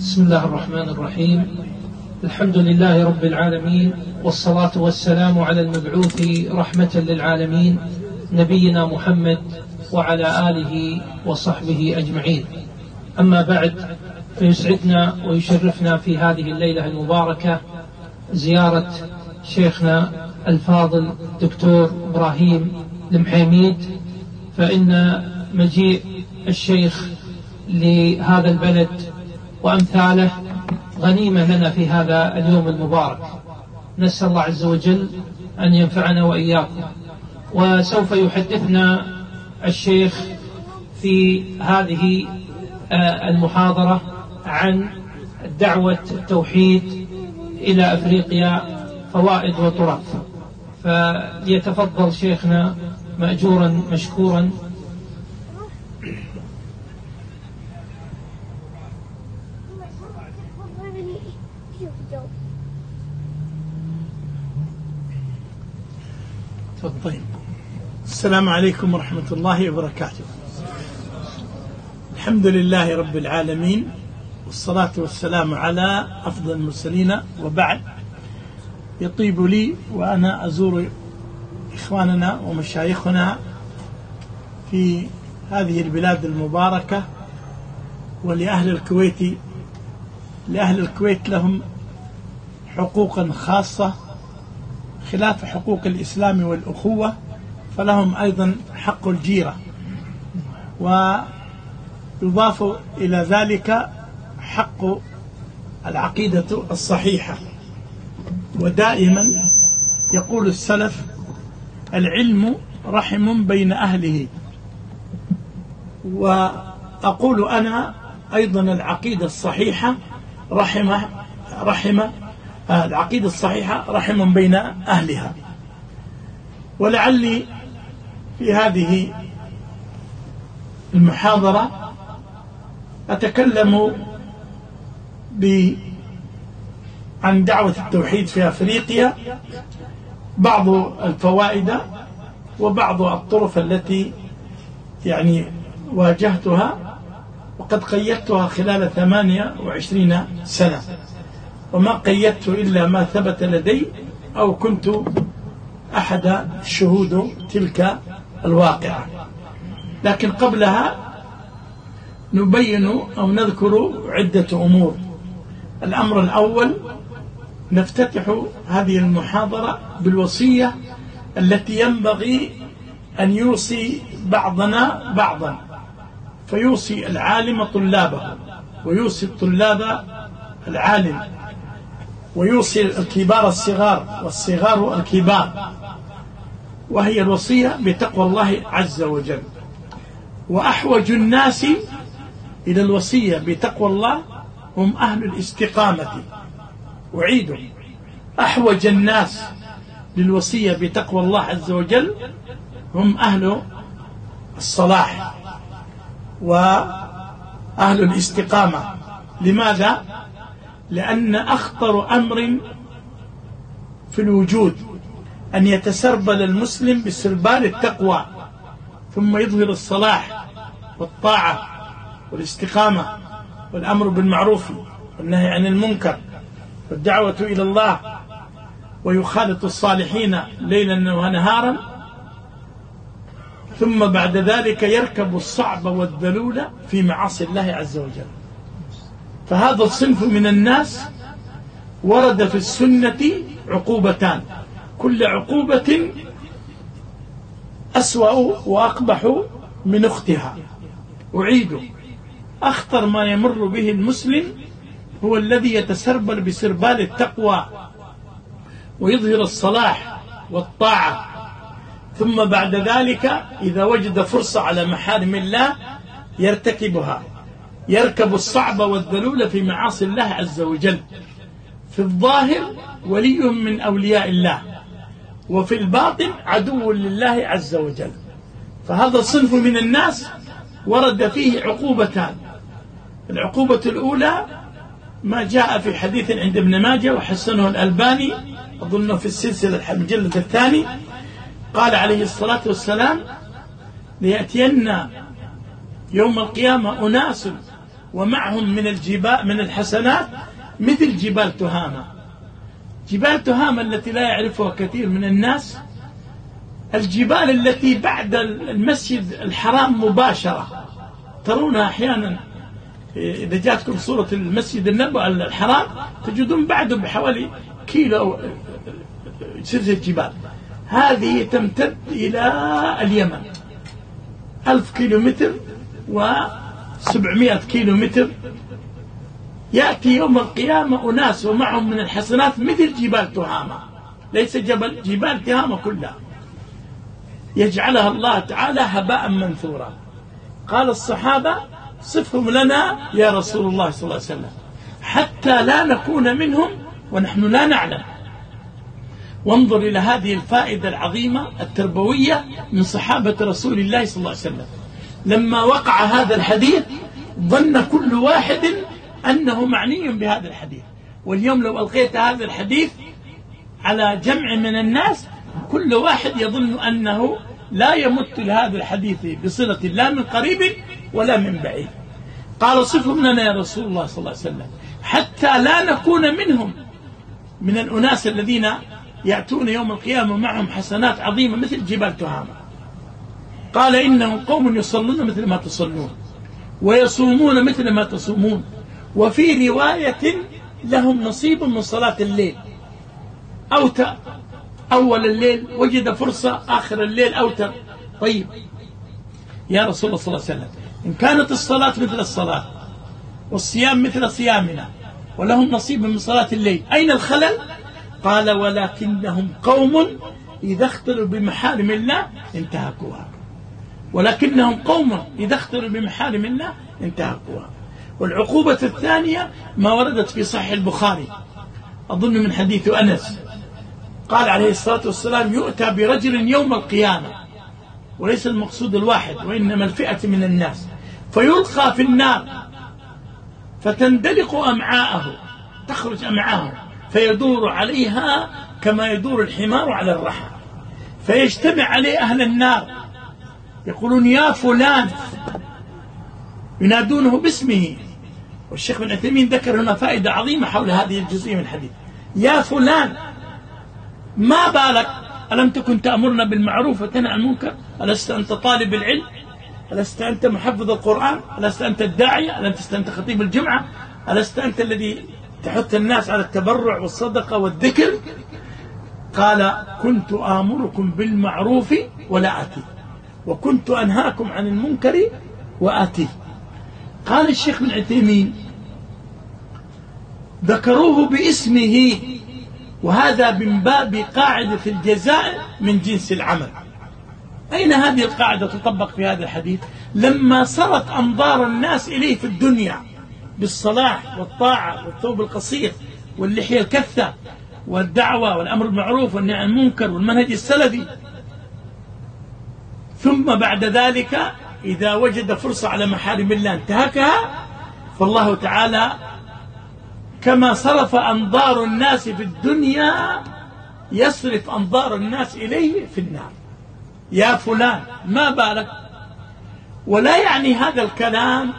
بسم الله الرحمن الرحيم. الحمد لله رب العالمين، والصلاة والسلام على المبعوث رحمة للعالمين نبينا محمد وعلى آله وصحبه أجمعين. أما بعد، فيسعدنا ويشرفنا في هذه الليلة المباركة زيارة شيخنا الفاضل دكتور إبراهيم المحيميد، فإن مجيء الشيخ لهذا البلد وأمثاله غنيمة لنا في هذا اليوم المبارك. نسأل الله عز وجل أن ينفعنا وإياكم. وسوف يحدثنا الشيخ في هذه المحاضرة عن دعوة التوحيد إلى أفريقيا، فوائد وطرق. فليتفضل شيخنا مأجورا مشكورا. طيب، السلام عليكم ورحمة الله وبركاته. الحمد لله رب العالمين، والصلاة والسلام على أفضل المرسلين، وبعد. يطيب لي وأنا أزور إخواننا ومشايخنا في هذه البلاد المباركة، ولأهل الكويت. لأهل الكويت لهم حقوقا خاصة خلاف حقوق الإسلام والأخوة، فلهم أيضا حق الجيرة، ويضاف إلى ذلك حق العقيدة الصحيحة. ودائما يقول السلف: العلم رحم بين أهله. وأقول أنا أيضا العقيدة الصحيحة العقيدة الصحيحة رحم بين أهلها. ولعلي في هذه المحاضرة أتكلم عن دعوة التوحيد في أفريقيا، بعض الفوائد وبعض الطرف التي واجهتها، وقد قيدتها خلال 28 سنة، وما قيدت إلا ما ثبت لدي أو كنت أحد شهود تلك الواقعة. لكن قبلها نبين أو نذكر عدة أمور. الأمر الأول، نفتتح هذه المحاضرة بالوصية التي ينبغي أن يوصي بعضنا بعضا، فيوصي العالم طلابه، ويوصي الطلاب العالم، ويوصي الكبار الصغار، والصغار الكبار، وهي الوصية بتقوى الله عز وجل. وأحوج الناس إلى الوصية بتقوى الله هم أهل الاستقامة. أعيد: أحوج الناس للوصية بتقوى الله عز وجل هم أهل الصلاح وأهل الاستقامة. لماذا؟ لأن أخطر أمر في الوجود أن يتسربل المسلم بسربال التقوى، ثم يظهر الصلاح والطاعة والاستقامة والأمر بالمعروف والنهي عن المنكر والدعوة إلى الله، ويخالط الصالحين ليلا ونهارا، ثم بعد ذلك يركب الصعب والذلول في معاصي الله عز وجل. فهذا الصنف من الناس ورد في السنة عقوبتان، كل عقوبة أسوأ وأقبح من أختها. أعيد: أخطر ما يمر به المسلم هو الذي يتسربل بسربال التقوى ويظهر الصلاح والطاعة، ثم بعد ذلك إذا وجد فرصة على محارم الله يرتكبها، يركب الصعب والذلول في معاصي الله عز وجل. في الظاهر ولي من أولياء الله، وفي الباطن عدو لله عز وجل. فهذا الصنف من الناس ورد فيه عقوبتان. العقوبة الأولى ما جاء في حديث عند ابن ماجه وحسنه الألباني، أظنه في السلسلة المجلد الثاني، قال عليه الصلاة والسلام: ليأتين يوم القيامة أناس ومعهم من الجبال من الحسنات مثل جبال تهامة. جبال تهامة التي لا يعرفها كثير من الناس الجبال التي بعد المسجد الحرام مباشرة، ترونها أحيانا إذا جاتكم صورة المسجد النبوي الحرام تجدون بعده بحوالي كيلو سلسلة جبال. هذه تمتد إلى اليمن 1000 كيلومتر و700 كيلومتر. يأتي يوم القيامة أناس ومعهم من الحسنات مثل جبال تهامة، ليس جبال تهامة كلها، يجعلها الله تعالى هباء منثورا. قال الصحابة صفهم لنا يا رسول الله صلى الله عليه وسلم حتى لا نكون منهم ونحن لا نعلم. وانظر إلى هذه الفائدة العظيمة التربوية من صحابة رسول الله صلى الله عليه وسلم. لما وقع هذا الحديث ظن كل واحد أنه معني بهذا الحديث. واليوم لو ألقيت هذا الحديث على جمع من الناس كل واحد يظن أنه لا يمت لهذا الحديث بصلة لا من قريب ولا من بعيد. قال صفهم لنا يا رسول الله صلى الله عليه وسلم حتى لا نكون منهم، من الأناس الذين يأتون يوم القيامة معهم حسنات عظيمة مثل جبال تهامة. قال إنهم قوم يصلون مثل ما تصلون ويصومون مثل ما تصومون، وفي رواية لهم نصيب من صلاة الليل. أوتر أول الليل وجد فرصة آخر الليل أوتر. طيب يا رسول الله صلى الله عليه وسلم إن كانت الصلاة مثل الصلاة والصيام مثل صيامنا ولهم نصيب من صلاة الليل أين الخلل؟ قال ولكنهم قوم إذا اختلوا بمحارم الله انتهكوها. ولكنهم قوم إذا اختلوا بمحارم الله انتهكوها. والعقوبة الثانية ما وردت في صحيح البخاري أظن من حديث أنس قال عليه الصلاة والسلام يؤتى برجل يوم القيامة، وليس المقصود الواحد وإنما الفئة من الناس، فيلقى في النار فتندلق أمعاءه، تخرج أمعاءه فيدور عليها كما يدور الحمار على الرحى، فيجتمع عليه أهل النار يقولون يا فلان، ينادونه باسمه. والشيخ بن عثيمين ذكر هنا فائدة عظيمة حول هذه الجزئية من الحديث. يا فلان ما بالك ألم تكن تأمرنا بالمعروف وتنهى عن المنكر؟ ألست أنت طالب العلم؟ ألست أنت محفظ القرآن؟ ألست أنت الداعية؟ ألست أنت خطيب الجمعة؟ ألست أنت الذي تحث الناس على التبرع والصدقة والذكر؟ قال كنت آمركم بالمعروف ولا آتي، وكنت أنهاكم عن المنكر وآتي. قال الشيخ بن عثيمين ذكروه باسمه، وهذا من باب قاعدة الجزاء من جنس العمل. أين هذه القاعدة تطبق في هذا الحديث؟ لما صارت أنظار الناس إليه في الدنيا بالصلاح والطاعة والثوب القصير واللحية الكثة والدعوة والأمر بالمعروف والنهي عن المنكر والمنهج السلفي، ثم بعد ذلك إذا وجد فرصة على محارم الله انتهكها، فالله تعالى كما صرف أنظار الناس في الدنيا يصرف أنظار الناس إليه في النار. يا فلان ما بالك. ولا يعني هذا الكلام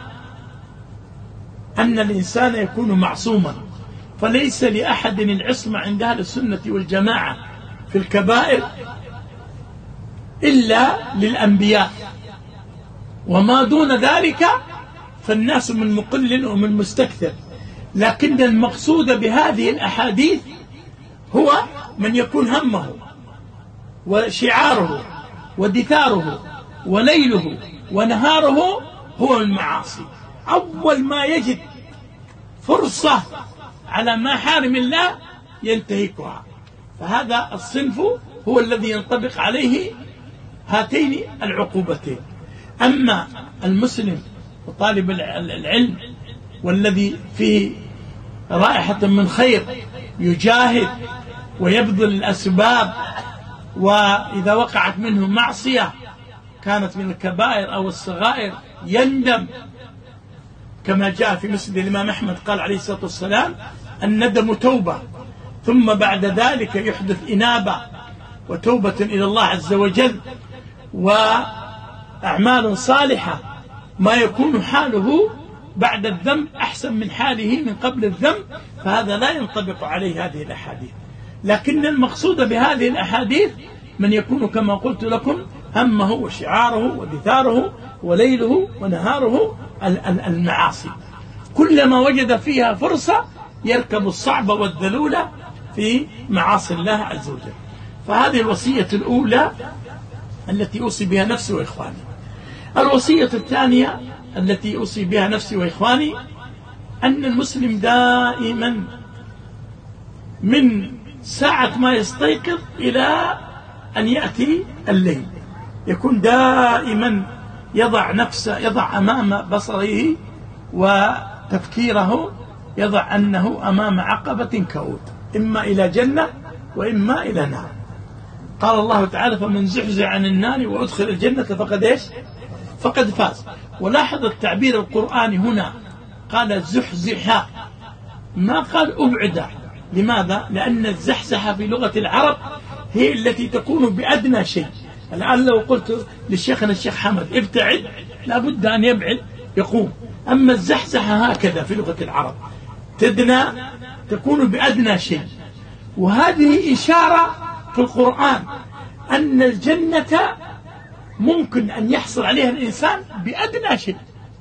أن الإنسان يكون معصوما، فليس لأحد العصمة عند أهل السنة والجماعة في الكبائر إلا للأنبياء، وما دون ذلك فالناس من مقل ومن مستكثر. لكن المقصود بهذه الأحاديث هو من يكون همه وشعاره ودثاره وليله ونهاره هو المعاصي. أول ما يجد فرصة على محارم الله ينتهكها، فهذا الصنف هو الذي ينطبق عليه هاتين العقوبتين. أما المسلم وطالب العلم والذي فيه رائحة من خير يجاهد ويبذل الأسباب، وإذا وقعت منه معصية كانت من الكبائر أو الصغائر يندم، كما جاء في مسند الإمام أحمد قال عليه الصلاة والسلام الندم توبة، ثم بعد ذلك يحدث إنابة وتوبة إلى الله عز وجل وأعمال صالحة، ما يكون حاله بعد الذنب أحسن من حاله من قبل الذنب، فهذا لا ينطبق عليه هذه الأحاديث. لكن المقصود بهذه الأحاديث من يكون كما قلت لكم همه وشعاره ودثاره وليله ونهاره المعاصي، كلما وجد فيها فرصة يركب الصعب والذلولة في معاصي الله عز وجل. فهذه الوصية الأولى التي أوصي بها نفسي وإخواني. الوصية الثانية التي أوصي بها نفسي وإخواني أن المسلم دائما من ساعة ما يستيقظ إلى أن يأتي الليل يكون دائما يضع أمام بصره وتفكيره، يضع أنه أمام عقبة كؤود، إما إلى جنة وإما إلى نار. قال الله تعالى: فمن زحزح عن النار وأدخل الجنة فقد إيش؟ فقد فاز. ولاحظ التعبير القرآني هنا قال زحزح، ما قال أبعد. لماذا؟ لأن الزحزحة في لغة العرب هي التي تكون بأدنى شيء. الآن لو قلت للشيخنا الشيخ حمد ابتعد، لابد أن يبعد يقوم. أما الزحزحة هكذا في لغة العرب تدنى، تكون بأدنى شيء. وهذه إشارة في القرآن أن الجنة ممكن أن يحصل عليها الإنسان بأدنى شيء،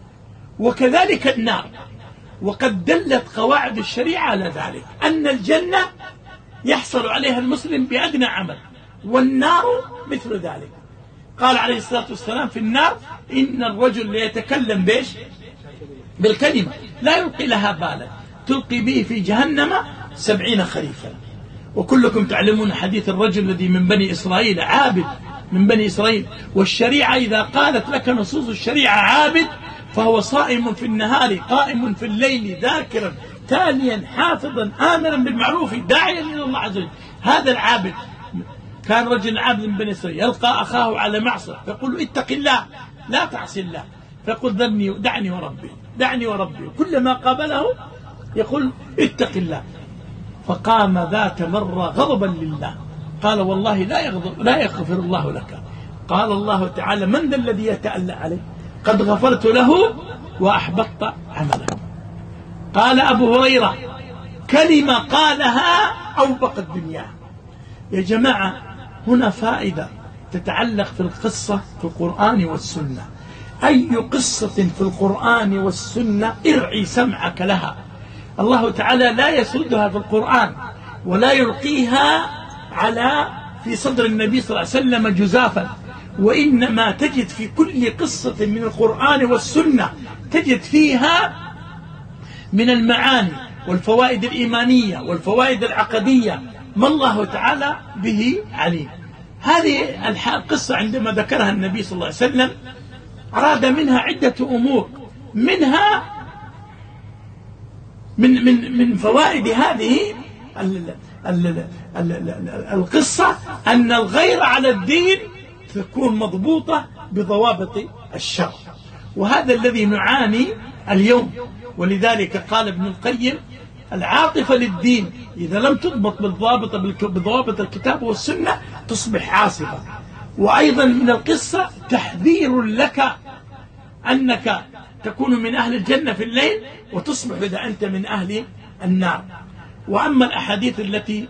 وكذلك النار. وقد دلت قواعد الشريعة على ذلك، أن الجنة يحصل عليها المسلم بأدنى عمل، والنار مثل ذلك. قال عليه الصلاة والسلام في النار: إن الرجل ليتكلم بيش بالكلمة لا يلقي لها بالا تلقي به في جهنم 70 خريفا. وكلكم تعلمون حديث الرجل الذي من بني إسرائيل، عابد من بني إسرائيل. والشريعة إذا قالت لك نصوص الشريعة عابد فهو صائم في النهار قائم في الليل ذاكرا تاليا حافظا آمرا بالمعروف داعيا إلى الله عز وجل. هذا العابد. كان رجل عابد من بني إسرائيل يلقى أخاه على معصية فيقول له: اتق الله لا تعصي الله، فيقول: دعني وربي دعني وربي. كلما قابله يقول: اتق الله. فقام ذات مرة غضبا لله قال: والله لا يغفر الله لك. قال الله تعالى: من ذا الذي يتألى عليه؟ قد غفرت له وأحبطت عملك. قال أبو هريرة: كلمة قالها أوبقت دنياه. يا جماعة، هنا فائدة تتعلق في القصة في القرآن والسنة. أي قصة في القرآن والسنة ارعي سمعك لها. الله تعالى لا يسردها في القرآن ولا يلقيها في صدر النبي صلى الله عليه وسلم جزافا، وإنما تجد في كل قصة من القرآن والسنة تجد فيها من المعاني والفوائد الإيمانية والفوائد العقدية ما الله تعالى به عليم. هذه القصة عندما ذكرها النبي صلى الله عليه وسلم أراد منها عدة أمور. منها من فوائد هذه القصة أن الغير على الدين تكون مضبوطة بضوابط الشرع، وهذا الذي نعاني اليوم. ولذلك قال ابن القيم: العاطفة للدين إذا لم تضبط بضوابط الكتاب والسنة تصبح عاصفة. وأيضا من القصة تحذير لك أنك تكون من أهل الجنة في الليل وتصبح إذا أنت من أهل النار. وأما الأحاديث التي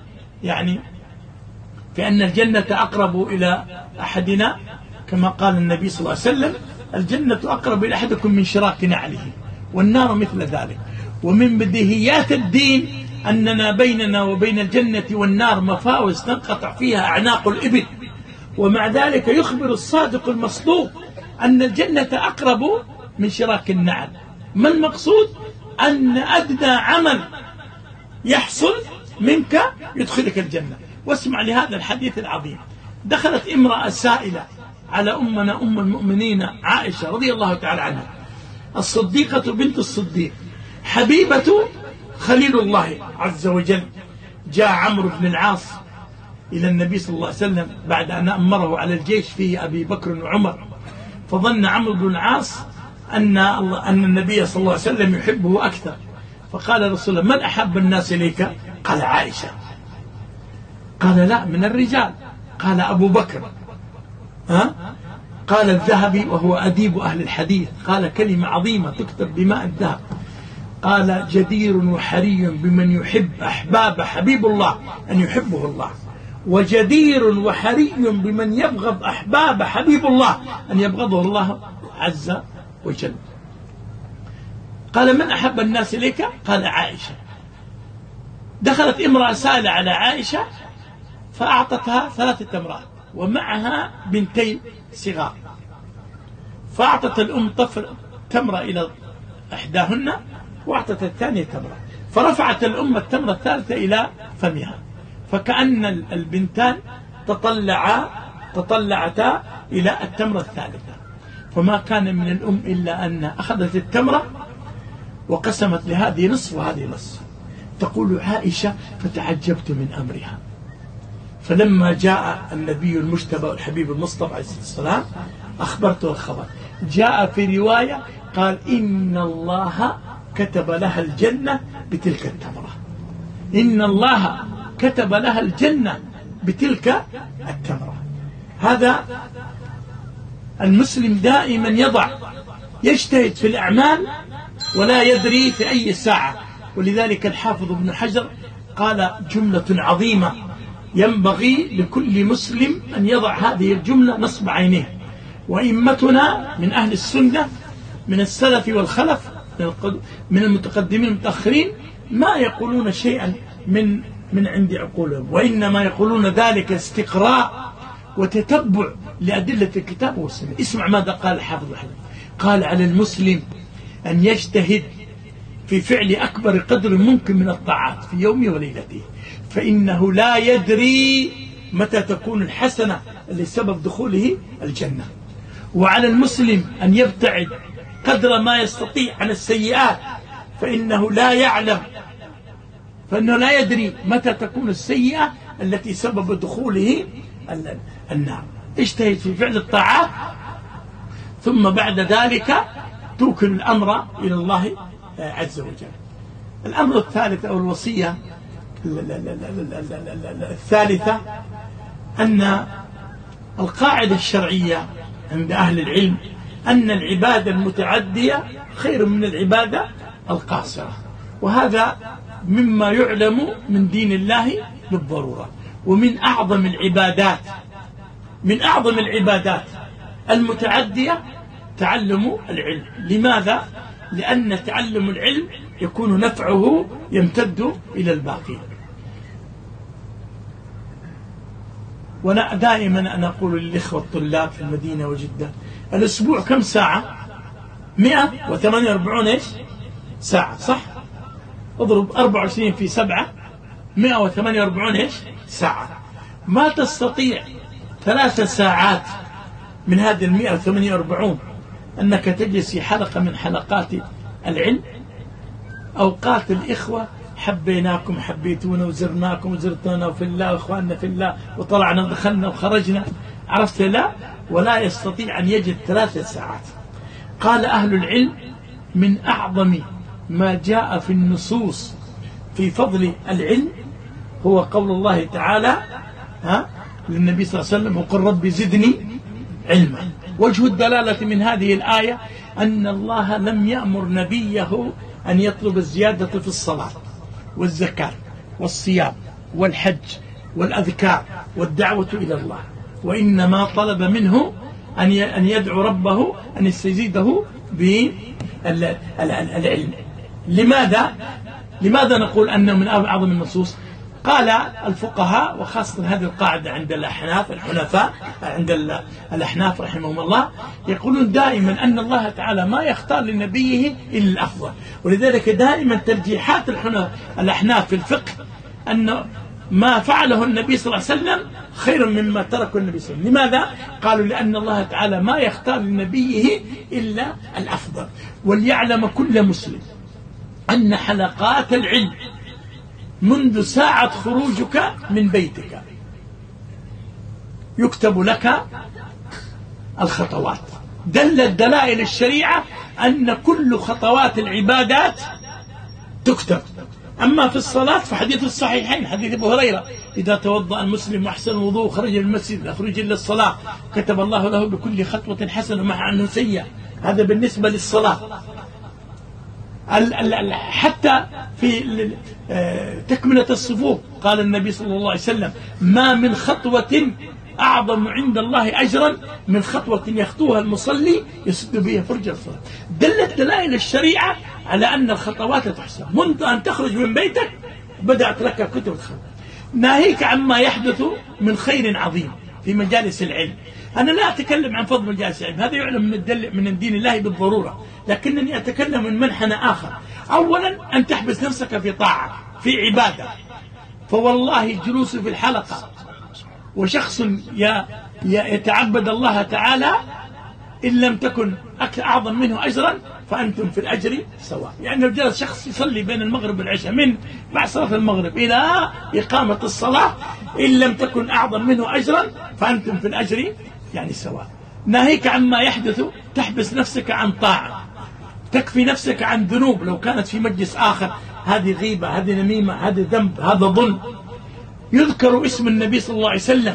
في أن الجنة أقرب إلى أحدنا كما قال النبي صلى الله عليه وسلم: الجنة أقرب إلى أحدكم من شراك نعله، والنار مثل ذلك. ومن بديهيات الدين أننا بيننا وبين الجنة والنار مفاوز تنقطع فيها أعناق الإبل، ومع ذلك يخبر الصادق المصدوق أن الجنة أقرب من شراك النعل. ما المقصود؟ أن أدنى عمل يحصل منك يدخلك الجنة. واسمع لهذا الحديث العظيم. دخلت امرأة سائلة على أمنا أم المؤمنين عائشة رضي الله تعالى عنها، الصديقة بنت الصديق، حبيبة خليل الله عز وجل. جاء عمرو بن العاص إلى النبي صلى الله عليه وسلم بعد أن أمره على الجيش فيه أبي بكر وعمر، فظن عمرو بن العاص أن النبي صلى الله عليه وسلم يحبه أكثر، فقال رسول الله: من أحب الناس إليك؟ قال: عائشة. قال: لا، من الرجال. قال: أبو بكر. قال الذهبي وهو أديب أهل الحديث، قال كلمة عظيمة تكتب بماء الذهب، قال: جدير وحري بمن يحب أحباب حبيب الله أن يحبه الله، وجدير وحري بمن يبغض أحباب حبيب الله أن يبغضه الله عز وجل. قال: من أحب الناس إليك؟ قال: عائشة. دخلت امرأة سائلة على عائشة فأعطتها 3 تمرات ومعها بنتين صغار، فأعطت الأم تمرة إلى إحداهن وأعطت الثانية تمرة، فرفعت الأم التمرة الثالثة إلى فمها، فكأن البنتان تطلعتا إلى التمرة الثالثة، فما كان من الأم إلا أن أخذت التمرة وقسمت لهذه نصف وهذه نصف. تقول عائشة: فتعجبت من أمرها، فلما جاء النبي المجتبى الحبيب المصطفى عليه الصلاة والسلام أخبرته الخبر. جاء في رواية قال: إن الله كتب لها الجنة بتلك التمرة، إن الله كتب لها الجنة بتلك التمرة. هذا المسلم دائما يجتهد في الأعمال ولا يدري في أي ساعة. ولذلك الحافظ ابن حجر قال جملة عظيمة ينبغي لكل مسلم أن يضع هذه الجملة نصب عينيه. وإمتنا من أهل السنة من السلف والخلف من المتقدمين المتأخرين ما يقولون شيئا من عند عقولهم، وإنما يقولون ذلك استقراء وتتبع لأدلة الكتاب والسنة. اسمع ماذا قال الحافظ أحمد، قال: على المسلم أن يجتهد في فعل أكبر قدر ممكن من الطاعات في يومه وليلته، فإنه لا يدري متى تكون الحسنة اللي سبب دخوله الجنة. وعلى المسلم أن يبتعد قدر ما يستطيع عن السيئات، فإنه لا يدري متى تكون السيئة التي سبب دخوله النار. اجتهد في فعل الطاعات، ثم بعد ذلك توكل الأمر إلى الله عز وجل. الأمر الثالث أو الوصية الثالثة أن القاعدة الشرعية عند أهل العلم أن العبادة المتعدية خير من العبادة القاصرة، وهذا مما يعلم من دين الله بالضرورة. ومن أعظم العبادات المتعدية تعلم العلم. لماذا؟ لأن تعلم العلم يكون نفعه يمتد إلى الباقي. ودائما أنا أقول للإخوة الطلاب في المدينة وجدة: الأسبوع كم ساعة؟ 148 ساعة، صح؟ اضرب 24 في 7، 148 ساعة. ما تستطيع 3 ساعات من هذه 148 أنك تجلس في حلقة من حلقات العلم. أوقات الإخوة حبيناكم حبيتونا وزرناكم وزرتونا وفي الله وإخواننا في الله وطلعنا ودخلنا وخرجنا، عرفت؟ لا، ولا يستطيع أن يجد 3 ساعات. قال أهل العلم: من أعظم ما جاء في النصوص في فضل العلم هو قول الله تعالى للنبي صلى الله عليه وسلم: وقل رب زدني علما. وجه الدلالة من هذه الآية أن الله لم يأمر نبيه أن يطلب الزيادة في الصلاة والزكاة والصيام والحج والأذكار والدعوة إلى الله، وإنما طلب منه أن يدعو ربه أن يستزيده بالعلم. لماذا نقول أنه من أعظم النصوص؟ قال الفقهاء، وخاصة هذه القاعدة عند الحنفاء عند الأحناف رحمهم الله، يقولون دائما أن الله تعالى ما يختار لنبيه إلا الأفضل. ولذلك دائما ترجيحات الأحناف في الفقه أن ما فعله النبي صلى الله عليه وسلم خير مما تركه النبي صلى الله عليه وسلم. لماذا؟ قالوا: لأن الله تعالى ما يختار لنبيه إلا الأفضل. وليعلم كل مسلم أن حلقات العلم منذ ساعة خروجك من بيتك يكتب لك الخطوات. دلت دلائل الشريعة أن كل خطوات العبادات تكتب. أما في الصلاة فحديث الصحيحين حديث أبو هريرة: إذا توضأ المسلم وأحسن الوضوء خرج من المسجد أخرج إلى الصلاة كتب الله له بكل خطوة حسنة مع أنه سيئة. هذا بالنسبة للصلاة. حتى في تكملة الصفوف قال النبي صلى الله عليه وسلم: ما من خطوة أعظم عند الله أجرا من خطوة يخطوها المصلي يسد بها فرج الصلاة. دلت دلائل الشريعة على أن الخطوات تحسب منذ أن تخرج من بيتك، بدأت لك كتب الخير. ناهيك عما يحدث من خير عظيم في مجالس العلم. أنا لا أتكلم عن فضل مجالس العلم، هذا يعلم من دين الله بالضرورة، لكنني أتكلم من منحنى آخر. أولا أن تحبس نفسك في طاعة، في عبادة. فوالله الجلوس في الحلقة وشخص يتعبد الله تعالى إن لم تكن أعظم منه أجرا فأنتم في الأجر سواء. يعني لو جلس شخص يصلي بين المغرب والعشاء من بعد صلاة المغرب إلى إقامة الصلاة إن لم تكن أعظم منه أجرا فأنتم في الأجر يعني سواء. ناهيك عما يحدث، تحبس نفسك عن طاعة، تكفي نفسك عن ذنوب لو كانت في مجلس آخر، هذه غيبة، هذه نميمة، هذه ذنب، هذا ظلم. يذكر اسم النبي صلى الله عليه وسلم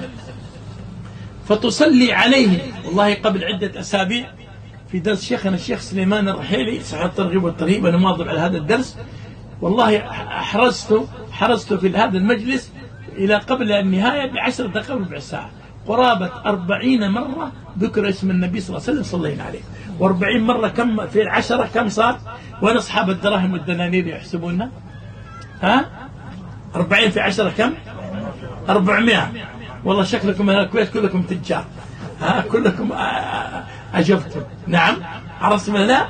فتصلي عليه. والله قبل عدة أسابيع في درس شيخنا الشيخ سليمان الرحيلي صحيح الترغيب والترهيب، أنا مواظب على هذا الدرس، والله حرصت في هذا المجلس إلى قبل النهاية ب10 دقائق وربع ساعة، قرابة 40 مرة ذكر اسم النبي صلى الله عليه وسلم صلينا عليه. و40 مرة كم في 10 كم صار؟ وين أصحاب الدراهم والدنانير يحسبونها؟ 40 في 10 كم؟ 400. والله شكلكم هنا الكويت كلكم تجار، كلكم أجبتم. نعم عرفتم لا؟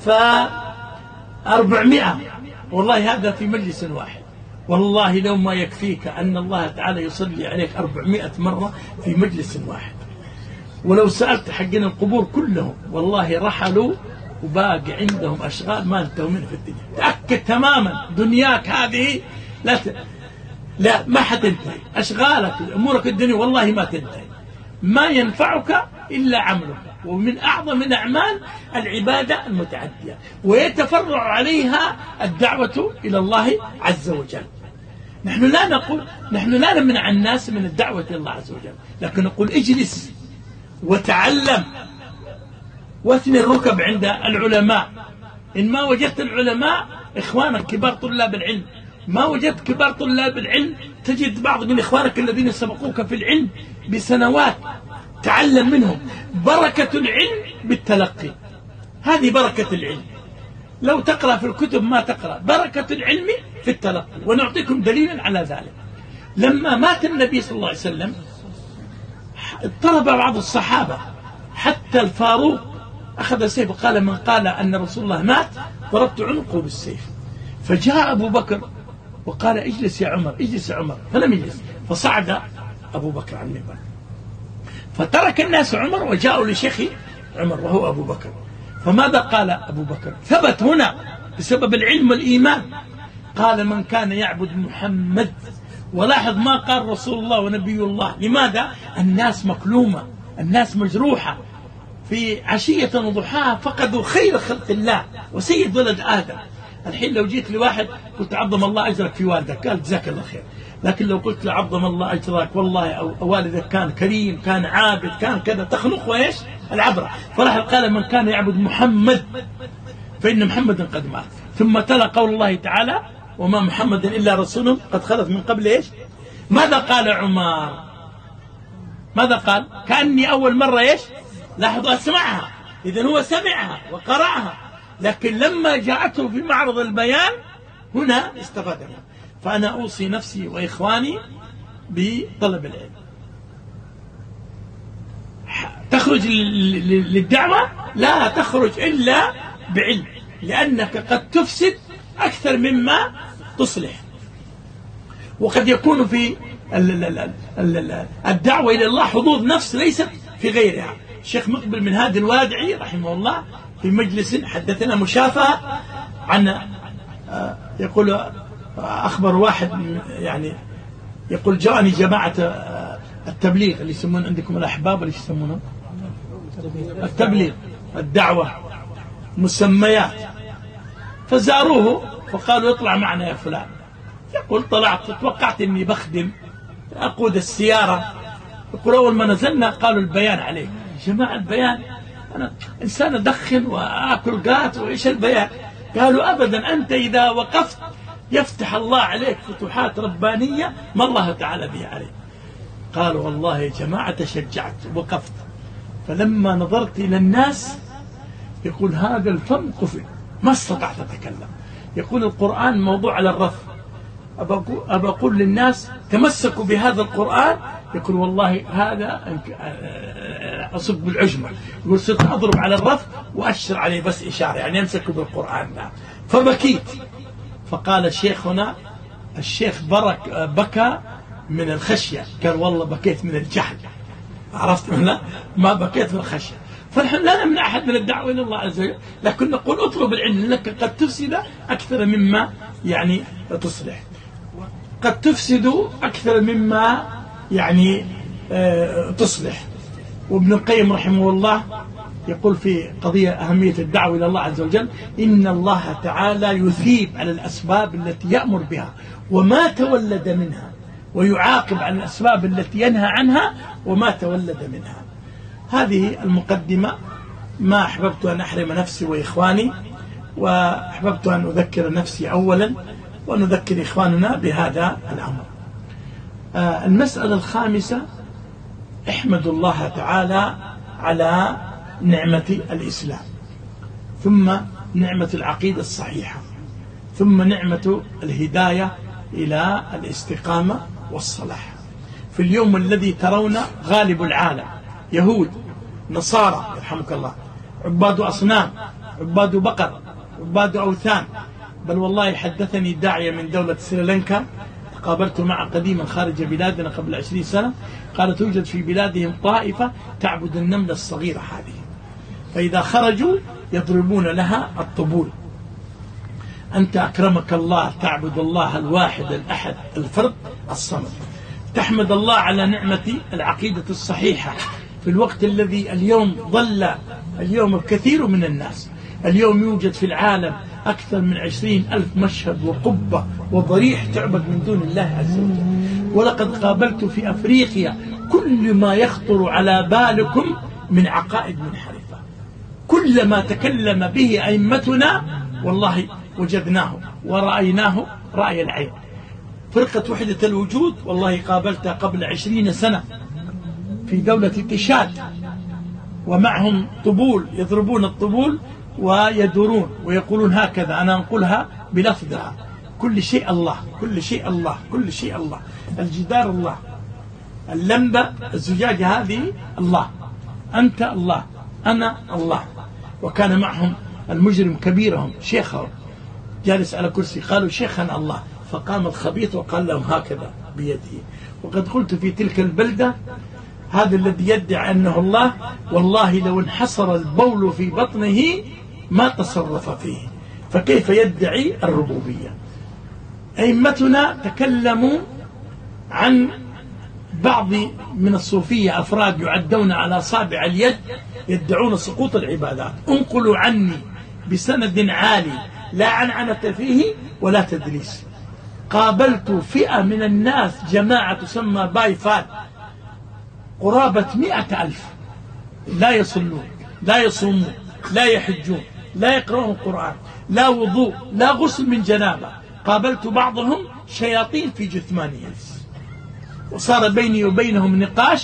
400 والله هذا في مجلس واحد. والله لو ما يكفيك أن الله تعالى يصلي عليك 400 مرة في مجلس واحد. ولو سألت حقين القبور كلهم والله رحلوا وباقي عندهم أشغال ما انتهوا منها في الدنيا. تأكد تماما دنياك هذه لا ما حتنتهي، أشغالك أمورك الدنيا والله ما تنتهي، ما ينفعك إلا عملك. ومن أعظم الأعمال العبادة المتعدية، ويتفرع عليها الدعوة إلى الله عز وجل. نحن لا نمنع الناس من الدعوة إلى الله عز وجل، لكن نقول اجلس وتعلم واثني الركب عند العلماء. إن ما وجدت العلماء إخوانك كبار طلاب العلم، ما وجدت كبار طلاب العلم تجد بعض من إخوانك الذين سبقوك في العلم بسنوات، تعلم منهم. بركة العلم بالتلقي، هذه بركة العلم. لو تقرأ في الكتب ما تقرأ، بركة العلم في التلقي. ونعطيكم دليلا على ذلك. لما مات النبي صلى الله عليه وسلم اضطرب بعض الصحابة، حتى الفاروق أخذ سيف وقال: من قال أن رسول الله مات ضربت عنقه بالسيف. فجاء أبو بكر وقال: اجلس يا عمر، اجلس يا عمر، فلم يجلس. فصعد أبو بكر على المنبر، فترك الناس عمر وجاءوا لشيخ عمر وهو أبو بكر. فماذا قال أبو بكر؟ ثبت هنا بسبب العلم والإيمان. قال: من كان يعبد محمد. ولاحظ ما قال رسول الله ونبي الله. لماذا؟ الناس مكلومة، الناس مجروحة، في عشية وضحاها فقدوا خير خلق الله وسيد ولد آدم. الحين لو جيت لواحد قلت: عظم الله أجرك في والدك، قال: جزاك الله خير. لكن لو قلت له: عظم الله أجرك والله أو والدك كان كريم، كان عابد، كان كذا، تخنق وإيش العبرة. فراح قال: من كان يعبد محمد فإن محمدا قد مات. ثم تلا قول الله تعالى: وما محمد إلا رسول قد خلت من قبل إيش. ماذا قال عمر؟ ماذا قال؟ كأني أول مرة إيش لاحظوا أسمعها. إذن هو سمعها وقرأها، لكن لما جاءته في معرض البيان هنا استفاد منها. فأنا أوصي نفسي وإخواني بطلب العلم. تخرج للدعوة لا تخرج إلا بعلم، لأنك قد تفسد أكثر مما تصلح. وقد يكون في الدعوة إلى الله حظوظ نفس ليست في غيرها. الشيخ مقبل من هادي الوادعي رحمه الله في مجلس حدثنا مشافهة عن يقول أخبر واحد يعني يقول: جاءني جماعة التبليغ اللي يسمون عندكم الأحباب اللي يسمونه التبليغ، الدعوة، مسميات، فزاروه فقالوا: اطلع معنا يا فلان. يقول طلعت توقعت أني بخدم أقود السيارة. يقول أول ما نزلنا قالوا البيان عليك. يا جماعة البيان؟ أنا إنسان أدخن وأكل قات وإيش البيان؟ قالوا أبدا، أنت إذا وقفت يفتح الله عليك فتوحات ربانية ما الله تعالى بها عليك. قالوا والله يا جماعة تشجعت وقفت. فلما نظرت إلى الناس يقول هذا الفم قفل ما استطعت أتكلم. يقول القرآن موضوع على الرف، أبى أقول للناس تمسكوا بهذا القرآن. يقول والله هذا أصب بالعجمة. يقول صرت أضرب على الرف وأشر عليه بس إشارة، يعني أمسكوا بالقرآن ده. فبكيت. فقال شيخنا الشيخ بكى من الخشية. قال والله بكيت من الجهل. عرفت لا ما بكيت من الخشية. فنحن لا نمنع أحد من الدعوة إلى الله عز وجل، لكن نقول اطلب العلم لأنك قد تفسد أكثر مما يعني تصلح، قد تفسد أكثر مما يعني تصلح. وابن القيم رحمه الله يقول في قضية أهمية الدعوة إلى الله عز وجل: إن الله تعالى يثيب على الأسباب التي يأمر بها وما تولد منها، ويعاقب على الأسباب التي ينهى عنها وما تولد منها. هذه المقدمة، ما أحببت أن أحرم نفسي وإخواني، وأحببت أن أذكر نفسي أولا ونذكر إخواننا بهذا الأمر. المسألة الخامسة: احمد الله تعالى على نعمة الإسلام، ثم نعمة العقيدة الصحيحة، ثم نعمة الهداية إلى الاستقامة والصلاح. في اليوم الذي ترون غالب العالم يهود نصارى يرحمك الله، عباد أصنام، عباد بقر، عباد أوثان. بل والله حدثني داعية من دولة سريلانكا تقابلت معه قديما خارج بلادنا قبل 20 سنة، قال توجد في بلادهم طائفة تعبد النملة الصغيرة هذه، فإذا خرجوا يضربون لها الطبول. أنت أكرمك الله تعبد الله الواحد الأحد الفرد الصمد، تحمد الله على نعمة العقيدة الصحيحة في الوقت الذي اليوم ضل اليوم الكثير من الناس. اليوم يوجد في العالم أكثر من 20,000 مشهد وقبة وضريح تعبد من دون الله عز وجل. ولقد قابلت في أفريقيا كل ما يخطر على بالكم من عقائد منحرفة، كل ما تكلم به أئمتنا والله وجدناه ورأيناه رأي العين. فرقة وحدة الوجود والله قابلتها قبل 20 سنة في دولة تشاد، ومعهم طبول يضربون الطبول ويدورون ويقولون هكذا، أنا أنقلها بلفظها: كل شيء الله، كل شيء الله، كل شيء الله، الجدار الله، اللمبة الزجاجة هذه الله، أنت الله، أنا الله. وكان معهم المجرم كبيرهم شيخهم جالس على كرسي، قالوا شيخنا الله، فقام الخبيث وقال لهم هكذا بيده. وقد قلت في تلك البلدة: هذا الذي يدعي أنه الله والله لو انحصر البول في بطنه ما تصرف فيه، فكيف يدعي الربوبية؟ أئمتنا تكلموا عن بعض من الصوفية أفراد يعدون على أصابع اليد يدعون سقوط العبادات. انقلوا عني بسند عالي لا عنعنة فيه ولا تدليس. قابلت فئة من الناس، جماعة تسمى بايفات، قرابة 100,000 لا يصلون، لا يصومون، لا يحجون، لا يقرؤون القرآن، لا وضوء، لا غسل من جنابة. قابلت بعضهم شياطين في جثمانهم، وصار بيني وبينهم نقاش،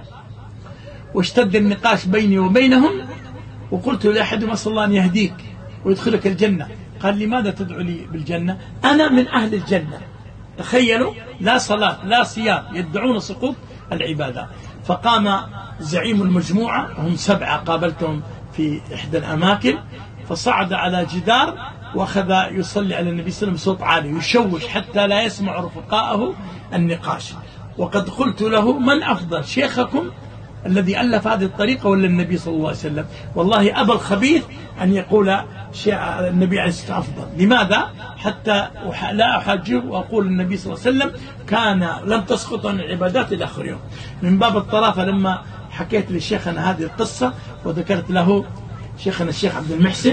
واشتد النقاش بيني وبينهم. وقلت لأحدهم: أسأل الله أن يهديك ويدخلك الجنة. قال: لماذا تدعو لي بالجنة؟ أنا من أهل الجنة. تخيلوا، لا صلاة لا صيام، يدعون سقوط العبادة. فقام زعيم المجموعة، هم 7 قابلتهم في إحدى الأماكن، فصعد على جدار وأخذ يصلي على النبي صلى الله عليه وسلم بصوت عالي يشوش حتى لا يسمع رفقاءه النقاش. وقد قلت له: من أفضل، شيخكم الذي ألف هذه الطريقة ولا النبي صلى الله عليه وسلم؟ والله أبى الخبيث أن يقول النبي عليه الصلاة والسلام أفضل. لماذا؟ حتى لا أحجب وأقول النبي صلى الله عليه وسلم كان لم تسقط عن العبادات إلى آخر يوم. من باب الطرافة لما حكيت لشيخنا هذه القصة وذكرت له شيخنا الشيخ عبد المحسن،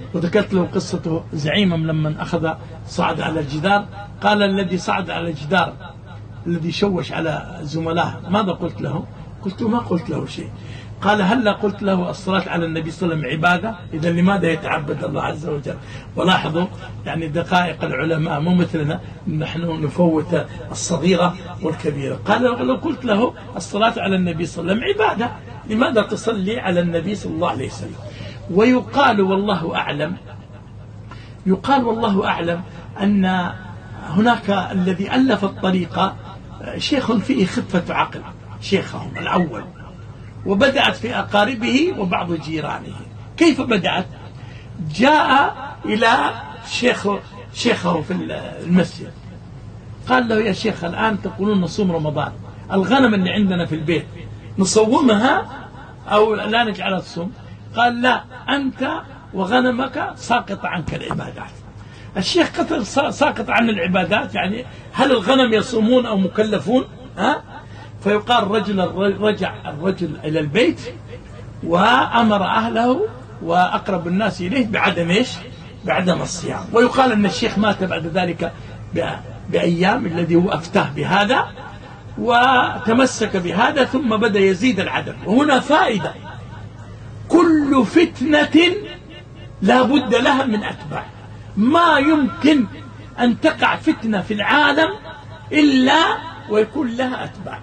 وذكرت له قصته زعيما لما صعد على الجدار. قال الذي صعد على الجدار الذي شوش على زملائه ماذا قلت له؟ قلت ما قلت له شيء. قال هلا قلت له الصلاة على النبي صلى الله عليه وسلم عبادة؟ إذا لماذا يتعبد الله عز وجل؟ ولاحظوا يعني دقائق العلماء مو مثلنا، نحن نفوت الصغيرة والكبيرة. قال لو قلت له الصلاة على النبي صلى الله عليه وسلم عبادة لماذا تصلي على النبي صلى الله عليه وسلم؟ ويقال والله أعلم، يقال والله أعلم أن هناك الذي ألف الطريقة شيخ فيه خفة عقل، شيخهم الأول، وبدأت في أقاربه وبعض جيرانه. كيف بدأت؟ جاء إلى شيخه في المسجد قال له يا شيخ الآن تقولون نصوم رمضان، الغنم اللي عندنا في البيت نصومها أو لا نجعلها تصوم؟ قال لا، أنت وغنمك ساقط عنك العبادات. الشيخ قتل ساقط عن العبادات، يعني هل الغنم يصومون أو مكلفون؟ فيقال رجع الرجل إلى البيت وأمر أهله وأقرب الناس إليه بعدم الصيام. ويقال أن الشيخ مات بعد ذلك بأيام الذي هو أفتاه بهذا وتمسك بهذا، ثم بدأ يزيد العدد. وهنا فائدة، كل فتنة لا بد لها من أتباع. ما يمكن أن تقع فتنة في العالم إلا ويكون لها أتباع.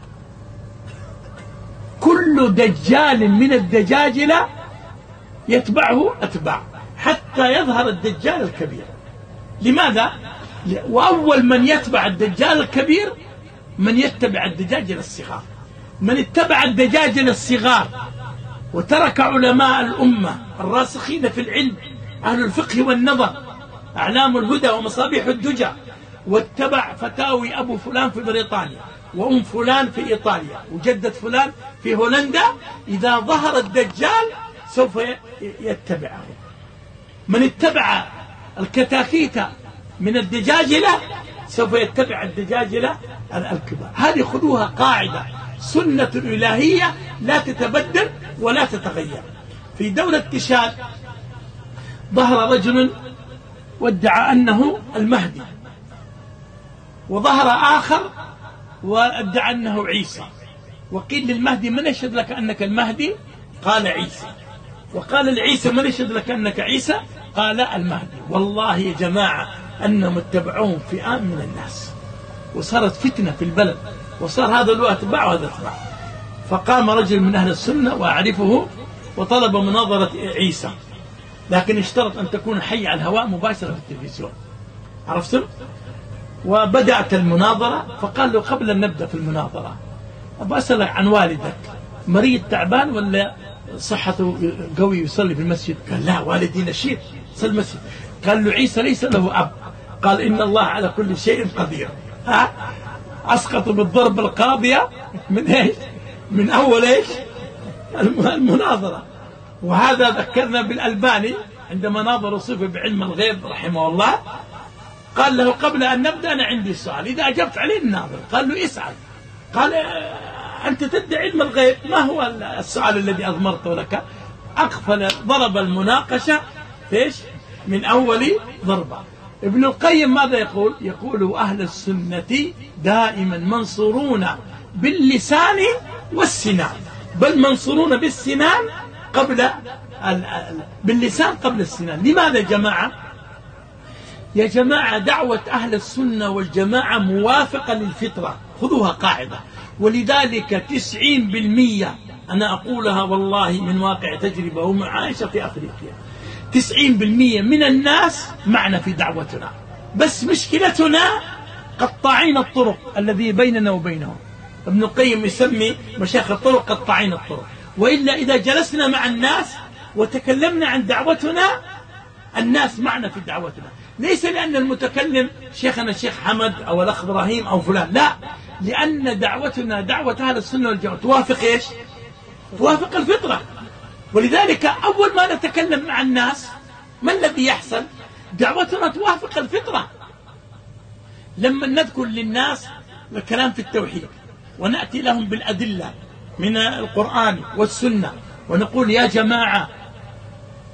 كل دجال من الدجاجلة يتبعه أتباع حتى يظهر الدجال الكبير. لماذا؟ وأول من يتبع الدجال الكبير من يتبع الدجاجل الصغار. من اتبع الدجاجل الصغار وترك علماء الأمة الراسخين في العلم أهل الفقه والنظر أعلام الهدى ومصابيح الدجى، واتبع فتاوي أبو فلان في بريطانيا وأم فلان في إيطاليا وجدة فلان في هولندا، إذا ظهر الدجال سوف يتبعه. من اتبع الكتاكيت من الدجاجلة سوف يتبع الدجاجلة الكبار. هذه خذوها قاعدة، سنة إلهية لا تتبدل ولا تتغير. في دولة تشاد ظهر رجل وادعى أنه المهدي، وظهر آخر وادعى أنه عيسى، وقيل للمهدي من يشهد لك أنك المهدي؟ قال عيسى. وقال العيسى من يشهد لك أنك عيسى؟ قال المهدي. والله يا جماعة أنهم اتبعوهم فئام من الناس، وصارت فتنة في البلد، وصار هذا له أتباع وهذا أتباع. فقام رجل من أهل السنة وأعرفه وطلب مناظرة عيسى، لكن اشترط أن تكون حي على الهواء مباشرة في التلفزيون، عرفتم؟ وبدأت المناظرة. فقال له قبل أن نبدأ في المناظرة أبغى أسألك عن والدك، مريض تعبان ولا صحته قوي يصلي في المسجد؟ قال لا، والدي نشيط يصلي المسجد. قال له عيسى ليس له أب. قال إن الله على كل شيء قدير. أسقط بالضرب القاضية من إيش؟ من أول إيش؟ المناظرة. وهذا ذكرنا بالألباني عندما ناظر صفة بعلم الغيب رحمه الله، قال له قبل أن نبدأ أنا عندي سؤال، إذا أجبت عليه الناظر. قال له اسأل. قال أنت تدعي علم الغيب، ما هو السؤال الذي أضمرته لك؟ أقفل ضرب المناقشة إيش؟ من أول ضربة. ابن القيم ماذا يقول؟ يقول أهل السنة دائما منصورون باللسان والسنان، بل منصورون بالسنان قبل باللسان قبل السنان. لماذا يا جماعة؟ يا جماعة دعوة أهل السنة والجماعة موافقة للفطرة، خذوها قاعدة. ولذلك 90% أنا أقولها والله من واقع تجربة ومعايشة في أفريقيا، 90% من الناس معنا في دعوتنا، بس مشكلتنا قطاعين الطرق الذي بيننا وبينهم. ابن القيم يسمي مشايخ الطرق قطاعين الطرق. وإلا إذا جلسنا مع الناس وتكلمنا عن دعوتنا الناس معنا في دعوتنا، ليس لأن المتكلم شيخنا الشيخ حمد أو الأخ إبراهيم أو فلان، لا، لأن دعوتنا دعوة أهل السنة والجماعة توافق إيش؟ توافق الفطرة. ولذلك أول ما نتكلم مع الناس ما الذي يحصل؟ دعوتنا توافق الفطرة. لما نذكر للناس الكلام في التوحيد ونأتي لهم بالأدلة من القرآن والسنة ونقول يا جماعة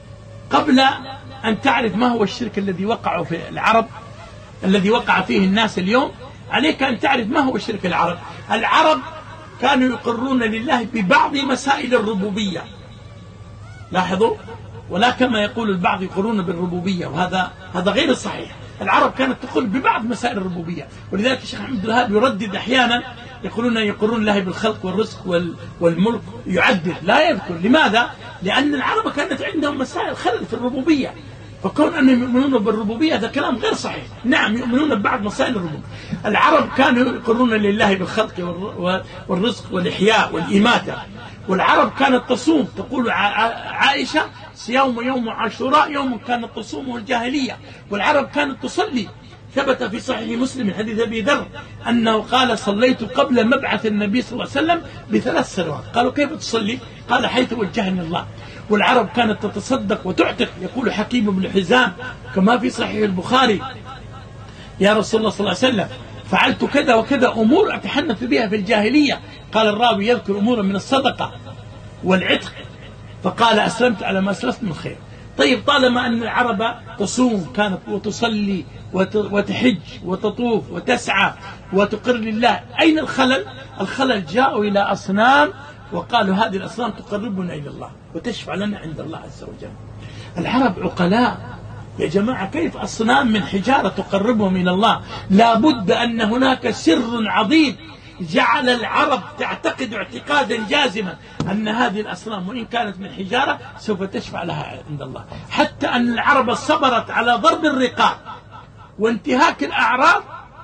قبل أن تعرف ما هو الشرك الذي وقع في العرب، الذي وقع فيه الناس اليوم، عليك أن تعرف ما هو الشرك العرب. العرب كانوا يقرون لله ببعض مسائل الربوبية، لاحظوا، ولا كما يقول البعض يقرون بالربوبية، وهذا غير صحيح. العرب كانت تقول ببعض مسائل الربوبية، ولذلك الشيخ محمد الوهاب يردد أحيانا، يقرون الله بالخلق والرزق والملك، يعدد لا يذكر. لماذا؟ لأن العرب كانت عندهم مسائل خلل في الربوبية، فكون أنهم يؤمنون بالربوبية هذا كلام غير صحيح. نعم يؤمنون ببعض مسائل الربوبية. العرب كانوا يقرون لله بالخلق والرزق والإحياء والإماتة، والعرب كانت تصوم، تقول عائشة صيام يوم عاشوراء يوم كانت تصومه الجاهلية. والعرب كانت تصلي، ثبت في صحيح مسلم من حديث أبي ذر أنه قال صليت قبل مبعث النبي صلى الله عليه وسلم ب3 سنوات. قالوا كيف تصلي؟ قال حيث وجهني الله. والعرب كانت تتصدق وتعتق، يقول حكيم بن حزام كما في صحيح البخاري يا رسول الله صلى الله عليه وسلم فعلت كذا وكذا أمور أتحنث بها في الجاهلية. قال الراوي يذكر أمورا من الصدقة والعتق، فقال أسلمت على ما أسلفت من خير. طيب طالما أن العرب تصوم كانت وتصلي وتحج وتطوف وتسعى وتقر لله، أين الخلل؟ الخلل جاءوا إلى أصنام وقالوا هذه الأصنام تقربنا إلى الله وتشفع لنا عند الله عز وجل. العرب عقلاء يا جماعة، كيف أصنام من حجارة تقربهم إلى الله؟ لا بد أن هناك سر عظيم جعل العرب تعتقد اعتقادا جازما أن هذه الأصنام وإن كانت من حجارة سوف تشفع لها عند الله، حتى أن العرب صبرت على ضرب الرقاب وانتهاك الأعراض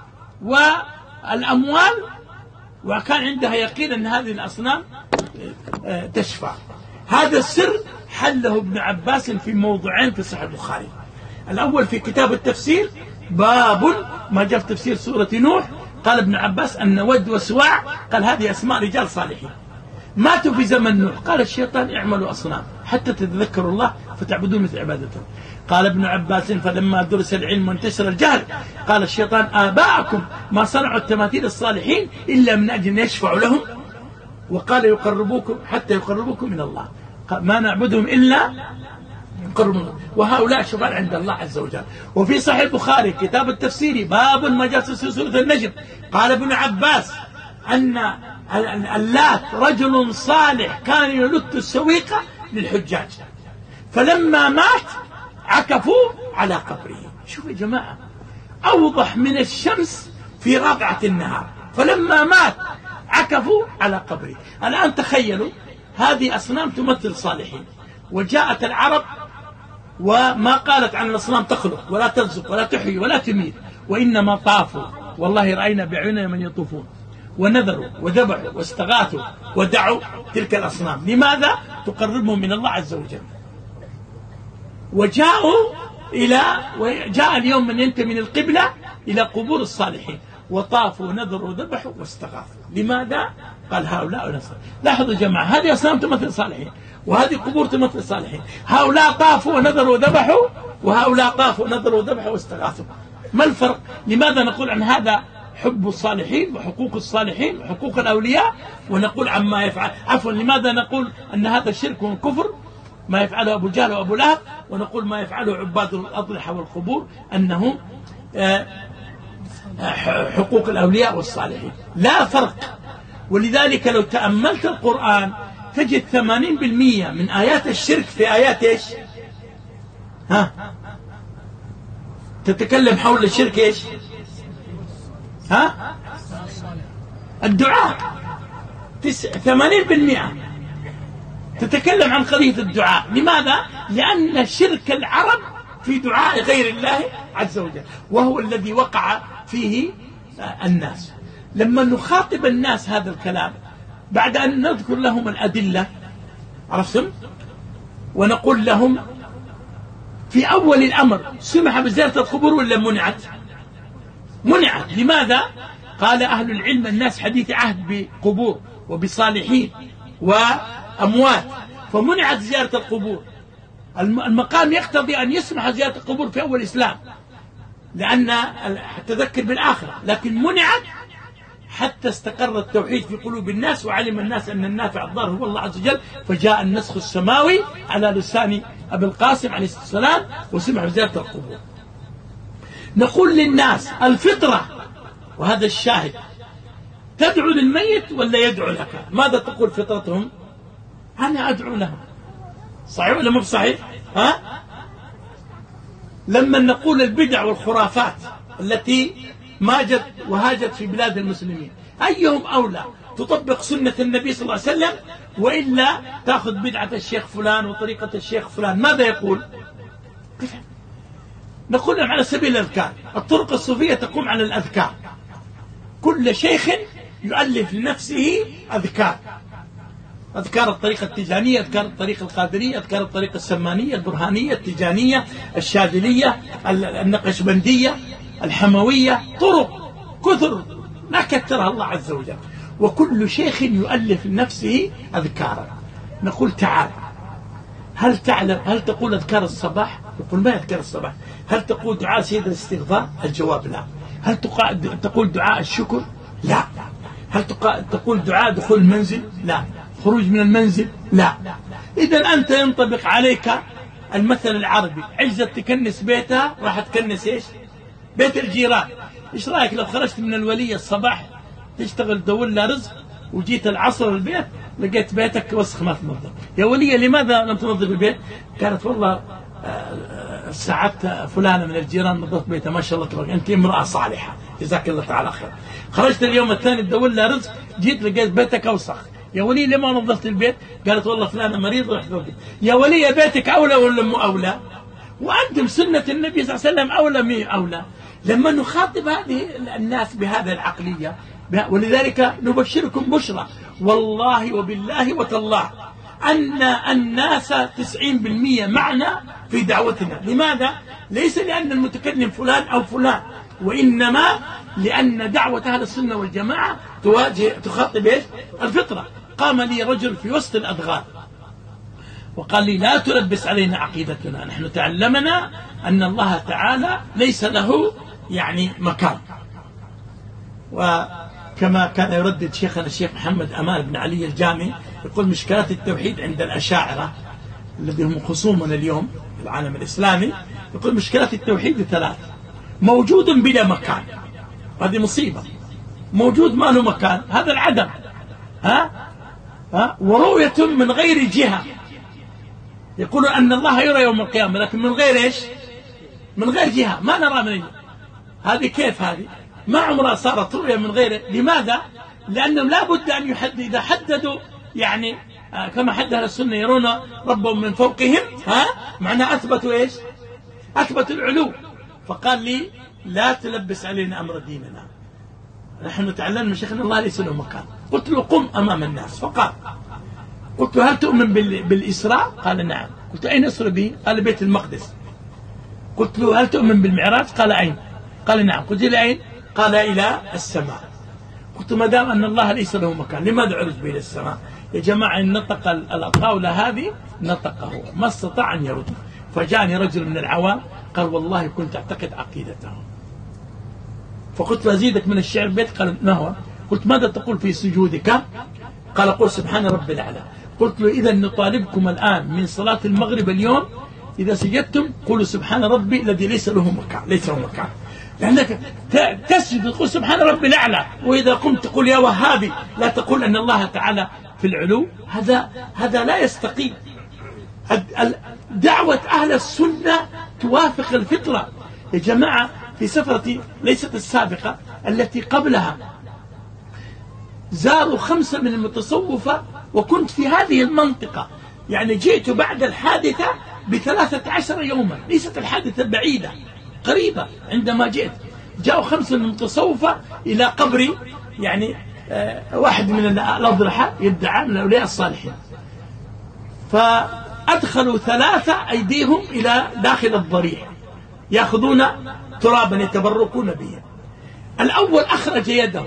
والأموال، وكان عندها يقين أن هذه الأصنام تشفع. هذا السر حله ابن عباس في موضوعين في صحيح البخاري. الأول في كتاب التفسير، باب ما جاء في تفسير سورة نوح، قال ابن عباس أن ود وسواع قال هذه أسماء رجال صالحين ماتوا في زمن نوح. قال الشيطان اعملوا أصنام حتى تتذكروا الله فتعبدون مثل عبادته. قال ابن عباس فلما درس العلم وانتشر الجهل قال الشيطان آباءكم ما صنعوا التماثيل الصالحين إلا من أجل أن يشفعوا لهم، وقال يقربوكم حتى يقربوكم من الله، ما نعبدهم إلا يقربون، وهؤلاء شفاعة عند الله عز وجل. وفي صحيح البخاري كتاب التفسير باب ما جاء في سورة النجم قال ابن عباس أن اللات رجل صالح كان يلت السويقة للحجاج، فلما مات عكفوا على قبره. شوف يا جماعة، أوضح من الشمس في رابعة النهار. فلما مات عكفوا على قبره. الآن تخيلوا هذه أصنام تمثل صالحين، وجاءت العرب وما قالت عن الأصنام تخلق ولا ترزق ولا تحيي ولا تميت، وإنما طافوا، والله رأينا بعيوننا من يطوفون، ونذروا وذبحوا واستغاثوا ودعوا تلك الأصنام. لماذا؟ تقربهم من الله عز وجل. وجاء اليوم من ينتمي من القبلة إلى قبور الصالحين، وطافوا ونذروا وذبحوا واستغاثوا. لماذا؟ قال هؤلاء نصر. لاحظوا يا جماعة، هذه أصنام تمثل صالحين وهذه قبور تمثل صالحين. هؤلاء طافوا ونذروا وذبحوا، وهؤلاء طافوا ونذروا وذبحوا واستغاثوا. ما الفرق؟ لماذا نقول عن هذا حب الصالحين وحقوق الصالحين وحقوق الأولياء، ونقول عما يفعل لماذا نقول أن هذا شرك وكفر ما يفعله أبو جهل وأبو لهب، ونقول ما يفعله عباد الأضرحة والقبور أنهم حقوق الأولياء والصالحين؟ لا فرق. ولذلك لو تأملت القرآن تجد 80% من آيات الشرك في آيات إيش؟ تتكلم حول الشرك إيش؟ الدعاء. 80% تتكلم عن قضية الدعاء. لماذا؟ لأن شرك العرب في دعاء غير الله عز وجل، وهو الذي وقع فيه الناس. لما نخاطب الناس هذا الكلام بعد أن نذكر لهم الأدلة، عرفتم، ونقول لهم في أول الأمر سمح بزيارة القبور ولا منعت؟ منعت. لماذا؟ قال أهل العلم الناس حديث عهد بقبور وبصالحين وأموات، فمنعت زيارة القبور. المقام يقتضي أن يسمح زيارة القبور في أول الإسلام لأن تذكر بالآخرة، لكن منعت حتى استقر التوحيد في قلوب الناس وعلم الناس أن النافع الضار هو الله عز وجل، فجاء النسخ السماوي على لسان أبي القاسم عليه السلام وسمح بزيارة القبور. نقول للناس الفطرة، وهذا الشاهد، تدعو للميت ولا يدعو لك؟ ماذا تقول فطرتهم؟ أنا أدعو لهم. صحيح ولا مو صحيح؟ لما نقول البدع والخرافات التي ماجت وهاجت في بلاد المسلمين، أيهم أولى تطبق سنة النبي صلى الله عليه وسلم وإلا تأخذ بدعة الشيخ فلان وطريقة الشيخ فلان؟ ماذا يقول؟ نقول لهم على سبيل الأذكار. الطرق الصوفية تقوم على الأذكار، كل شيخ يؤلف لنفسه أذكار، أذكار الطريقة التيجانية، أذكار الطريقة القادرية، أذكار الطريقة السمانية، البرهانية، التيجانية، الشاذلية، النقشبندية، الحموية، طرق كثر لا كثرها الله عز وجل، وكل شيخ يؤلف لنفسه أذكارا. نقول تعال، هل تعلم، هل تقول أذكار الصباح؟ يقول ما أذكار الصباح. هل تقول دعاء سيد الاستغفار؟ الجواب لا. هل تقول دعاء الشكر؟ لا. هل تقول دعاء دخول المنزل؟ لا. خروج من المنزل؟ لا. إذا أنت ينطبق عليك المثل العربي، عجزة تكنس بيتها راح تكنس إيش؟ بيت الجيران. إيش رأيك لو خرجت من الولية الصباح تشتغل تدور لها رزق وجيت العصر البيت لقيت بيتك وسخ ما تنظف؟ يا ولية لماذا لم تنظف البيت؟ قالت والله ساعدت فلانة من الجيران نظفت بيتها ما شاء الله تبارك، أنت امرأة صالحة جزاك الله تعالى خير. خرجت اليوم الثاني تدور لها رزق جيت لقيت بيتك أوسخ، يا ولي لما نظفت البيت؟ قالت والله فلانة مريض رحت البيت. يا ولي بيتك أولى ولا مو أولى؟ وأنتم سنة النبي صلى الله عليه وسلم أولى مي أولى. لما نخاطب هذه الناس بهذه العقلية، ولذلك نبشركم بشرى والله وبالله وتالله أن الناس 90% معنا في دعوتنا. لماذا؟ ليس لأن المتكلم فلان أو فلان، وإنما لأن دعوة أهل السنة والجماعة تخاطب إيش؟ الفطرة. قام لي رجل في وسط الأدغال وقال لي لا تلبس علينا عقيدتنا، نحن تعلمنا أن الله تعالى ليس له يعني مكان. وكما كان يردد شيخنا الشيخ محمد أمان بن علي الجامي يقول مشكلات التوحيد عند الأشاعرة الذين هم خصومنا اليوم في العالم الإسلامي، يقول مشكلات التوحيد 3: موجود بلا مكان، هذه مصيبة، موجود ما له مكان، هذا العدم، ورؤية من غير جهة، يقول أن الله يرى يوم القيامة لكن من غير إيش؟ من غير جهة، ما نرى من هذه. كيف هذه؟ ما عمرها صارت رؤية من غيره. لماذا؟ لأنهم لا بد أن يحددوا، إذا حددوا يعني كما حدد السنة يرون ربهم من فوقهم، معناه أثبتوا إيش؟ أثبتوا العلو. فقال لي لا تلبس علينا أمر ديننا، نحن تعلمنا من شيخنا الله ليس له مكان. قلت له قم أمام الناس فقال، قلت له هل تؤمن بالإسراء؟ قال نعم. قلت أين أسر به؟ قال بيت المقدس. قلت له هل تؤمن بالمعراج؟ قال أين؟ قال نعم. قلت إلى أين؟ قال إلى السماء. قلت ما دام أن الله ليس له مكان لماذا عرج به إلى السماء؟ يا جماعة إن نطق الطاولة هذه نطقه ما استطاع أن يرد. فجاءني رجل من العوام قال والله كنت أعتقد عقيدته. فقلت له أزيدك من الشعر بيت؟ قال ما هو؟ قلت ماذا تقول في سجودك؟ قال قل سبحان ربي الأعلى. قلت له إذا نطالبكم الآن من صلاة المغرب اليوم إذا سجدتم قولوا سبحان ربي الذي ليس له مكان، ليس له مكان، لأنك تسجد تقول سبحان ربي الأعلى، وإذا قمت تقول يا وهابي لا تقول أن الله تعالى في العلو، هذا لا يستقيم. دعوة أهل السنة توافق الفطرة. يا جماعة في سفرتي ليست السابقة التي قبلها زاروا 5 من المتصوفة وكنت في هذه المنطقة، يعني جئت بعد الحادثة ب13 يوما، ليست الحادثة بعيدة قريبة. عندما جئت جاءوا 5 من المتصوفة إلى قبري، يعني واحد من الأضرحة يدعى من الأولياء الصالحين، فأدخلوا 3 أيديهم إلى داخل الضريح يأخذون ترابا يتبركون به. الأول أخرج يده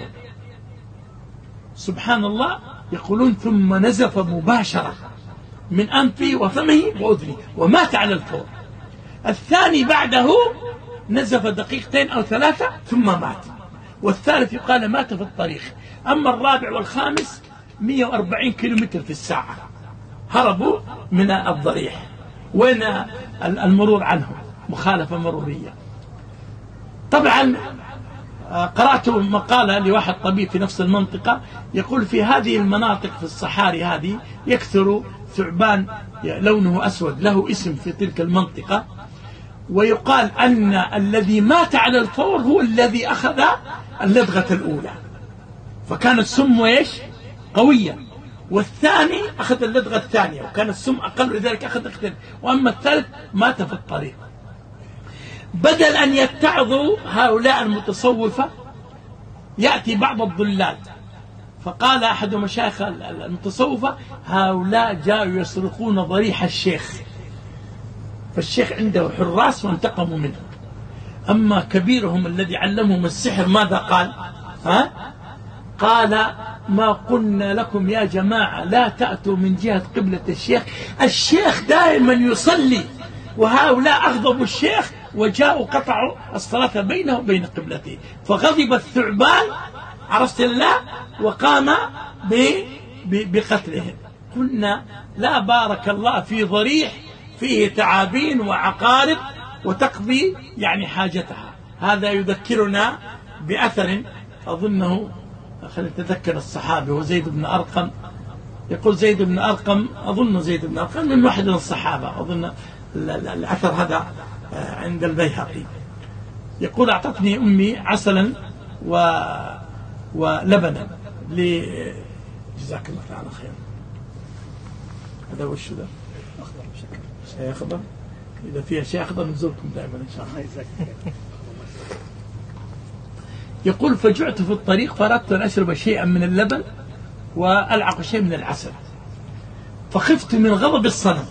سبحان الله يقولون ثم نزف مباشرة من أنفه وفمه وأذنه ومات على الفور. الثاني بعده نزف 2 أو 3 ثم مات، والثالث يقال مات في الطريق. أما الرابع والخامس 140 كيلومتر في الساعة هربوا من الضريح. وين المرور عنهم، مخالفة مرورية. طبعا قرأت مقالة لواحد طبيب في نفس المنطقة يقول في هذه المناطق في الصحاري هذه يكثر ثعبان لونه أسود له اسم في تلك المنطقة، ويقال أن الذي مات على الفور هو الذي أخذ اللدغة الأولى، فكانت سمه إيش؟ قوية، والثاني أخذ اللدغة الثانية وكان السم أقل، لذلك أخذ اختلف، وأما الثالث مات في الطريق. بدل أن يتعظوا هؤلاء المتصوفة يأتي بعض الضلال، فقال أحد مشايخ المتصوفة هؤلاء جاءوا يسرقون ضريح الشيخ، فالشيخ عنده حراس وانتقموا منه. أما كبيرهم الذي علمهم السحر ماذا قال؟ قال ما قلنا لكم يا جماعة لا تأتوا من جهة قبلة الشيخ، الشيخ دائما يصلي، وهؤلاء أغضبوا الشيخ وجاءوا قطعوا الصلاة بينه وبين قبلته، فغضب الثعبان عرفت الله وقام بقتلهم. قلنا لا بارك الله في ضريح فيه تعابين وعقارب وتقضي يعني حاجتها. هذا يذكرنا بأثر أظنه، خلينا نتذكر الصحابي وزيد بن أرقم، يقول زيد بن أرقم، أظن زيد بن أرقم من واحد من الصحابة، أظن الأثر هذا عند البيهقي، يقول أعطتني أمي عسلا ولبنا جزاك الله تعالى خير. هذا وش ذا؟ أخضر بشكل شيء أخضر، إذا فيها شيء أخضر نزوركم دائما إن شاء الله. يقول فجعت في الطريق فأردت أن أشرب شيئا من اللبن وألعق شيء من العسل، فخفت من غضب الصنم،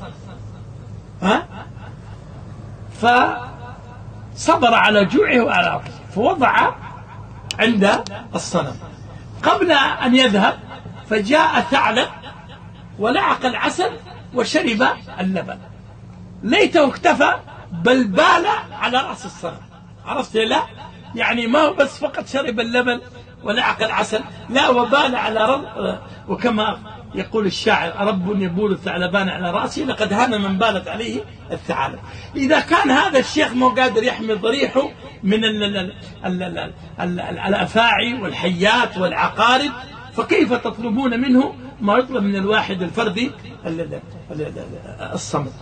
فصبر على جوعه وعلى عطشه، فوضع عند الصنم. قبل أن يذهب فجاء ثعلب ولعق العسل وشرب اللبن، ليته اكتفى بل بال على رأس الصنم، عرفت لا؟ يعني ما هو بس فقط شرب اللبن ولعق العسل، لا وبال على وكما يقول الشاعر رب يبول الثعلبان على رأسه لقد هان من بالت عليه الثعالب. إذا كان هذا الشيخ مو قادر يحمي ضريحه من الأفاعي والحيات والعقارب، فكيف تطلبون منه ما يطلب من الواحد الفردي الصمت؟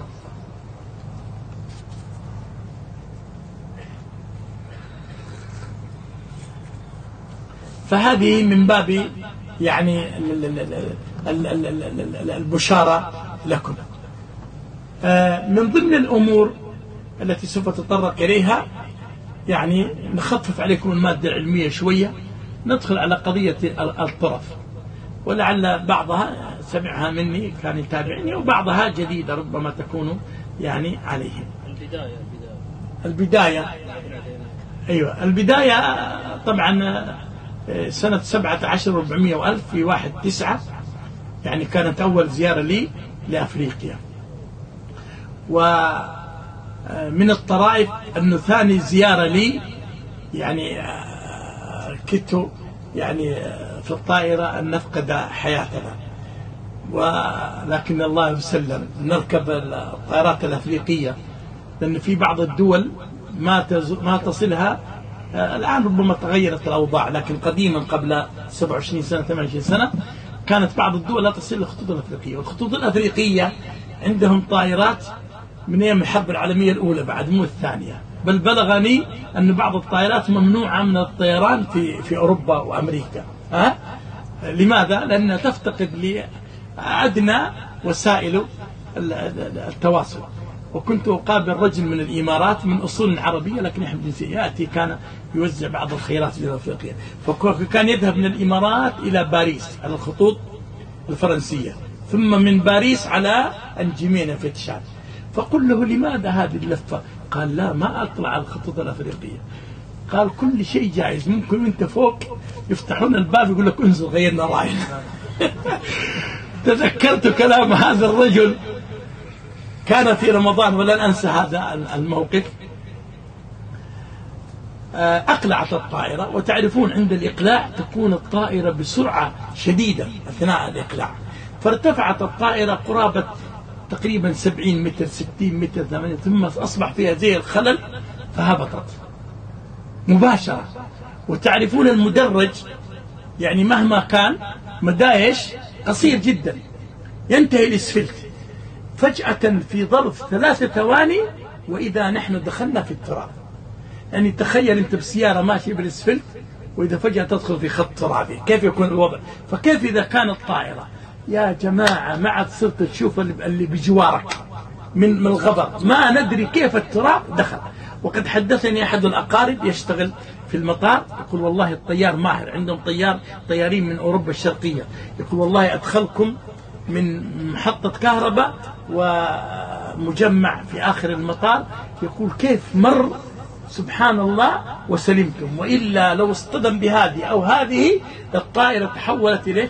فهذه من باب يعني البشارة لكم. من ضمن الأمور التي سوف تطرق إليها يعني نخفف عليكم المادة العلمية شوية، ندخل على قضية الطرف، ولعل بعضها سمعها مني كان يتابعني وبعضها جديدة ربما تكون يعني عليهم. البداية أيوة، البداية طبعا سنة 17,400 وألف في 1/9، يعني كانت أول زيارة لي لأفريقيا. ومن الطرائف أنه ثاني زيارة لي يعني كدت يعني في الطائرة أن نفقد حياتنا، ولكن الله يسلم نركب الطائرات الأفريقية، لأن في بعض الدول ما تصلها الآن، ربما تغيرت الأوضاع، لكن قديما قبل 27 سنة 28 سنة كانت بعض الدول لا تصل للخطوط الأفريقية، والخطوط الأفريقية عندهم طائرات من أيام الحرب العالمية الأولى بعد مو الثانية، بل بلغني أن بعض الطائرات ممنوعة من الطيران في أوروبا وأمريكا. لماذا؟ لأنها تفتقد لأدنى وسائل التواصل. وكنت أقابل رجل من الإمارات من أصول عربية لكن يحب جنسية، يأتي كان يوزع بعض الخيرات الأفريقية، فكان يذهب من الإمارات إلى باريس على الخطوط الفرنسية، ثم من باريس على الجمينة في تشاد. فقل له لماذا هذه اللفة؟ قال لا ما أطلع على الخطوط الأفريقية. قال كل شيء جائز، ممكن وانت فوق يفتحون الباب يقول لك انزل غيرنا راينا. تذكرت كلام هذا الرجل كان في رمضان ولن أنسى هذا الموقف. أقلعت الطائرة، وتعرفون عند الإقلاع تكون الطائرة بسرعة شديدة أثناء الإقلاع، فارتفعت الطائرة قرابة تقريبا 70 متر 60 متر 80، ثم أصبح فيها زي الخلل فهبطت مباشرة. وتعرفون المدرج يعني مهما كان مدايش قصير جدا ينتهي الإسفلت، فجأة في ظرف 3 ثواني وإذا نحن دخلنا في التراب. يعني تخيل أنت بسيارة ماشي بالإسفلت وإذا فجأة تدخل في خط ترابي كيف يكون الوضع؟ فكيف إذا كانت طائرة يا جماعة ما عاد صرت تشوف اللي بجوارك من الغبر، ما ندري كيف التراب دخل. وقد حدثني أحد الأقارب يشتغل في المطار يقول والله الطيار ماهر، عندهم طيارين من أوروبا الشرقية، يقول والله أدخلكم من محطة كهرباء ومجمع في آخر المطار، يقول كيف مر سبحان الله وسلمتم، وإلا لو اصطدم بهذه أو هذه الطائرة تحولت إليه.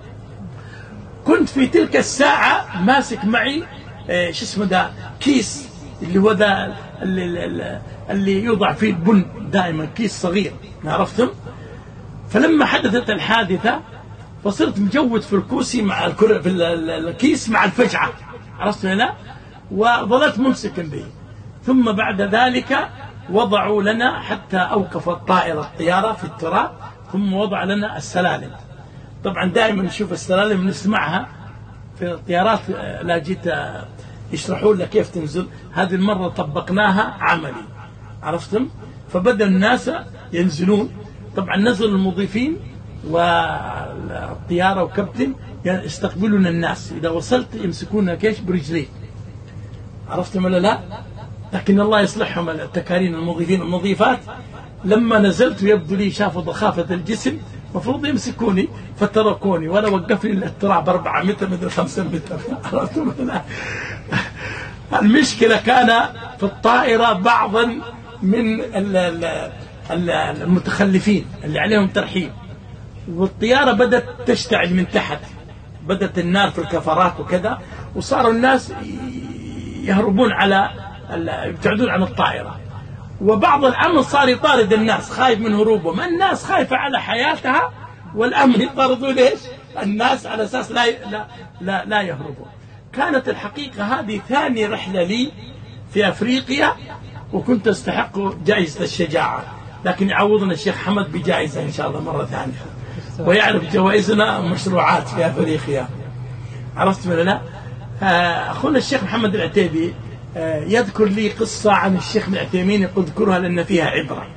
كنت في تلك الساعة ماسك معي شو اسمه ده كيس اللي هو ده اللي يوضع فيه البن دائما، كيس صغير عرفتم. فلما حدثت الحادثة فصرت مجود في الكوسي مع في الكيس مع الفجعة، عرفت لا، وظلت ممسكا به. ثم بعد ذلك وضعوا لنا حتى أوقف الطيارة في التراب، ثم وضع لنا السلالم. طبعا دائما نشوف السلالم نسمعها في الطيارات، لا جيت يشرحون لك كيف تنزل، هذه المرة طبقناها عملي عرفتم. فبدأ الناس ينزلون، طبعا نزل المضيفين والطيارة وكابتن يستقبلون الناس، إذا وصلت يمسكون كيش برجلين، عرفتم ولا لا؟ لكن الله يصلحهم التكارين المضيفين والمضيفات، لما نزلت يبدو لي شافوا ضخافة الجسم مفروض يمسكوني فتركوني، وانا وقفني التراب 4 متر مثل 5 متر. عرفتم ولا لا؟ المشكلة كان في الطائرة بعضا من المتخلفين اللي عليهم ترحيب، والطيارة بدأت تشتعل من تحت، بدأت النار في الكفرات وكذا، وصاروا الناس يهربون يبتعدون عن الطائرة، وبعض الأمن صار يطارد الناس خايف من هروبهم، الناس خايفة على حياتها والأمن يطاردون ليش؟ الناس على أساس لا يهربون. كانت الحقيقة هذه ثاني رحلة لي في أفريقيا، وكنت أستحق جائزة الشجاعة، لكن يعوضنا الشيخ حمد بجائزة إن شاء الله مرة ثانية، ويعرف جوائزنا ومشروعات في أفريقيا، عرفت ولا لا؟ أخونا الشيخ محمد العتيبي يذكر لي قصة عن الشيخ العثيمين، يقول اذكرها لأن فيها عبرة.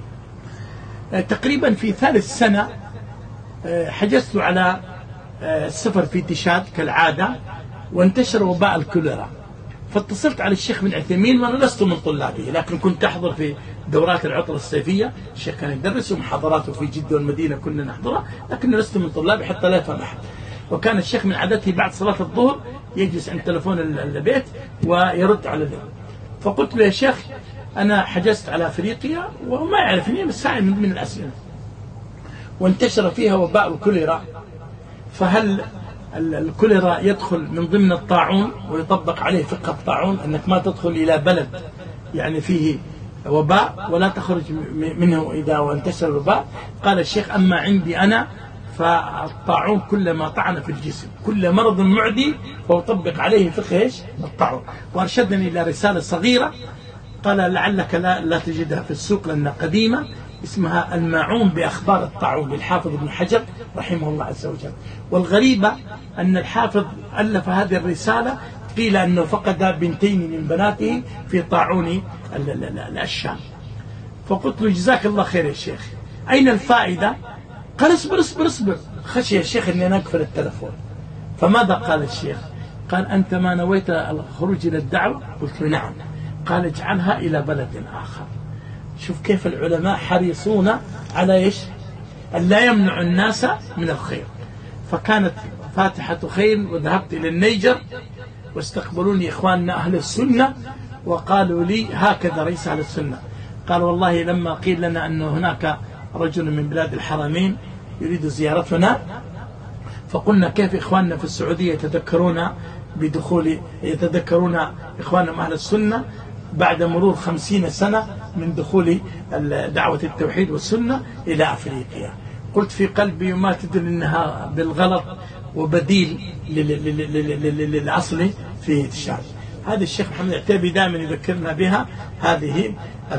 تقريبا في 3 سنة حجزت على السفر في تشاد كالعادة، وانتشر وباء الكوليرا، فاتصلت على الشيخ بن عثيمين وأنا لست من طلابه، لكن كنت أحضر في دورات العطلة الصيفية، الشيخ كان يدرس ومحاضراته في جدة والمدينة كنا نحضرها، لكن لست من طلابه حتى لا يفهم أحد. وكان الشيخ من عادته بعد صلاة الظهر يجلس عند تلفون البيت ويرد على ذلك. فقلت له يا شيخ أنا حجزت على أفريقيا وما يعرفني، بس سائل من الأسئلة، وانتشر فيها وباء الكوليرا، فهل الكوليرا يدخل من ضمن الطاعون ويطبق عليه فقه الطاعون، أنك ما تدخل إلى بلد يعني فيه وباء ولا تخرج منه إذا وانتشر الوباء؟ قال الشيخ أما عندي أنا فالطاعون كلما طعن في الجسم، كل مرض معدي فأطبق عليه فقه الطاعون. وأرشدني إلى رسالة صغيرة قال لعلك لا تجدها في السوق لأنها قديمة، اسمها الماعون بأخبار الطاعون للحافظ ابن حجر رحمه الله عز وجل. والغريبة أن الحافظ ألف هذه الرسالة قيل أنه فقد بنتين من بناته في طاعون الشام. فقلت له جزاك الله خير يا شيخ، أين الفائدة؟ قال اصبر اصبر اصبر، خشي الشيخ أني نقفل التلفون. فماذا قال الشيخ؟ قال أنت ما نويت الخروج إلى الدعوة؟ قلت له نعم. قال اجعلها إلى بلد آخر. شوف كيف العلماء حريصون على إيش؟ أن لا يمنع الناس من الخير. فكانت فاتحة خير، وذهبت إلى النيجر واستقبلوني إخواننا أهل السنة وقالوا لي هكذا رئيس أهل السنة، قال والله لما قيل لنا أن هناك رجل من بلاد الحرمين يريد زيارتنا، فقلنا كيف إخواننا في السعودية يتذكرون إخواننا أهل السنة بعد مرور 50 سنة من دخول دعوة التوحيد والسنة إلى أفريقيا. قلت في قلبي ما تدري أنها بالغلط وبديل للأصل فيه التشابه. هذا الشيخ محمد العتيبي دائما يذكرنا بها هذه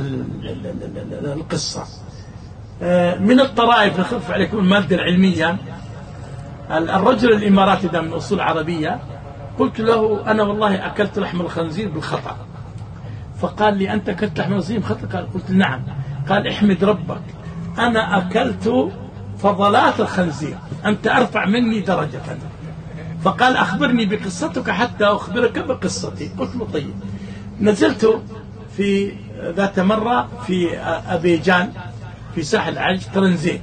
القصة. من الطرائف نخف عليكم المادة العلمية. الرجل الإماراتي ده من أصول عربية، قلت له أنا والله أكلت لحم الخنزير بالخطأ. فقال لي أنت أكلت لحم الخنزير بالخطأ؟ قلت نعم. قال احمد ربك، أنا أكلت فضلات الخنزير، أنت أرفع مني درجة. فقال أخبرني بقصتك حتى أخبرك بقصتي. قلت له طيب. نزلت في ذات مرة في أبيجان في ساحل العرج ترنزيت،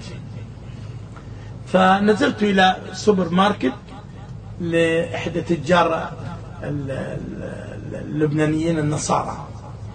فنزلت إلى سوبر ماركت لإحدى تجار اللبنانيين النصارى،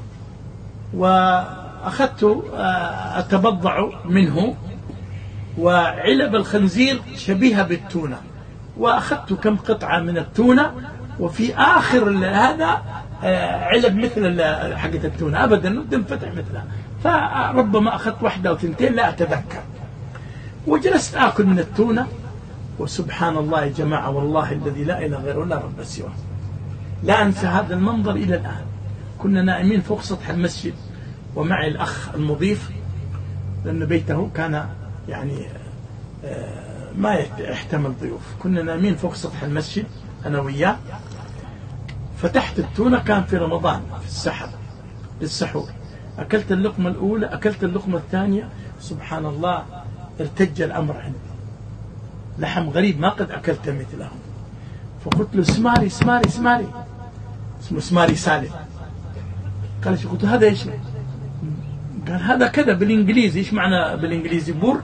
وأخذت أتبضع منه، وعلب الخنزير شبيهة بالتونة، وأخذت كم قطعة من التونة، وفي آخر هذا علب مثل حقة التونة أبدا تنفتح مثلها، فربما أخذت واحدة أو ثنتين لا أتذكر، وجلست آكل من التونة. وسبحان الله يا جماعة، والله الذي لا إله غيره ولا رب سواه، لا أنسى هذا المنظر إلى الآن. كنا نائمين فوق سطح المسجد، ومعي الأخ المضيف، لأن بيته كان يعني ما يحتمل ضيوف. كنا نائمين فوق سطح المسجد أنا وياه، فتحت التونة، كان في رمضان في السحر للسحور. أكلت اللقمة الأولى، أكلت اللقمة الثانية، سبحان الله ارتج الأمر عندي، لحم غريب ما قد أكلت مثله. فقلت له سماري سماري سماري، اسمه سماري سالم. قال شو؟ قلت هذا ايش؟ قال هذا كذا بالإنجليزي. ايش معنى بالإنجليزي؟ بور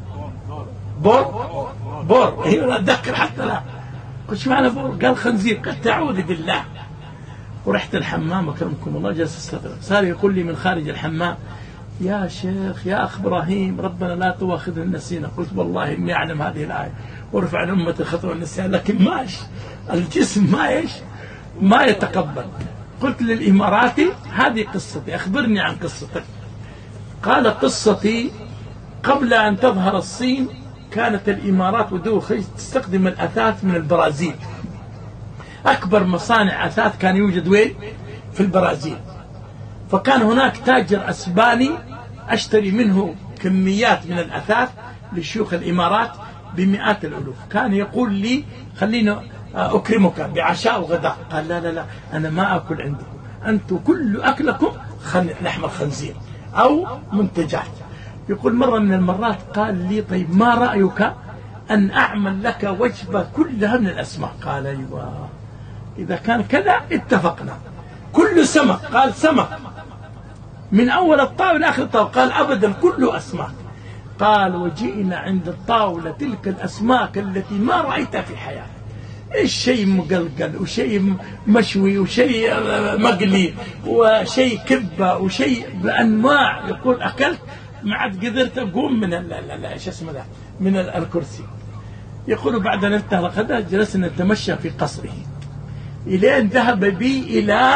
بور بور. ايوه أتذكر حتى لا. قلت ايش معنى بور؟ قال خنزير. قلت أعوذ بالله. ورحت الحمام أكرمكم الله، جالس استغرب. صار يقول لي من خارج الحمام يا شيخ يا أخ إبراهيم ربنا لا تؤاخذنا إن نسينا. قلت والله إني أعلم هذه الآية ورفع عن أمة الخطأ والنسيان، لكن ما الجسم ما يتقبل. قلت للإماراتي هذه قصتي، أخبرني عن قصتك. قال قصتي قبل أن تظهر الصين كانت الإمارات ودول الخليج تستخدم الأثاث من البرازيل. أكبر مصانع أثاث كان يوجد وين؟ في البرازيل. فكان هناك تاجر أسباني أشتري منه كميات من الأثاث لشيوخ الإمارات بمئات الألوف. كان يقول لي خلينا أكرمك بعشاء وغداء. قال لا لا لا، أنا ما أكل عندكم، أنتم كل أكلكم لحم الخنزير أو منتجات. يقول مرة من المرات قال لي طيب ما رأيك أن أعمل لك وجبة كلها من الأسماك؟ قال أيوة، إذا كان كذا اتفقنا. كل سمك. قال سمك من أول الطاولة إلى آخر الطاولة. قال أبدا كله أسماك. قال وجئنا عند الطاولة تلك الأسماك التي ما رأيتها في حياتك، الشيء مقلقل وشيء مشوي وشيء مقلي وشيء كبة وشيء بأنواع. يقول أكلت ما عاد قدرت أقوم من شو اسمه ذا من الكرسي. يقول بعد أن انتهى الغداء جلسنا نتمشى في قصره إلى أن ذهب بي إلى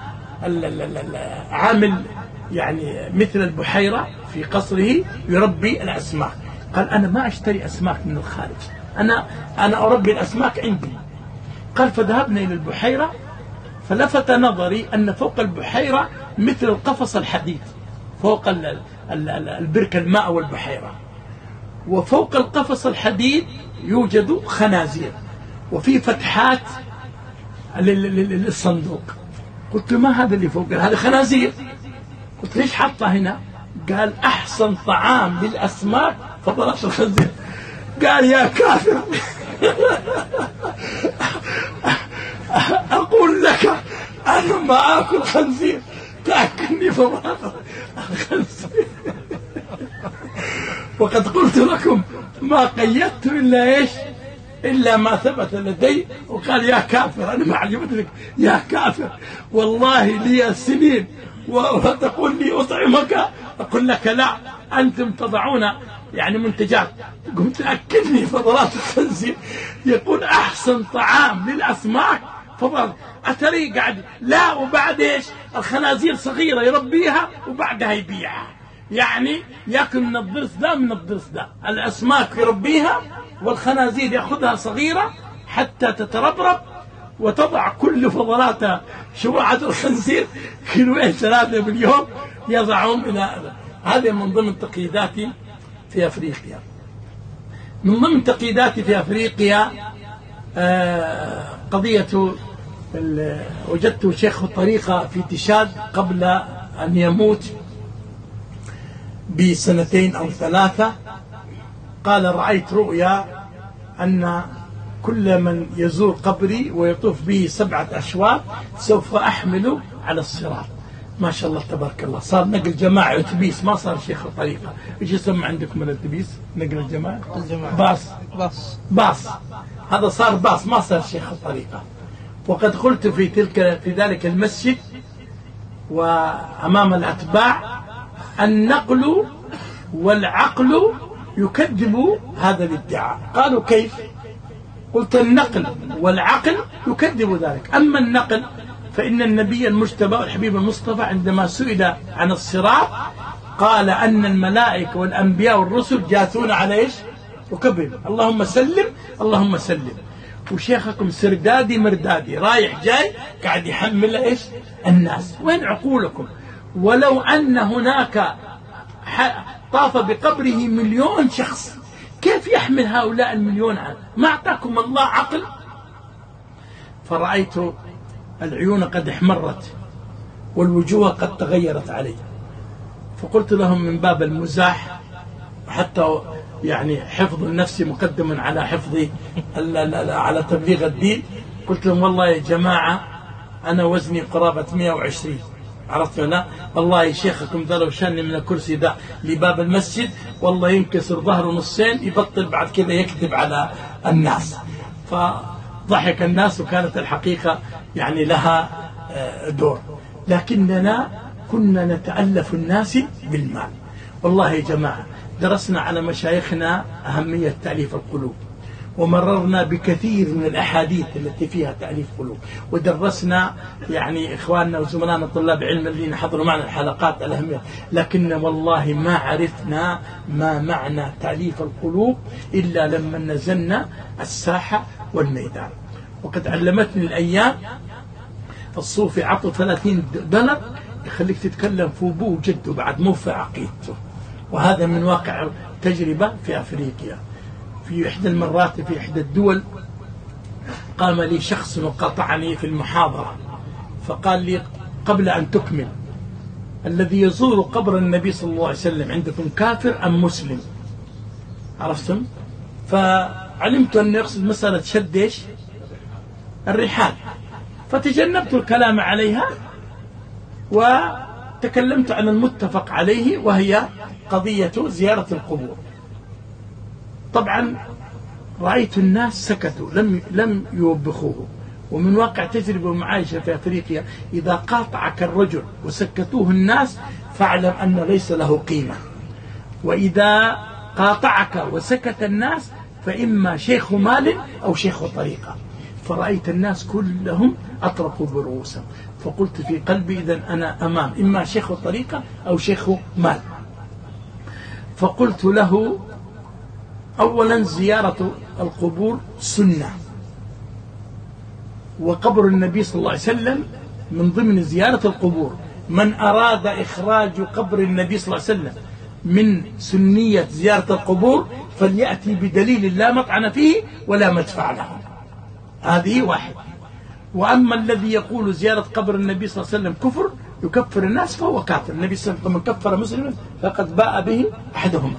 عامل يعني مثل البحيرة في قصره يربي الأسماك. قال أنا ما أشتري أسماك من الخارج، أنا أربي الأسماك عندي. قال فذهبنا إلى البحيرة، فلفت نظري أن فوق البحيرة مثل القفص الحديد فوق البركة الماء والبحيرة، وفوق القفص الحديد يوجد خنازير وفي فتحات للصندوق. قلت ما هذا اللي فوق؟ قال هذا خنازير. قلت ليش حطها هنا؟ قال أحسن طعام للأسماك فضلات الخنزير. قال يا كافر أقول لك أنا ما آكل خنزير، تأكلني فضلات الخنزير. وقد قلت لكم ما قيدت إلا إيش؟ إلا ما ثبت لدي. وقال يا كافر، أنا ما عجبتك يا كافر، والله لي السنين وتقول لي أطعمك، أقول لك لا، أنتم تضعون يعني منتجات. قمت أكلني فضلات الخنزير. يقول أحسن طعام للأسماك فضل. أتري قاعد لا، وبعد إيش؟ الخنازير صغيرة يربيها وبعدها يبيعها، يعني يأكل من الضرس ده من الضرس ده. الأسماك يربيها والخنازير يأخذها صغيرة حتى تتربرب وتضع كل فضلات شبعة الخنزير كيلوين 3 باليوم يضعهم إلى هذه من ضمن تقييداتي في أفريقيا. من ضمن تقييداتي في أفريقيا قضية وجدت شيخ الطريقة في تشاد قبل أن يموت ب2 أو 3 قال: رأيت رؤيا أن كل من يزور قبري ويطوف به 7 أشواط سوف أحمله على الصراط. ما شاء الله تبارك الله، صار نقل جماعي أتوبيس، ما صار شيخ الطريقة. ايش يسمى عندكم الأتوبيس؟ نقل الجماعي؟ باص. هذا صار باص، ما صار شيخ الطريقة. وقد قلت في ذلك المسجد وأمام الأتباع: النقل والعقل يكذب هذا الادعاء. قالوا: كيف؟ قلت: النقل والعقل يكذب ذلك. أما النقل فإن النبي المجتبى الحبيب المصطفى عندما سئل عن الصراط قال أن الملائكة والأنبياء والرسل جاثون على إيش؟ وكبر اللهم سلم اللهم سلم. وشيخكم سردادي مردادي رايح جاي قاعد يحمل إيش؟ الناس. وين عقولكم؟ ولو أن هناك طاف بقبره 1,000,000 شخص، كيف يحمل هؤلاء 1,000,000 عنه؟ ما أعطاكم الله عقل؟ فرأيت العيون قد احمرت والوجوه قد تغيرت علي، فقلت لهم من باب المزاح حتى يعني حفظ النفس مقدم على حفظ على تبليغ الدين، قلت لهم: والله يا جماعة أنا وزني قرابة 120. عرفت أنا؟ والله شيخكم ذا لو شاني من الكرسي ده لباب المسجد والله ينكسر ظهره نصين، يبطل بعد كذا يكذب على الناس. فضحك الناس، وكانت الحقيقة يعني لها دور. لكننا كنا نتألف الناس بالمال. والله يا جماعة درسنا على مشايخنا أهمية تأليف القلوب، ومررنا بكثير من الأحاديث التي فيها تأليف قلوب، ودرسنا يعني إخواننا وزملائنا طلاب علم الذين حضروا معنا الحلقات الأهمية، لكن والله ما عرفنا ما معنى تأليف القلوب إلا لما نزلنا الساحة والميدان. وقد علمتني الأيام الصوفي عطوا $30 يخليك تتكلم في أبوه وجده بعد مو في عقيدته. وهذا من واقع تجربة في أفريقيا. في إحدى المرات في إحدى الدول قام لي شخص وقاطعني في المحاضرة، فقال لي: قبل أن تكمل، الذي يزور قبر النبي صلى الله عليه وسلم عندكم كافر أم مسلم؟ عرفتم؟ فعلمت أنه يقصد مسألة شد الرحال، فتجنبت الكلام عليها وتكلمت عن المتفق عليه، وهي قضية زيارة القبور. طبعا رأيت الناس سكتوا، لم يوبخوه. ومن واقع تجربة ومعايشة في أفريقيا، إذا قاطعك الرجل وسكتوه الناس فاعلم أن ليس له قيمة، وإذا قاطعك وسكت الناس فإما شيخ مال أو شيخ طريقة. فرأيت الناس كلهم أطرقوا برؤوسهم، فقلت في قلبي: إذن أنا أمام إما شيخ طريقة أو شيخ مال. فقلت له: أولا زيارة القبور سنة، وقبر النبي صلى الله عليه وسلم من ضمن زيارة القبور. من أراد إخراج قبر النبي صلى الله عليه وسلم من سنية زيارة القبور فليأتي بدليل لا مطعن فيه ولا مدفع له. هذه واحد. وأما الذي يقول زيارة قبر النبي صلى الله عليه وسلم كفر يكفر الناس فهو كافر. النبي صلى الله عليه وسلم من كفر مسلما فقد باء به أحدهما.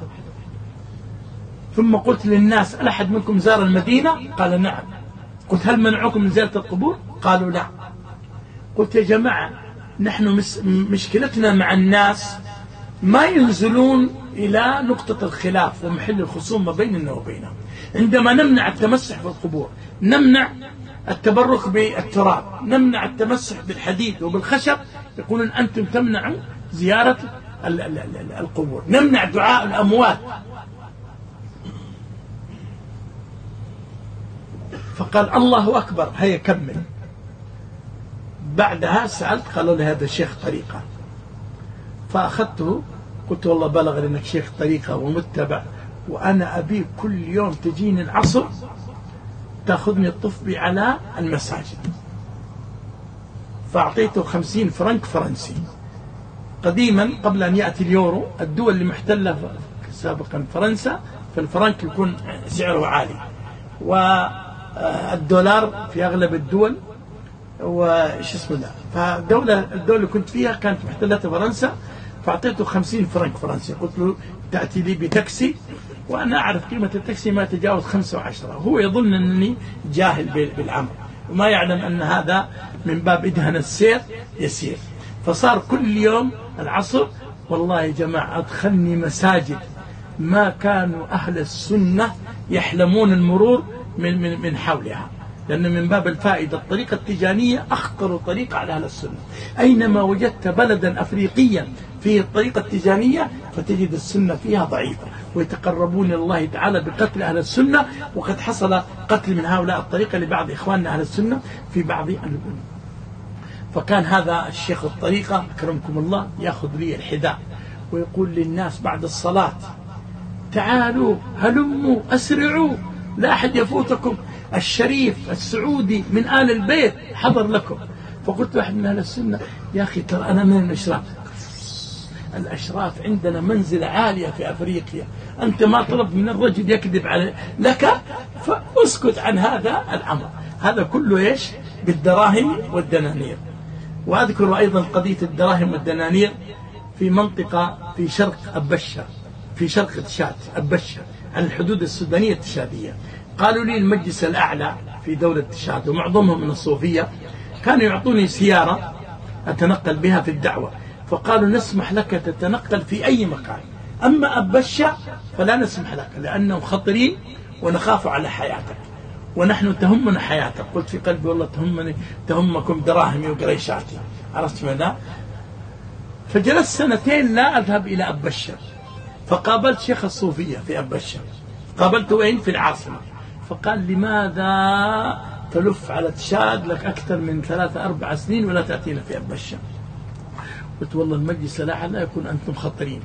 ثم قلت للناس: هل أحد منكم زار المدينة؟ قال: نعم. قلت: هل منعكم من زيارة القبور؟ قالوا: لا. قلت: يا جماعة نحن مشكلتنا مع الناس ما ينزلون إلى نقطة الخلاف ومحل الخصوم ما بيننا وبينهم. عندما نمنع التمسح بالقبور، نمنع التبرك بالتراب، نمنع التمسح بالحديد وبالخشب، يقولون أنتم تمنعوا زيارة القبور، نمنع دعاء الأموات. فقال: الله أكبر، هيا كمل. بعدها سألت، قالوا لي: هذا الشيخ طريقة. فأخذته، قلت: والله بلغ لأنك شيخ طريقة ومتبع، وأنا أبي كل يوم تجيني العصر تأخذني الطف بي على المساجد. فأعطيته 50 فرنك فرنسي. قديما قبل أن يأتي اليورو الدول اللي محتلة سابقا فرنسا فالفرنك يكون سعره عالي، والدولار في أغلب الدول وش اسمه ده. الدولة اللي كنت فيها كانت محتلة فرنسا، فأعطيته 50 فرنك فرنسي. قلت له تأتي لي بتاكسي، وأنا أعرف قيمة التاكسي ما تجاوز 5 و10. هو يظن أنني جاهل بالأمر وما يعلم أن هذا من باب إدهن السير يسير. فصار كل يوم العصر والله يا جماعة أدخلني مساجد ما كانوا أهل السنة يحلمون المرور من حولها، لأن من باب الفائدة الطريقة التجانية أخطر طريقة على أهل السنة. أينما وجدت بلدا أفريقيا فيه الطريقة التجانية فتجد السنة فيها ضعيفة، ويتقربون الله تعالى بقتل أهل السنة. وقد حصل قتل من هؤلاء الطريقة لبعض إخواننا أهل السنة في بعض البلاد. فكان هذا الشيخ الطريقة أكرمكم الله يأخذ لي الحذاء ويقول للناس بعد الصلاة تعالوا هلموا أسرعوا لا أحد يفوتكم، الشريف السعودي من آل البيت حضر لكم. فقلت واحد من أهل السنة يا أخي ترى أنا من الأشراف. الأشراف عندنا منزلة عالية في أفريقيا، أنت ما طلب من الرجل يكذب على لك، فاسكت عن هذا الأمر. هذا كله إيش؟ بالدراهم والدنانير. وأذكر أيضا قضية الدراهم والدنانير في منطقة في شرق أبشة، في شرق تشاد أبشة عن الحدود السودانية التشادية. قالوا لي المجلس الأعلى في دولة تشاد ومعظمهم من الصوفية كانوا يعطوني سيارة أتنقل بها في الدعوة، فقالوا نسمح لك تتنقل في أي مكان، أما أبشة فلا نسمح لك لأنهم خطرين ونخاف على حياتك ونحن تهمنا حياتك. قلت في قلبي والله تهمكم دراهمي وقريشاتي، عرفت ماذا؟ فجلست 2 لا أذهب إلى أبشة. فقابلت شيخ الصوفية في أبشة، قابلته وين؟ في العاصمة. فقال لماذا تلف على تشاد لك أكثر من 3-4 سنين ولا تأتينا في أبشة؟ قلت والله المجلس لا يكون أنتم خطرين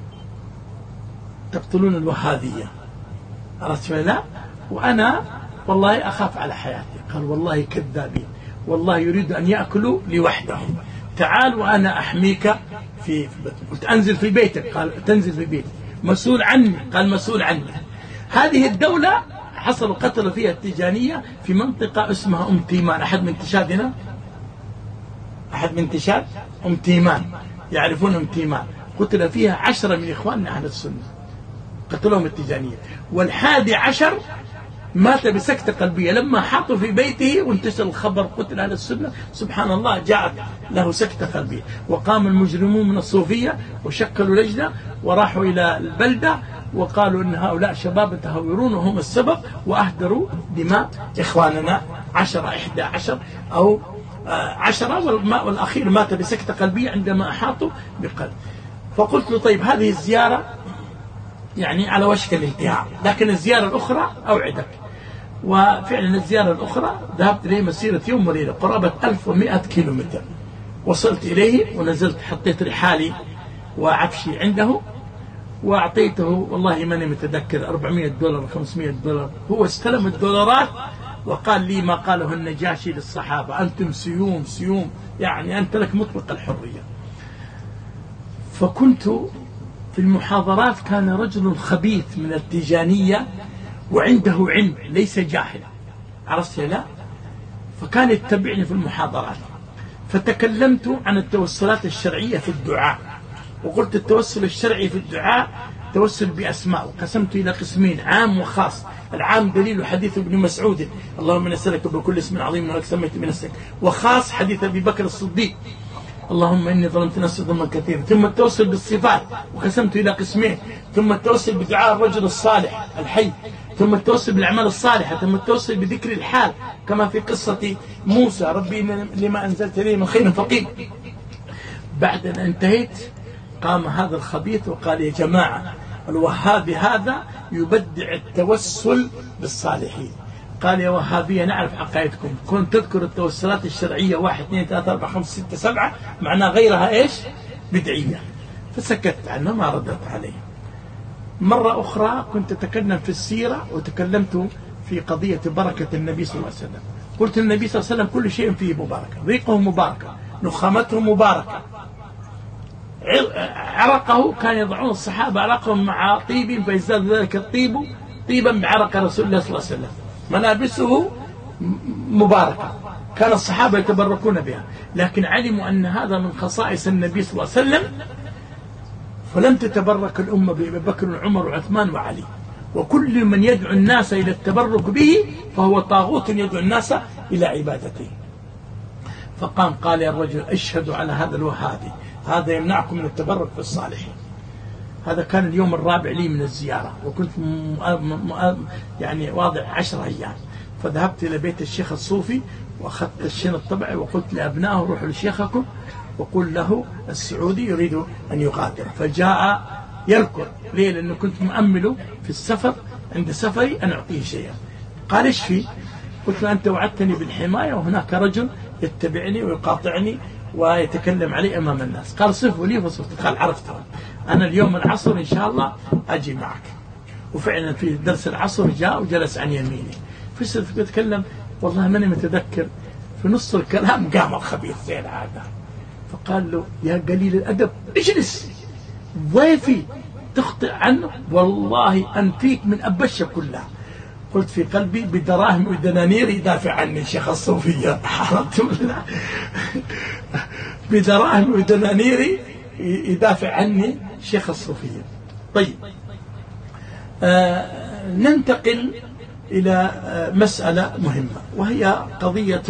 تقتلون الوهابية، عرفت لا؟ وأنا والله أخاف على حياتي. قال والله كذابين، والله يريد أن يأكلوا لوحدهم، تعال وأنا أحميك في بيتك. قلت أنزل في بيتك. قال تنزل في بيتك. مسؤول عني. قال مسؤول عني. هذه الدولة حصلوا قتلوا فيها التجانية في منطقة اسمها أم تيمان. أحد من تشاد هنا؟ أحد من تشاد؟ أم تيمان، يعرفون أم تيمان؟ قتل فيها 10 من إخواننا أهل السنة، قتلهم التجانية. وال11 مات بسكتة قلبية لما حاطوا في بيته وانتشر الخبر قتل أهل السنة. سبحان الله جاءت له سكتة قلبية، وقام المجرمون من الصوفية وشكلوا لجنة وراحوا إلى البلدة وقالوا إن هؤلاء شباب تهورون وهم السبب، وأهدروا دماء إخواننا 10 11 أو 10، والأخير مات بسكتة قلبية عندما أحاطوا بقلب. فقلت له طيب هذه الزيارة يعني على وشك الانتهاء، لكن الزيارة الأخرى أوعدك. وفعلا الزيارة الأخرى ذهبت إليه مسيرة يوم وليلة قرابة 1100 كيلومتر. وصلت إليه ونزلت، حطيت رحالي وعفشي عنده وأعطيته والله ماني متذكر $400 $500. هو استلم الدولارات وقال لي ما قاله النجاشي للصحابة: أنتم سيوم سيوم، يعني أنت لك مطلق الحرية. فكنت في المحاضرات كان رجل خبيث من التجانية وعنده علم ليس جاهلا، عرفت لا؟ فكان يتبعني في المحاضرات. فتكلمت عن التوسلات الشرعية في الدعاء، وقلت التوسل الشرعي في الدعاء توسل بأسماء، وقسمت إلى قسمين: عام وخاص. العام دليل حديث ابن مسعود: اللهم نسألك بكل اسم عظيم لك سميت بنفسك. وخاص حديث أبي بكر الصديق: اللهم إني ظلمت نفسي ظلما كثيرا. ثم التوسل بالصفات وقسمت إلى قسمين: ثم التوسل بدعاء الرجل الصالح الحي، ثم التوسل بالأعمال الصالحة، ثم التوسل بذكر الحال كما في قصة موسى: ربي لما أنزلت إليه من خير فقير. بعد أن انتهيت قام هذا الخبيث وقال: يا جماعة، الوهابي هذا يبدع التوسل بالصالحين. قال: يا وهابية نعرف عقائدكم، كنت تذكر التوسلات الشرعية 1 2 3 4 5 6 7 معناه غيرها إيش؟ بدعية. فسكت عنه ما ردت عليه. مرة أخرى كنت أتكلم في السيرة وتكلمت في قضية بركة النبي صلى الله عليه وسلم. قلت النبي صلى الله عليه وسلم كل شيء فيه مباركة، ريقه مباركة، نخامته مباركة، عرقه كان يضعون الصحابة عرقهم مع طيب فيزداد ذلك الطيب طيبا بعرق رسول الله صلى الله عليه وسلم. ملابسه مباركة، كان الصحابة يتبركون بها، لكن علموا أن هذا من خصائص النبي صلى الله عليه وسلم، فلم تتبرك الأمة بأبي بكر وعمر وعثمان وعلي. وكل من يدعو الناس إلى التبرك به فهو طاغوت يدعو الناس إلى عبادته. فقام قال يا الرجل أشهد على هذا الوهابي، هذا يمنعكم من التبرك في الصالحين. هذا كان اليوم الرابع لي من الزيارة، وكنت يعني واضع 10 أيام. فذهبت إلى بيت الشيخ الصوفي وأخذت الشين الطبعي وقلت لأبنائه روحوا لشيخكم وقل له السعودي يريد أن يغادر. فجاء يركض ليه؟ لأنه كنت مؤمله في السفر، عند سفري أن أعطيه شيئا. قال إيش في؟ قلت له أنت وعدتني بالحماية وهناك رجل يتبعني ويقاطعني ويتكلم علي أمام الناس. قال صفه لي فصفته. قال عرفته، أنا اليوم العصر إن شاء الله أجي معك. وفعلا في درس العصر جاء وجلس عن يميني، فصرت أتكلم والله ماني متذكر، في نص الكلام قام الخبيث زي العادة فقال له يا قليل الأدب اجلس، ضيفي تخطئ عنه والله أنفيك من أبشة كلها. قلت في قلبي بدراهم ودنانير يدافع عني شيخ الصوفية، حرمت بالله، بدراهم ودنانير يدافع عني شيخ الصوفية. طيب ننتقل إلى مسألة مهمة، وهي قضية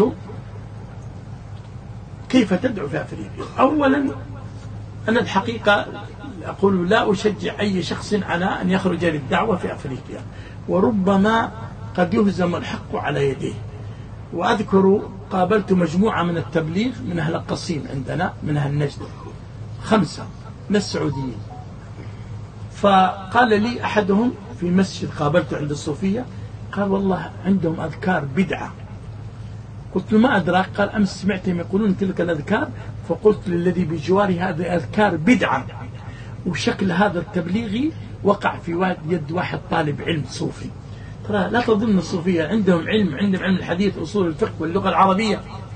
كيف تدعو في أفريقيا. أولا أنا الحقيقة أقول لا أشجع أي شخص على أن يخرج للدعوة في أفريقيا، وربما قد يهزم الحق على يديه. وأذكر قابلت مجموعة من التبليغ من أهل القصيم عندنا، من أهل نجد 5 من السعوديين. فقال لي أحدهم في مسجد قابلته عند الصوفية، قال والله عندهم أذكار بدعة. قلت له ما أدراك؟ قال أمس سمعتهم يقولون تلك الأذكار، فقلت للذي بجواري هذه أذكار بدعة، وشكل هذا التبليغي وقع في يد واحد طالب علم صوفي. ترى لا تظن الصوفية عندهم علم الحديث أصول الفقه واللغة العربية.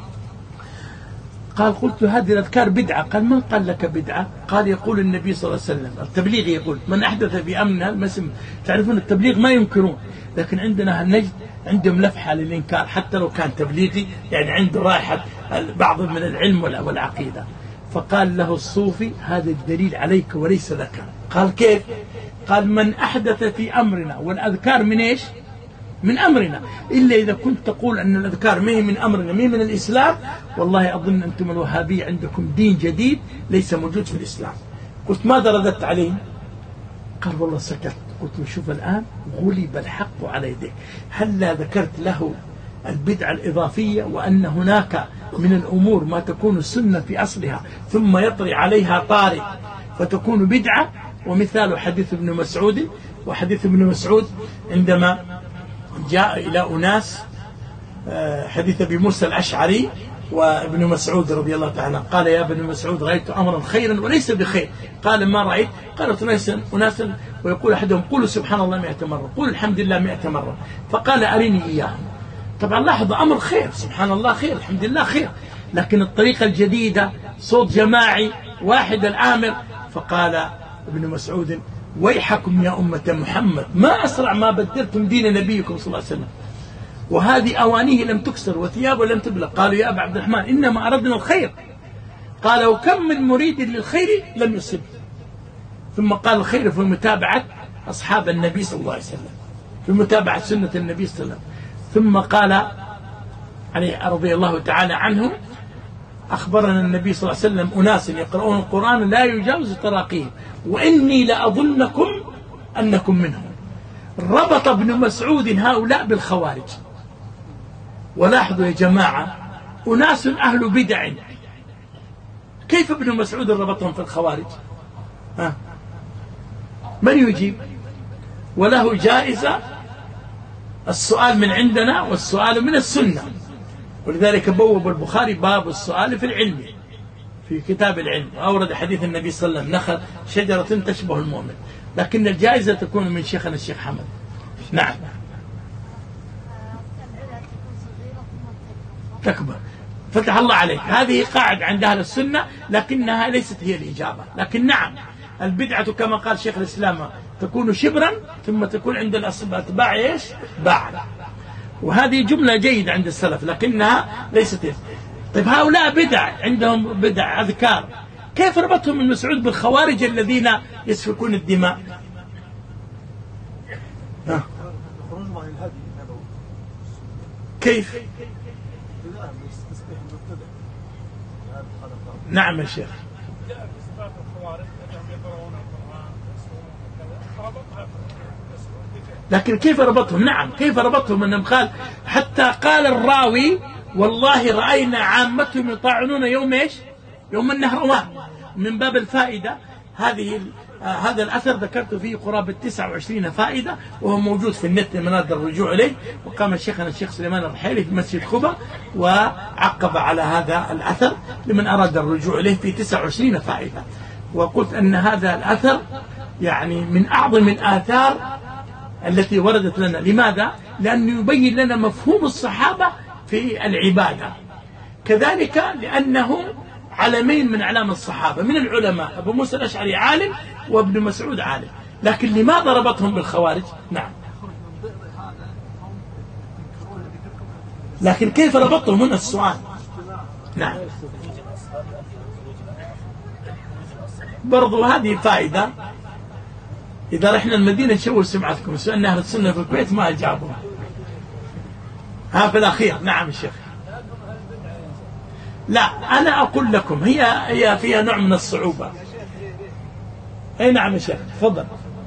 قال قلت له هذه الأذكار بدعة. قال من قال لك بدعة؟ قال يقول النبي صلى الله عليه وسلم، التبليغ يقول من أحدث في أمرنا المسلم. تعرفون التبليغ ما ينكرون، لكن عندنا النجد عندهم لفحة للإنكار حتى لو كان تبليغي، يعني عنده رائحة بعض من العلم والعقيدة. فقال له الصوفي هذا الدليل عليك وليس لك. قال كيف؟ قال من أحدث في أمرنا، والأذكار من إيش؟ من أمرنا، إلا إذا كنت تقول أن الأذكار ما هي من أمرنا، ما هي من الإسلام، والله أظن أنتم الوهابية عندكم دين جديد ليس موجود في الإسلام. قلت ماذا رددت عليه؟ قال والله سكت. قلت له شوف الآن غلب الحق على يديك، هلا ذكرت له البدعة الإضافية وأن هناك من الأمور ما تكون السنة في أصلها ثم يطري عليها طارئ فتكون بدعة. ومثال حديث ابن مسعود، وحديث ابن مسعود عندما جاء إلى أناس، حديث أبي موسى الأشعري وابن مسعود رضي الله تعالى، قال يا ابن مسعود رأيت أمرا خيرا وليس بخير. قال ما رأيت؟ قالت أناسا ويقول أحدهم قولوا سبحان الله 100 مرة، قولوا الحمد لله 100 مرة. فقال أرني إياهم. طبعا لاحظ أمر خير، سبحان الله خير، الحمد لله خير، لكن الطريقة الجديدة صوت جماعي واحد الآمر. فقال ابن مسعود ويحكم يا أمة محمد، ما أسرع ما بدلتم دين نبيكم صلى الله عليه وسلم، وهذه أوانيه لم تكسر وثيابه لم تبلغ. قالوا يا أبا عبد الرحمن إنما أردنا الخير. قال وكم من مريد للخير لم يصب. ثم قال الخير في متابعة أصحاب النبي صلى الله عليه وسلم، في متابعة سنة النبي صلى الله عليه وسلم. ثم قال عليه رضي الله تعالى عنه أخبرنا النبي صلى الله عليه وسلم أناس يقرؤون القرآن لا يجاوز تراقيهم وإني لأظنكم أنكم منهم. ربط ابن مسعود هؤلاء بالخوارج. ولاحظوا يا جماعة أناس أهل بدع، كيف ابن مسعود ربطهم في الخوارج؟ من يجيب؟ وله جائزة السؤال من عندنا والسؤال من السنة. ولذلك بوب البخاري باب السؤال في العلم في كتاب العلم، وأورد حديث النبي صلى الله عليه وسلم نخل شجرة تشبه المؤمن، لكن الجائزة تكون من شيخنا الشيخ حمد. نعم. تكبر. فتح الله عليك. هذه قاعدة عند أهل السنة، لكنها ليست هي الإجابة. لكن نعم، البدعة كما قال شيخ الإسلام تكون شبرا ثم تكون عند الأتباع إيش؟ باعا. وهذه جملة جيدة عند السلف، لكنها ليست هي. طيب هؤلاء بدع، عندهم بدع أذكار، كيف ربطهم ابن مسعود بالخوارج الذين يسفكون الدماء؟ كيف؟ نعم يا شيخ. لكن كيف ربطهم؟ نعم كيف ربطهم؟ انهم قال حتى قال الراوي والله رأينا عامتهم يطاعنون يوم ايش؟ يوم النهروان. من باب الفائدة هذا الأثر ذكرت فيه قرابة 29 فائدة، وهو موجود في النت من هذا الرجوع إليه. وقام شيخنا الشيخ سليمان الرحيلي في مسجد خبا وعقب على هذا الأثر لمن أراد الرجوع إليه في 29 فائدة. وقلت أن هذا الأثر يعني من أعظم الآثار التي وردت لنا. لماذا؟ لأنه يبين لنا مفهوم الصحابة في العبادة، كذلك لأنه علمين من أعلام الصحابة من العلماء، أبو موسى الأشعري عالم وابن مسعود عالم. لكن لماذا ربطهم بالخوارج؟ نعم، لكن كيف ربطهم هنا السؤال. نعم، برضو هذه فائدة. إذا رحنا المدينة نشوه سمعتكم، سألنا أهل السنة في الكويت ما أجابوا. ها في الأخير. نعم الشيخ. لا أنا أقول لكم هي فيها نوع من الصعوبة. أي نعم يا شيخ تفضل.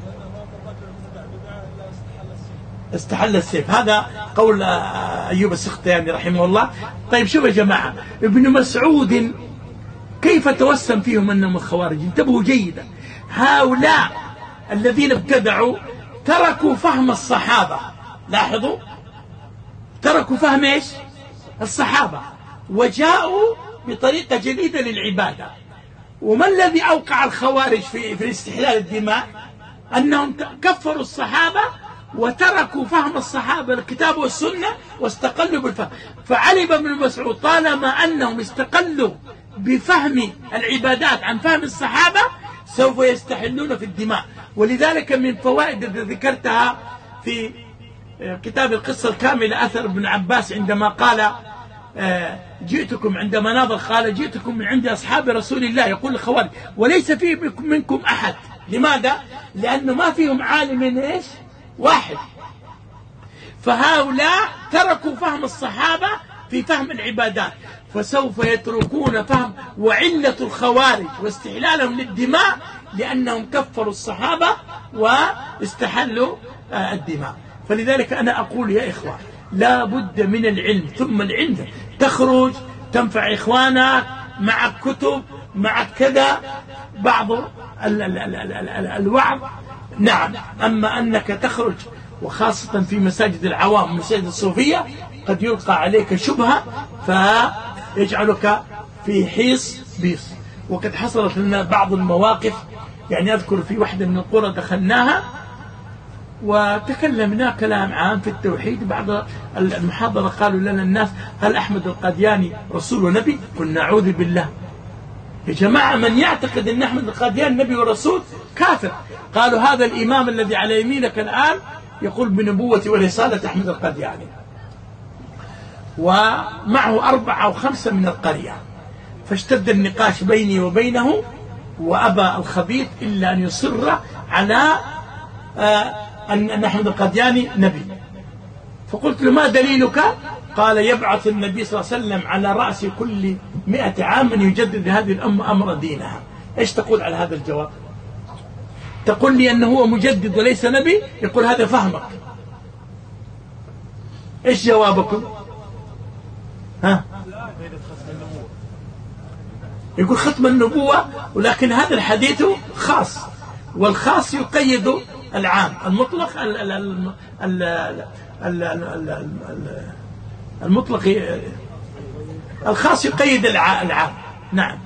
استحل السيف، هذا قول أيوب السختياني رحمه الله. طيب شوف يا جماعة، ابن مسعود كيف توسم فيهم أنهم الخوارج؟ انتبهوا جيدا، هؤلاء الذين ابتدعوا تركوا فهم الصحابة. لاحظوا، تركوا فهم ايش؟ الصحابة، وجاءوا بطريقة جديدة للعبادة. وما الذي أوقع الخوارج في استحلال الدماء؟ أنهم كفروا الصحابة وتركوا فهم الصحابة الكتاب والسنة واستقلوا بالفهم. فعلم ابن مسعود طالما أنهم استقلوا بفهم العبادات عن فهم الصحابة سوف يستحلون في الدماء. ولذلك من فوائد التي ذكرتها في كتاب القصة الكاملة أثر ابن عباس عندما قال جئتكم، عندما ناظر قال جئتكم من عند أصحاب رسول الله، يقول الخوارج وليس في منكم أحد. لماذا؟ لأنه ما فيهم عالم ايش؟ واحد. فهؤلاء تركوا فهم الصحابة في فهم العبادات، فسوف يتركون فهم. وعلة الخوارج واستحلالهم للدماء لأنهم كفروا الصحابة واستحلوا الدماء. فلذلك أنا أقول يا إخوة لا بد من العلم، ثم العلم تخرج تنفع إخوانك مع كتب مع كذا بعض الوعظ. نعم، أما أنك تخرج وخاصة في مساجد العوام مساجد الصوفية قد يلقى عليك شبهة فيجعلك في حيص بيص. وقد حصلت لنا بعض المواقف، يعني أذكر في واحدة من القرى دخلناها وتكلمنا كلام عام في التوحيد. بعد المحاضرة قالوا لنا الناس هل أحمد القادياني رسول ونبي؟ قلنا أعوذ بالله يا جماعة، من يعتقد أن أحمد القادياني نبي ورسول كافر. قالوا هذا الإمام الذي على يمينك الآن يقول بنبوة ورسالة أحمد القادياني، ومعه 4 أو 5 من القرية. فاشتد النقاش بيني وبينه، وأبى الخبيث إلا أن يصر على أن أحمد القادياني نبي. فقلت له ما دليلك؟ قال يبعث النبي صلى الله عليه وسلم على رأس كل 100 عام من يجدد هذه الأمة أمر دينها. إيش تقول على هذا الجواب؟ تقول لي أنه هو مجدد وليس نبي؟ يقول هذا فهمك. إيش جوابكم؟ ها؟ يقول ختم النبوة، ولكن هذا الحديث خاص، والخاص يقيد العام، المطلق المطلق الخاص يقيد العام. نعم.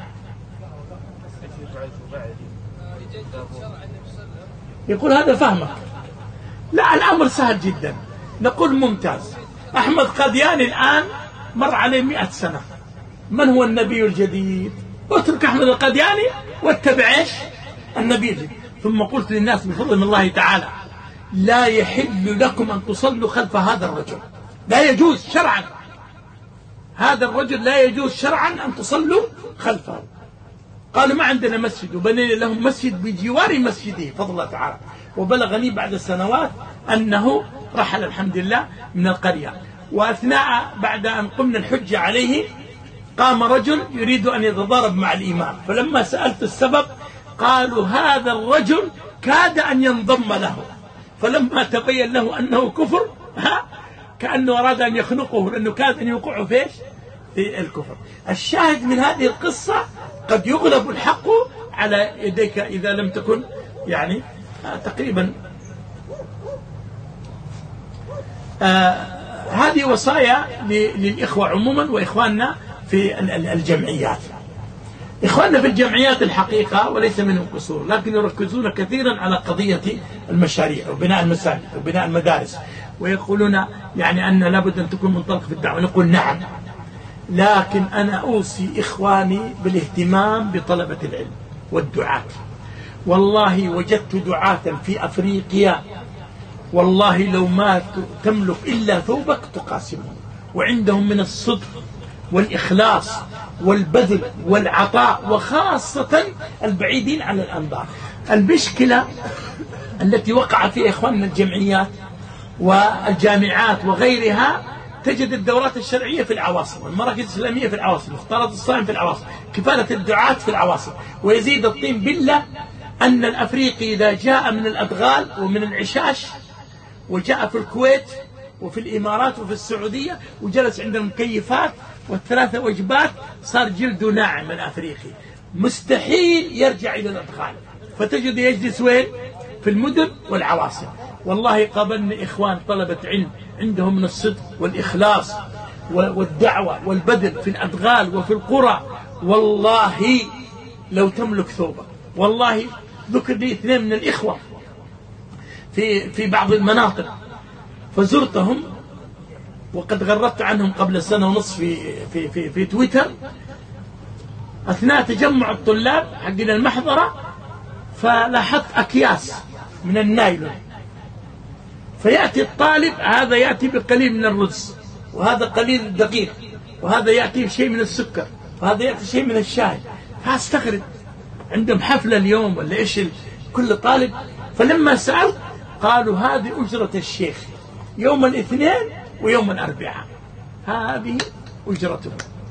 يقول هذا فهمك. لا، الأمر سهل جدا. نقول ممتاز، أحمد قادياني الآن مر عليه 100 سنة. من هو النبي الجديد؟ اترك أحمد القادياني واتبع ايش؟ النبي الجديد. ثم قلت للناس بفضل من الله تعالى لا يحل لكم أن تصلوا خلف هذا الرجل، لا يجوز شرعا، هذا الرجل لا يجوز شرعا أن تصلوا خلفه. قالوا ما عندنا مسجد، وبنينا لهم مسجد بجوار مسجده فضل الله تعالى. وبلغني بعد سنوات أنه رحل الحمد لله من القرية. وأثناء بعد أن قمنا الحجة عليه قام رجل يريد أن يتضارب مع الإمام، فلما سألت السبب قالوا هذا الرجل كاد أن ينضم له، فلما تبين له أنه كفر كأنه أراد أن يخنقه، لأنه كاد أن يوقعه في الكفر. الشاهد من هذه القصة قد يغلب الحق على يديك إذا لم تكن يعني تقريبا. هذه وصايا للإخوة عموما وإخواننا في الجمعيات. إخواننا في الجمعيات الحقيقة وليس منهم قصور، لكن يركزون كثيرا على قضية المشاريع وبناء المساجد وبناء المدارس، ويقولون يعني أن لابد أن تكون منطلق في الدعوة. نقول نعم، لكن أنا أوصي إخواني بالاهتمام بطلبة العلم والدعاة. والله وجدت دعاة في أفريقيا والله لو ما تملك إلا ثوبك تقاسمهم، وعندهم من الصدق والإخلاص والبذل والعطاء، وخاصة البعيدين عن الأنظار. المشكلة التي وقع فيها إخواننا الجمعيات والجامعات وغيرها، تجد الدورات الشرعية في العواصم، والمراكز الإسلامية في العواصم، مختلط الصائم في العواصم، كفالة الدعاة في العواصم. ويزيد الطين بالله أن الأفريقي إذا جاء من الأدغال ومن العشاش وجاء في الكويت وفي الإمارات وفي السعودية وجلس عند المكيفات والثلاثة وجبات صار جلده ناعم الأفريقي، مستحيل يرجع إلى الأدغال، فتجد يجلس وين؟ في المدن والعواصم. والله قابلني إخوان طلبة علم عندهم من الصدق والإخلاص والدعوة والبذل في الأدغال وفي القرى، والله لو تملك ثوبك. والله ذكر لي 2 من الإخوة في بعض المناطق فزرتهم، وقد غردت عنهم قبل 1.5 سنة في تويتر أثناء تجمع الطلاب حقنا المحضرة، فلاحظت أكياس من النايلون، فيأتي الطالب هذا يأتي بقليل من الرز، وهذا قليل الدقيق، وهذا يأتي بشيء من السكر، وهذا يأتي شيء من الشاي. فاستغرب عندهم حفلة اليوم ولا إيش كل طالب. فلما سألت قالوا هذه أجرة الشيخ يوم الاثنين ويوم الأربعاء، هذه أجرته،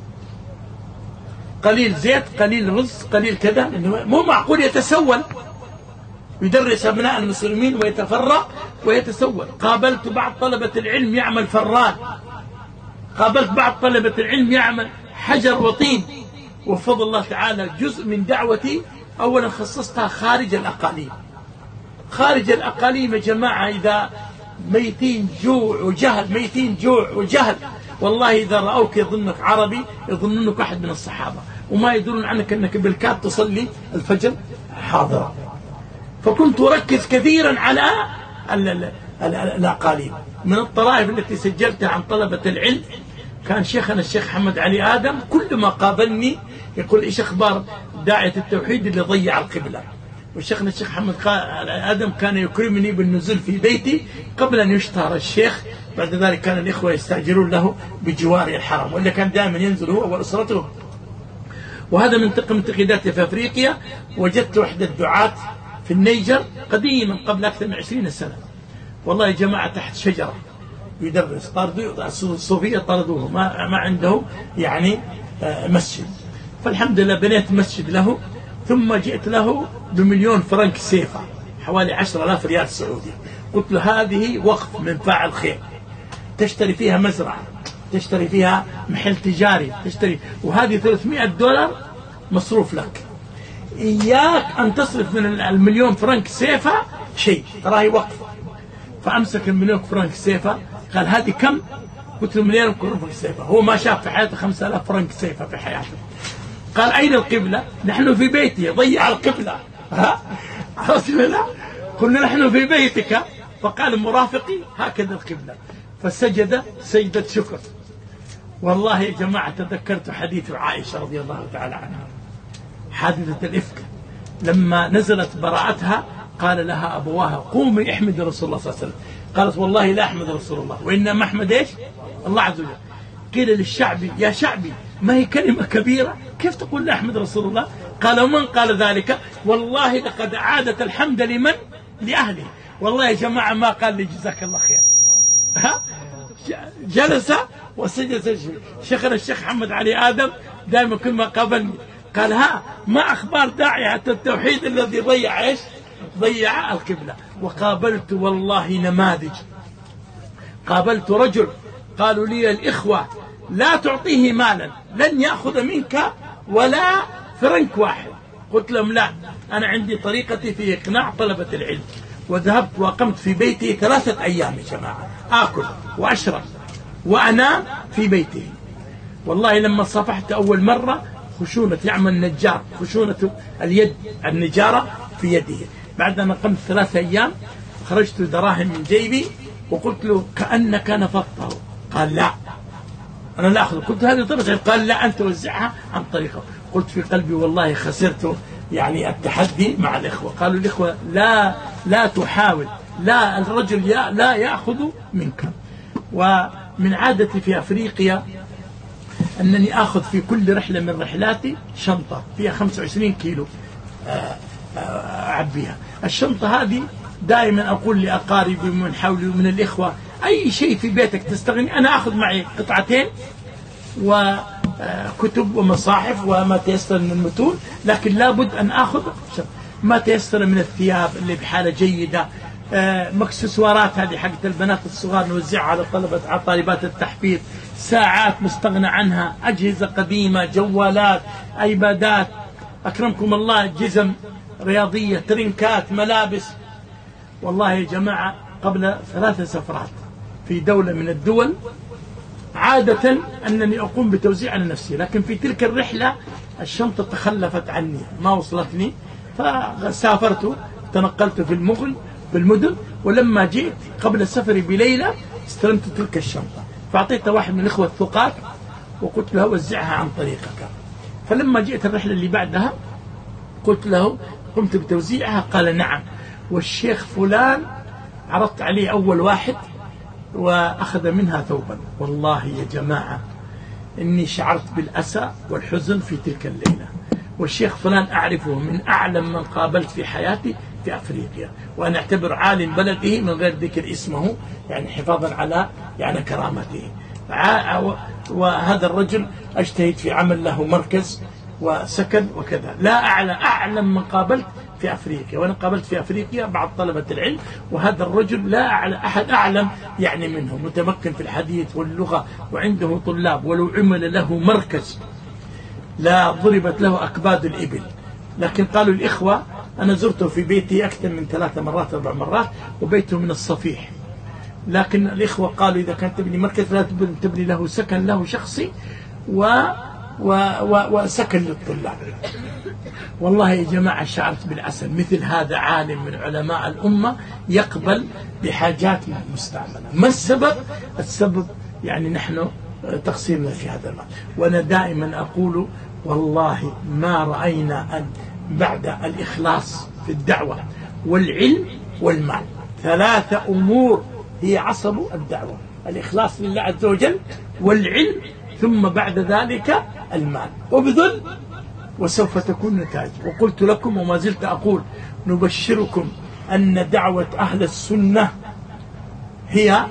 قليل زيت قليل رز قليل كذا. مو معقول يتسول يدرس أبناء المسلمين ويتفرق ويتسول. قابلت بعض طلبة العلم يعمل فران، قابلت بعض طلبة العلم يعمل حجر وطين. وفضل الله تعالى جزء من دعوتي أولا خصصتها خارج الأقاليم. خارج الأقاليم يا جماعة إذا ميتين جوع وجهل، ميتين جوع وجهل، والله إذا رأوك يظنك عربي يظنونك أحد من الصحابة، وما يدرون عنك أنك بالكاد تصلي الفجر حاضرة. فكنت أركز كثيرا على الأقاليم. من الطرائف التي سجلتها عن طلبة العلم كان شيخنا الشيخ محمد علي آدم، كل ما قابلني يقول إيش أخبار داعية التوحيد اللي ضيع القبلة. وشيخنا الشيخ محمد آدم كان يكرمني بالنزول في بيتي قبل أن يشتهر الشيخ. بعد ذلك كان الإخوة يستأجرون له بجوار الحرم، ولا كان دائما ينزل هو وأسرته. وهذا من تقييداتي في أفريقيا. وجدت وحدة دعاة في النيجر قديما قبل أكثر من 20 سنة، والله يا جماعة تحت شجرة يدرس، طردوا الصوفية طردوه، ما عنده يعني مسجد. فالحمد لله بنيت مسجد له، ثم جئت له ب1,000,000 فرنك سيفا، حوالي 10,000 ريال سعودي. قلت له هذه وقف من فاعل خير، تشتري فيها مزرعة، تشتري فيها محل تجاري، تشتري، وهذه $300 مصروف لك. إياك أن تصرف من 1,000,000 فرنك سيفا شيء، تراهي وقف. فأمسك 1,000,000 فرنك سيفا، قال هذه كم؟ قلت له 1,000,000 فرنك سيفا. هو ما شاف في حياته 5,000 فرنك سيفا في حياته. قال أين القبلة؟ نحن في بيتي. ضيع القبلة. عرفت لا؟ قلنا نحن في بيتك. فقال مرافقي هكذا القبلة، فسجد سجدة شكر. والله يا جماعة تذكرت حديث عائشة رضي الله تعالى عنها، حادثة الإفك لما نزلت براءتها قال لها أبواها قومي احمد رسول الله صلى الله عليه وسلم، قالت والله لا أحمد رسول الله وإنما أحمد إيش؟ الله عز وجل. قيل للشعبي يا شعبي ما هي كلمة كبيرة كيف تقول لا أحمد رسول الله؟ قال ومن قال ذلك؟ والله لقد عادت الحمد لمن؟ لأهله. والله يا جماعة ما قال لي جزاك الله خير، ها؟ جلس وسجد. شيخنا الشيخ محمد علي آدم دائما كل ما قابلني قال ها ما أخبار داعية التوحيد الذي ضيع إيش؟ ضيع القبلة. وقابلت والله نماذج، قابلت رجل قالوا لي الإخوة لا تعطيه مالا لن يأخذ منك ولا فرنك واحد. قلت لهم لا، أنا عندي طريقتي في إقناع طلبة العلم. وذهبت وقمت في بيتي 3 أيام يا جماعة آكل وأشرب وأنام في بيتي. والله لما صافحت أول مرة خشونة يعمل نجار، خشونة اليد النجارة في يده. بعد أن قمت 3 أيام خرجت دراهم من جيبي وقلت له كأنك نفضته. قال لا أنا لا أخذ. قلت هذه طريقة. قال لا أنت وزعها عن طريقه. قلت في قلبي والله خسرت يعني التحدي مع الإخوة. قالوا الإخوة لا تحاول، لا الرجل لا يأخذ منك. ومن عادتي في أفريقيا أنني أخذ في كل رحلة من رحلاتي شنطة فيها 25 كيلو أعبيها. الشنطة هذه دائما أقول لأقاربي ومن حولي ومن الإخوة أي شيء في بيتك تستغني، أنا أخذ معي قطعتين وكتب ومصاحف وما تيسر من المتون، لكن لابد أن أخذ ما تيسر من الثياب اللي بحالة جيدة، مكسسوارات هذه حقت البنات الصغار نوزعها على طالبات التحفيظ، ساعات مستغنى عنها، أجهزة قديمة، جوالات، أيبادات، أكرمكم الله، جزم رياضية، ترنكات، ملابس. والله يا جماعة قبل 3 سفرات في دولة من الدول عادة أنني أقوم بتوزيع على نفسي، لكن في تلك الرحلة الشنطة تخلفت عني ما وصلتني، فسافرت تنقلت في المدن، ولما جئت قبل سفري بليلة استلمت تلك الشنطة فأعطيتها واحد من الإخوة الثقات وقلت له وزعها عن طريقك. فلما جئت الرحلة اللي بعدها قلت له قمت بتوزيعها؟ قال نعم، والشيخ فلان عرضت عليه أول واحد وأخذ منها ثوبا. والله يا جماعة إني شعرت بالأسى والحزن في تلك الليلة. والشيخ فلان أعرفه من أعلم من قابلت في حياتي في أفريقيا، وأنا أعتبر عالم بلده من غير ذكر اسمه يعني حفاظا على يعني كرامته. وهذا الرجل أجتهد في عمل له مركز وسكن وكذا. لا أعلم من قابلت في أفريقيا، وأنا قابلت في أفريقيا بعض طلبة العلم، وهذا الرجل لا أحد أعلم يعني منه، متمكن في الحديث واللغة وعنده طلاب، ولو عمل له مركز لا ضربت له أكباد الإبل. لكن قالوا الإخوة أنا زرته في بيتي أكثر من 3 مرات 4 مرات وبيته من الصفيح، لكن الإخوة قالوا إذا كانت تبني مركز لا تبني له سكن له شخصي وسكن للطلاب. والله يا جماعة شعرت بالأسى، مثل هذا عالم من علماء الأمة يقبل بحاجات مستعملة. ما السبب؟ السبب يعني نحن تقصيرنا في هذا المال. وأنا دائما أقول والله ما رأينا أن بعد الإخلاص في الدعوة والعلم والمال 3 أمور هي عصب الدعوة: الإخلاص لله عز وجل والعلم ثم بعد ذلك المال. وبذل وسوف تكون نتائج. وقلت لكم وما زلت أقول نبشركم أن دعوة أهل السنة هي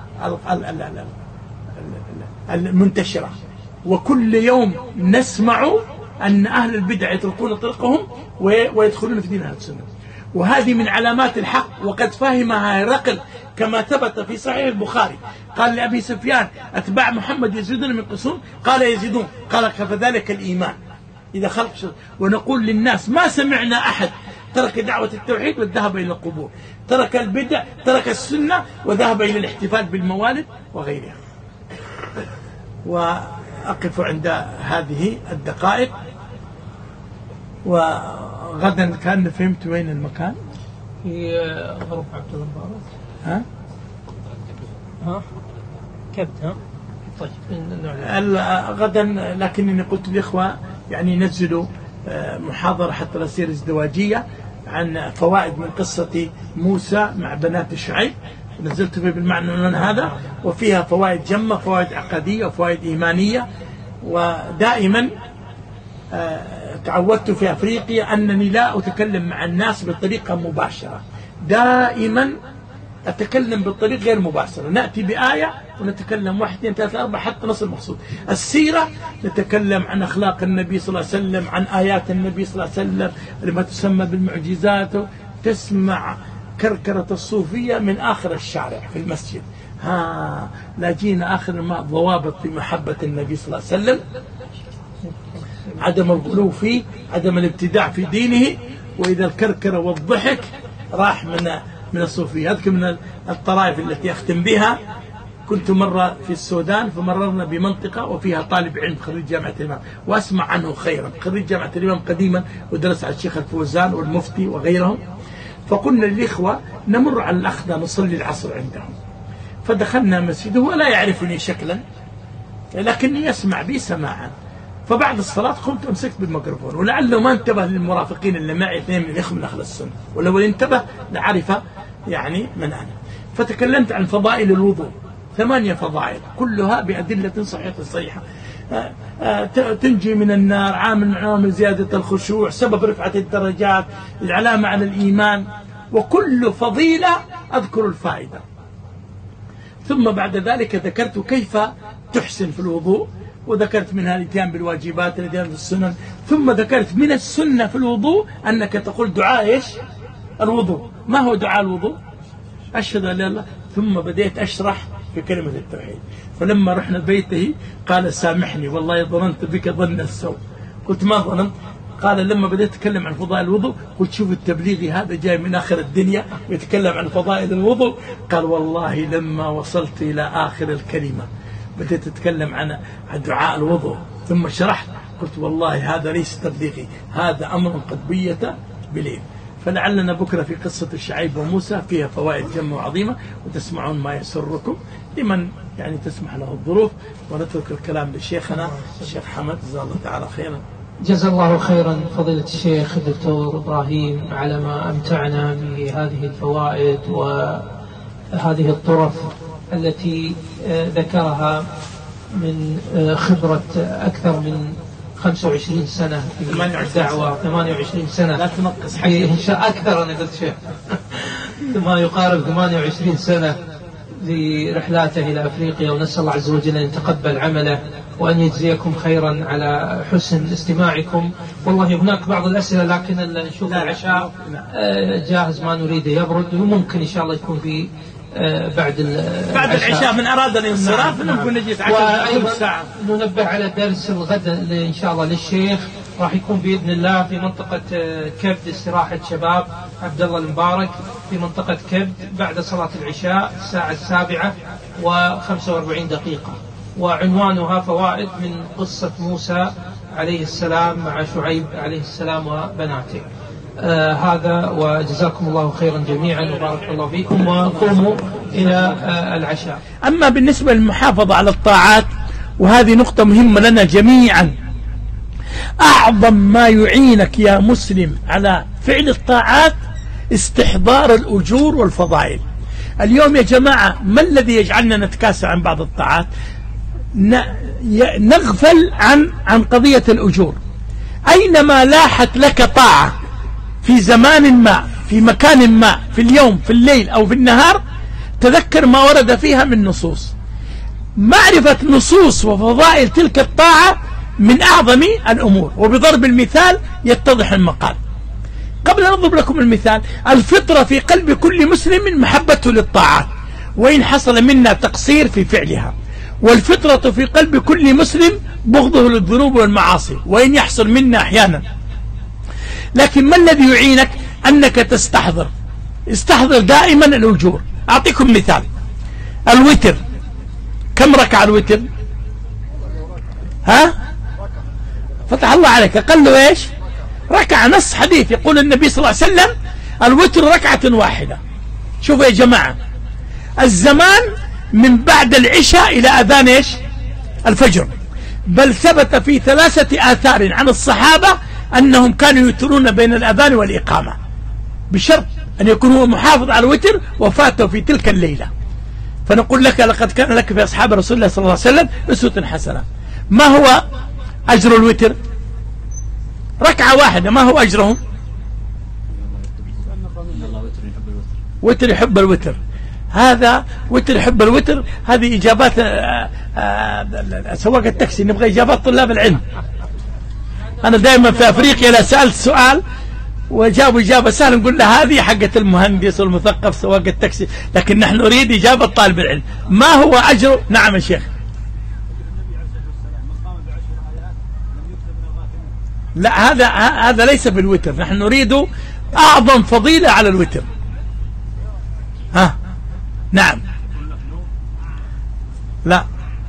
المنتشرة، وكل يوم نسمع أن أهل البدع يتركون طريقهم ويدخلون في دين أهل السنة، وهذه من علامات الحق وقد فهمها هرقل كما ثبت في صحيح البخاري. قال لأبي سفيان أتباع محمد يزيدون من قسم؟ قال يزيدون. قال فذلك الإيمان إذا خلق شر. ونقول للناس ما سمعنا أحد ترك دعوة التوحيد وذهب إلى القبور، ترك البدع، ترك السنة وذهب إلى الاحتفال بالموالد وغيرها. وأقف عند هذه الدقائق، وغدا كان فهمت وين المكان في غرف عبد الله المبارك. ها كبت طيب غدا، لكنني قلت للإخوة يعني ينزلوا محاضرة حتى لا تصير ازدواجية عن فوائد من قصة موسى مع بنات شعيب، نزلت بالمعنى من هذا، وفيها فوائد جمة، فوائد عقدية وفوائد إيمانية. ودائما تعودت في أفريقيا أنني لا أتكلم مع الناس بطريقة مباشرة، دائما أتكلم بالطريقة غير مباشرة، نأتي بآية ونتكلم 1 2 3 4 حتى نصل المقصود. السيرة نتكلم عن أخلاق النبي صلى الله عليه وسلم، عن آيات النبي صلى الله عليه وسلم لما تسمى بالمعجزات. تسمع كركرة الصوفية من آخر الشارع في المسجد. لا جينا آخر ما ضوابط في محبة النبي صلى الله عليه وسلم، عدم الغلو فيه، عدم الابتداع في دينه. وإذا الكركرة والضحك راح من الصوفية. أذكر من الطرائف التي أختم بها، كنت مرة في السودان فمررنا بمنطقة وفيها طالب علم خريج جامعة الإمام، وأسمع عنه خيرا، خريج جامعة الإمام قديما ودرس على الشيخ الفوزان والمفتي وغيرهم. فقلنا للإخوة نمر على الأخذة نصلي العصر عندهم، فدخلنا مسجد، هو لا يعرفني شكلا لكني يسمع بي سماعا. فبعد الصلاة قمت أمسكت بالميكروفون، ولعله ما انتبه للمرافقين اللي معي 2 من الإخوة من أهل السنة، ولو انتبه لعرف يعني من أنا. فتكلمت عن فضائل الوضوء، 8 فضائل كلها بأدلة صحيحة. تنجي من النار، عامل من عوامل زيادة الخشوع، سبب رفعة الدرجات، العلامة على الإيمان، وكل فضيلة أذكر الفائدة. ثم بعد ذلك ذكرت كيف تحسن في الوضوء، وذكرت منها الاتيان بالواجبات، الاتيان بالسنن. ثم ذكرت من السنة في الوضوء أنك تقول دعاء إيش؟ الوضوء. ما هو دعاء الوضوء؟ أشهد أن لا إله إلا الله. ثم بديت أشرح في كلمة التوحيد. فلما رحنا بيته قال سامحني والله ظننت بك ظن السوء. قلت ما ظننت؟ قال لما بديت أتكلم عن فضائل الوضوء قلت شوف التبليغي هذا جاي من آخر الدنيا ويتكلم عن فضائل الوضوء. قال والله لما وصلت إلى آخر الكلمة بديت أتكلم عن دعاء الوضوء، ثم شرحت قلت والله هذا ليس تبليغي، هذا أمر قد بيت بليل. فلعلنا بكرة في قصة الشعيب وموسى فيها فوائد جمة وعظيمة، وتسمعون ما يسركم لمن يعني تسمح له الظروف. ونترك الكلام لشيخنا الشيخ حمد جزاه الله تعالى خيرا. جزا الله خيرا فضيلة الشيخ الدكتور إبراهيم على ما أمتعنا بهذه الفوائد وهذه الطرف التي ذكرها من خبرة أكثر من 25 سنة في الدعوة، 28 سنة لا تنقص أكثر. أنا قلت شيء ما يقارب 28 سنة لرحلاته إلى أفريقيا، ونسأل الله عز وجل أن يتقبل عمله وأن يجزيكم خيرا على حسن استماعكم. والله هناك بعض الأسئلة لكن نشوف العشاء جاهز ما نريده يبرد، وممكن إن شاء الله يكون في بعد العشاء من أراد الانصراف ممكن نجلس 10 ساعة. ننبه على درس الغد إن شاء الله للشيخ، راح يكون بإذن الله في منطقة كبد، استراحة شباب عبد الله المبارك في منطقة كبد بعد صلاة العشاء الساعة 7:45، وعنوانها فوائد من قصة موسى عليه السلام مع شعيب عليه السلام وبناته. هذا وجزاكم الله خيرا جميعا وبارك الله فيكم، وقوموا إلى العشاء. أما بالنسبة للمحافظة على الطاعات، وهذه نقطة مهمة لنا جميعا، أعظم ما يعينك يا مسلم على فعل الطاعات استحضار الأجور والفضائل. اليوم يا جماعة ما الذي يجعلنا نتكاسل عن بعض الطاعات؟ نغفل عن قضية الأجور. أينما لاحت لك طاعة في زمان ما، في مكان ما، في اليوم، في الليل أو في النهار، تذكر ما ورد فيها من نصوص. معرفة نصوص وفضائل تلك الطاعة من أعظم الأمور، وبضرب المثال يتضح المقال. قبل أن أضرب لكم المثال، الفطرة في قلب كل مسلم محبته للطاعات وإن حصل منا تقصير في فعلها، والفطرة في قلب كل مسلم بغضه للذنوب والمعاصي وإن يحصل منا أحيانا. لكن ما الذي يعينك؟ أنك استحضر دائما الأجور. أعطيكم مثال، الوتر كم ركعة الوتر؟ فتح الله عليك، أقل له إيش؟ ركعة. نص حديث يقول النبي صلى الله عليه وسلم الوتر ركعة واحدة. شوفوا يا جماعة، الزمان من بعد العشاء إلى أذان إيش؟ الفجر، بل ثبت في 3 آثار عن الصحابة أنهم كانوا يوترون بين الأذان والإقامة، بشرط أن يكون هو محافظ على الوتر وفاته في تلك الليلة. فنقول لك لقد كان لك في أصحاب رسول الله صلى الله عليه وسلم أسوة حسنة. ما هو أجر الوتر؟ ركعة واحدة، ما هو أجرهم؟ وتر يحب الوتر. هذا وتر يحب الوتر، هذه إجابات سواق التاكسي، نبغى إجابات طلاب العلم. أنا دائما في أفريقيا لا سألت سؤال وجابوا إجابة سهلة نقول له هذه حقة المهندس والمثقف سواق التاكسي، لكن نحن نريد إجابة طالب العلم. ما هو أجر؟ نعم يا شيخ. لا، هذا ليس بالوتر، نحن نريد أعظم فضيلة على الوتر. ها نعم. لا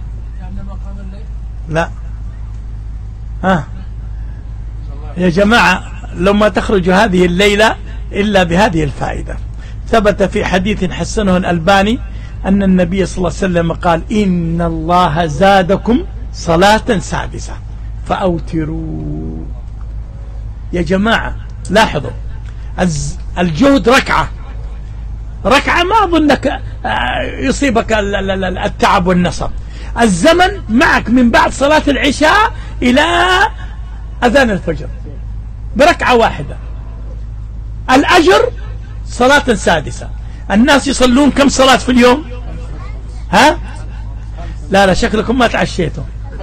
لا. ها يا جماعة، لو ما تخرج هذه الليلة إلا بهذه الفائدة. ثبت في حديث حسنه الألباني أن النبي صلى الله عليه وسلم قال: إن الله زادكم صلاة سادسة فأوتروا. يا جماعة لاحظوا، الجهد ركعة ما أظنك يصيبك التعب والنصب. الزمن معك من بعد صلاة العشاء إلى أذان الفجر بركعة واحدة. الأجر صلاة سادسة. الناس يصلون كم صلاة في اليوم؟ ها؟ لا شكلكم ما تعشيتم.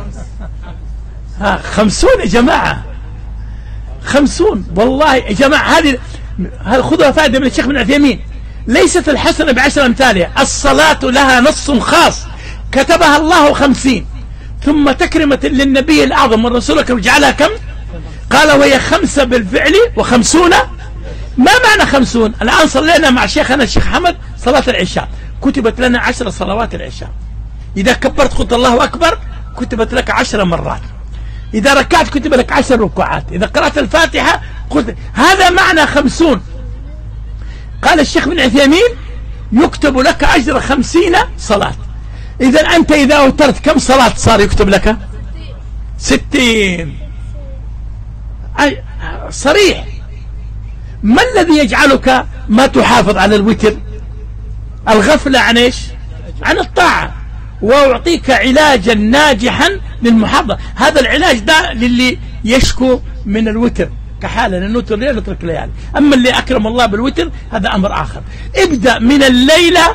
50 يا جماعة، 50 والله يا جماعة. هذه خذوها فائدة من الشيخ ابن عثيمين. ليست الحسنة ب10 أمثالها، الصلاة لها نص خاص كتبها الله 50، ثم تكرمة للنبي الأعظم والرسول الأكرم جعلها كم؟ قال: وهي 5 بالفعل و50. ما معنى 50؟ الآن صلينا مع شيخنا الشيخ حمد صلاة العشاء، كتبت لنا 10 صلوات العشاء. إذا كبرت قلت الله أكبر كتبت لك 10 مرات. إذا ركعت كتب لك 10 ركوعات. إذا قرأت الفاتحة قلت. هذا معنى 50. قال الشيخ ابن عثيمين: يكتب لك أجر 50 صلاة. إذا أنت إذا أوترت كم صلاة صار يكتب لك؟ 60. صريح. ما الذي يجعلك ما تحافظ على الوتر؟ الغفلة عن إيش؟ عن الطاعة. وأعطيك علاجا ناجحا للمحافظة. هذا العلاج ده للي يشكو من الوتر كحالة، لأنه الليل نترك ليالي. أما اللي أكرم الله بالوتر هذا أمر آخر. ابدأ من الليلة،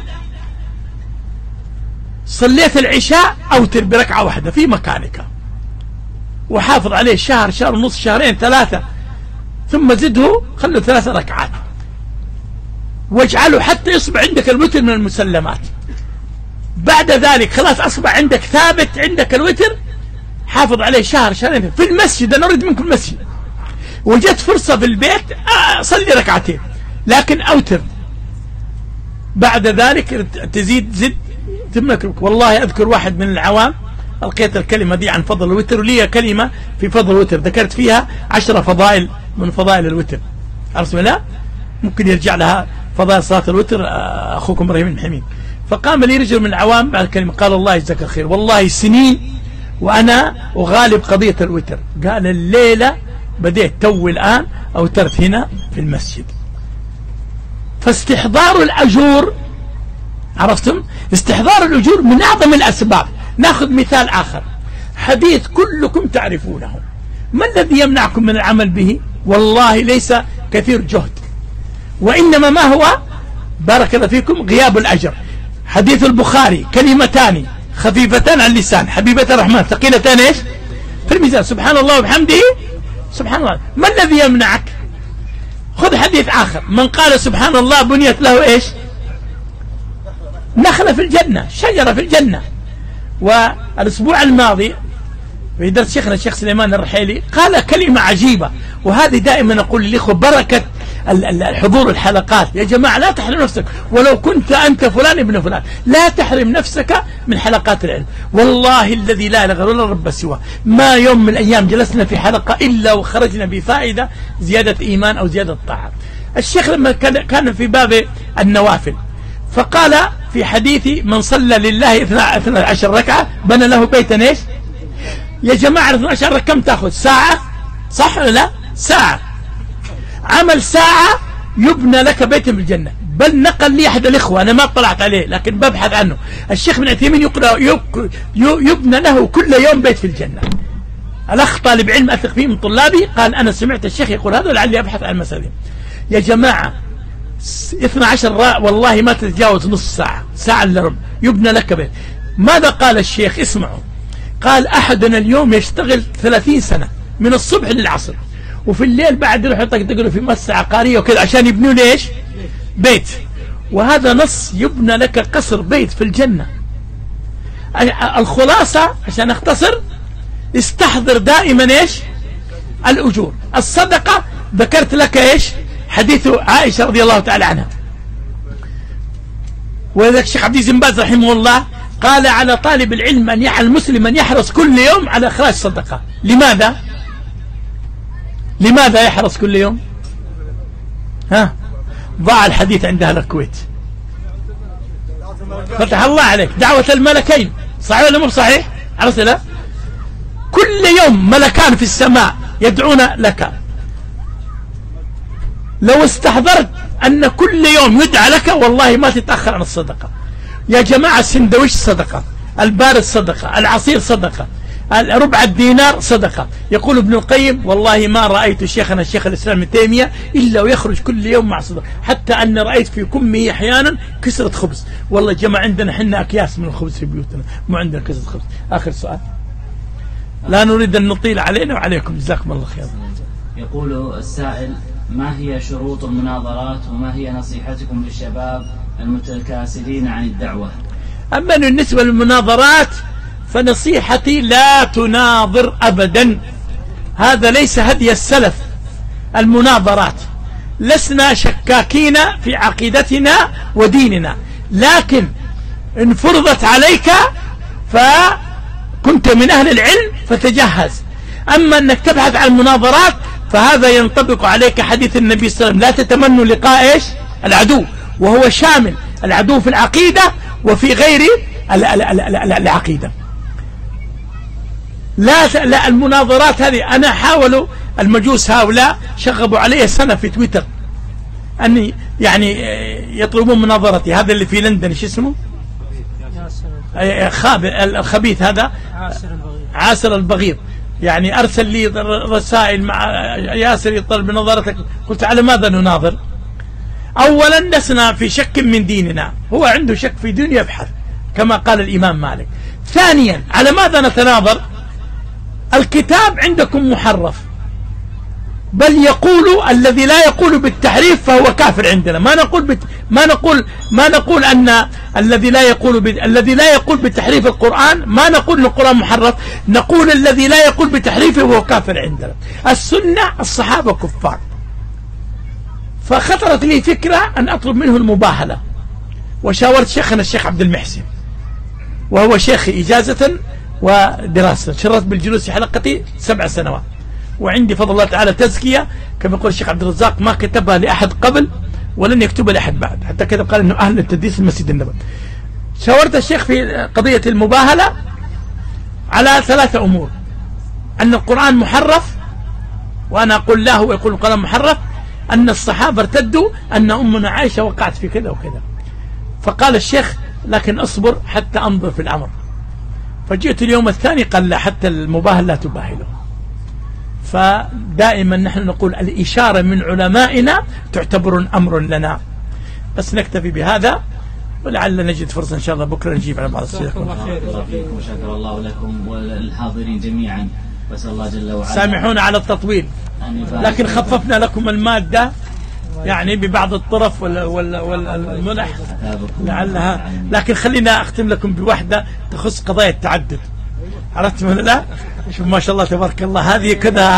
صليت العشاء أوتر بركعة واحدة في مكانك، وحافظ عليه شهر، شهر ونص، شهرين، 3، ثم زده خلوا 3 ركعات، واجعله حتى يصبح عندك الوتر من المسلمات. بعد ذلك خلاص أصبح عندك ثابت عندك الوتر، حافظ عليه شهر، شهرين في المسجد. أنا أريد منكم المسجد. وجدت فرصة في البيت صلي 2 ركعتين، لكن أوتر. بعد ذلك تزيد ثم. والله أذكر واحد من العوام ألقيت الكلمة دي عن فضل الوتر، ولي كلمة في فضل الوتر ذكرت فيها 10 فضائل من فضائل الوتر. أرسل لا ممكن يرجع لها فضائل صلاة الوتر أخوكم إبراهيم الحميد. فقام لي رجل من العوام بعد الكلمة قال: الله يجزاك الخير، والله سنين وأنا أغالب قضية الوتر. قال: الليلة بديت تو الآن أوترت هنا في المسجد. فاستحضار الأجور، عرفتم؟ استحضار الأجور من أعظم الأسباب. نأخذ مثال آخر، حديث كلكم تعرفونه. ما الذي يمنعكم من العمل به؟ والله ليس كثير جهد، وإنما ما هو؟ بارك الله فيكم، غياب الأجر. حديث البخاري: كلمتان خفيفتان عن اللسان حبيبة الرحمن ثقيلتان ايش؟ في الميزان، سبحان الله وبحمده سبحان الله. ما الذي يمنعك؟ خذ حديث آخر: من قال سبحان الله بنيت له ايش؟ نخلة في الجنة، شجرة في الجنة. والأسبوع الماضي في درس شيخنا الشيخ سليمان الرحيلي قال كلمة عجيبة، وهذه دائما أقول للإخوة بركة الحضور الحلقات. يا جماعة لا تحرم نفسك، ولو كنت أنت فلان ابن فلان، لا تحرم نفسك من حلقات العلم. والله الذي لا إله غيره ولا رب سواه، ما يوم من الأيام جلسنا في حلقة إلا وخرجنا بفائدة زيادة إيمان أو زيادة طاعة. الشيخ لما كان في باب النوافل فقال في حديث من صلى لله 12 ركعة بنى له بيتا ايش؟ يا جماعة 12 ركعة كم تاخذ؟ ساعة؟ صح ولا لا؟ ساعة. عمل ساعة يبنى لك بيت في الجنة. بل نقل لي أحد الإخوة، أنا ما طلعت عليه لكن ببحث عنه، الشيخ ابن عثيمين يبنى له كل يوم بيت في الجنة. الأخ طالب علم أثق فيه من طلابي قال أنا سمعت الشيخ يقول هذا ولعلي أبحث عن المسألة. يا جماعة 12 والله ما تتجاوز نص ساعة، ساعة إلا ربع يبنى لك بيت. ماذا قال الشيخ؟ اسمعوا. قال أحدنا اليوم يشتغل 30 سنة من الصبح للعصر، وفي الليل بعد يروح يطقطق في مؤسسة عقارية وكذا عشان يبنوا ليش؟ بيت. وهذا نص يبنى لك قصر بيت في الجنة. الخلاصة عشان اختصر، استحضر دائما ايش؟ الأجور. الصدقة ذكرت لك ايش؟ حديث عائشة رضي الله تعالى عنها، ولذلك الشيخ عبد العزيز بن باز رحمه الله قال على طالب العلم المسلم أن يحرص كل يوم على إخراج صدقة. لماذا؟ لماذا يحرص كل يوم؟ ها؟ ضاع الحديث عند أهل الكويت. فتح الله عليك، دعوة الملكين، صحيح ولا مو صحيح؟ عرفت لا؟ كل يوم ملكان في السماء يدعون لك. لو استحضرت أن كل يوم يدعى لك والله ما تتأخر عن الصدقة. يا جماعة السندويش صدقة، البارد صدقة، العصير صدقة، ربع الدينار صدقة. يقول ابن القيم والله ما رأيت شيخنا الشيخ الإسلام ابن تيمية إلا ويخرج كل يوم مع صدقة، حتى أن رأيت في كمه أحيانا كسرة خبز. والله يا جماعة عندنا حنا أكياس من الخبز في بيوتنا، مو عندنا كسرة خبز. آخر سؤال، لا نريد أن نطيل علينا وعليكم، جزاكم الله خير. يقول السائل: ما هي شروط المناظرات وما هي نصيحتكم للشباب المتكاسلين عن الدعوة؟ أما بالنسبة للمناظرات فنصيحتي لا تناظر أبدا، هذا ليس هدي السلف. المناظرات لسنا شكاكين في عقيدتنا وديننا، لكن إن فرضت عليك فكنت من أهل العلم فتجهز. أما أنك تبحث عن المناظرات فهذا ينطبق عليك حديث النبي صلى الله عليه وسلم: لا تتمنوا لقاء إيش؟ العدو، وهو شامل العدو في العقيدة وفي غير العقيدة. لا المناظرات هذه، أنا حاولوا المجوس هؤلاء شغبوا علي سنة في تويتر أني يعني يطلبون مناظرتي. هذا اللي في لندن ايش اسمه؟ الخبيث هذا عاسر البغيض، يعني أرسل لي رسائل مع ياسر يطلب بنظرتك. قلت على ماذا نناظر؟ أولا لسنا في شك من ديننا، هو عنده شك في دينه يبحث كما قال الإمام مالك. ثانيا على ماذا نتناظر؟ الكتاب عندكم محرف، بل يقول الذي لا يقول بالتحريف فهو كافر عندنا. ما نقول أن الذي لا يقول بتحريف القرآن، ما نقول أن القرآن محرف، نقول الذي لا يقول بتحريفه هو كافر عندنا. السنة الصحابة كفار. فخطرت لي فكرة أن أطلب منه المباهلة، وشاورت شيخنا الشيخ عبد المحسن وهو شيخي إجازة ودراسة، شرفت بالجلوس في حلقتي 7 سنوات، وعندي فضل الله تعالى تزكية كما يقول الشيخ عبد الرزاق ما كتبها لأحد قبل ولن يكتبها لأحد بعد، حتى كذا قال إنه أهل التدريس المسجد النبوي. شاورت الشيخ في قضية المباهلة على 3 أمور: أن القرآن محرف، وأنا أقول لا هو يقول القرآن محرف، أن الصحابة ارتدوا، أن أمنا عائشة وقعت في كذا وكذا. فقال الشيخ لكن أصبر حتى أنظر في الأمر. فجئت اليوم الثاني قال لا، حتى المباهل لا تباهله. فدائما نحن نقول الإشارة من علمائنا تعتبر أمر لنا. بس نكتفي بهذا ولعل نجد فرصة إن شاء الله بكرة نجيب على بعض الأسئلة. وشكر الله لكم وللحاضرين جميعا، وأسأل الله جل وعلا. سامحونا على التطويل، لكن خففنا لكم المادة يعني ببعض الطرف والمنح لعلها، لكن خلينا أختم لكم بوحدة تخص قضايا التعدد. عرفت ولا لا؟ شوف ما شاء الله تبارك الله، هذه كذا،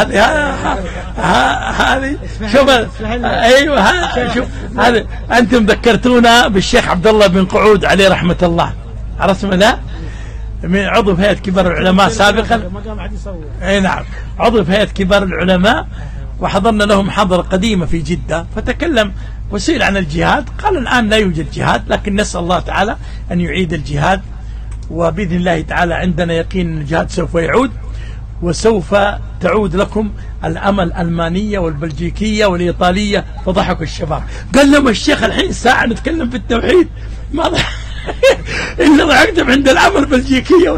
هذه شوف، ايوه شوف هذه. انتم ذكرتونا بالشيخ عبد الله بن قعود عليه رحمه الله، عرفت ولا لا؟ من عضو في هيئة كبار العلماء سابقا. اي نعم، عضو في هيئة كبار العلماء، وحضرنا له محاضرة قديمة في جدة، فتكلم وسئل عن الجهاد قال الآن لا يوجد جهاد، لكن نسأل الله تعالى أن يعيد الجهاد، وبإذن الله تعالى عندنا يقين أن الجهاد سوف يعود، وسوف تعود لكم الأمل الألمانية والبلجيكية والإيطالية. فضحكوا الشباب، قال لهم الشيخ الحين ساعة نتكلم في التوحيد ما إلا ضحكتم عند الأمل البلجيكية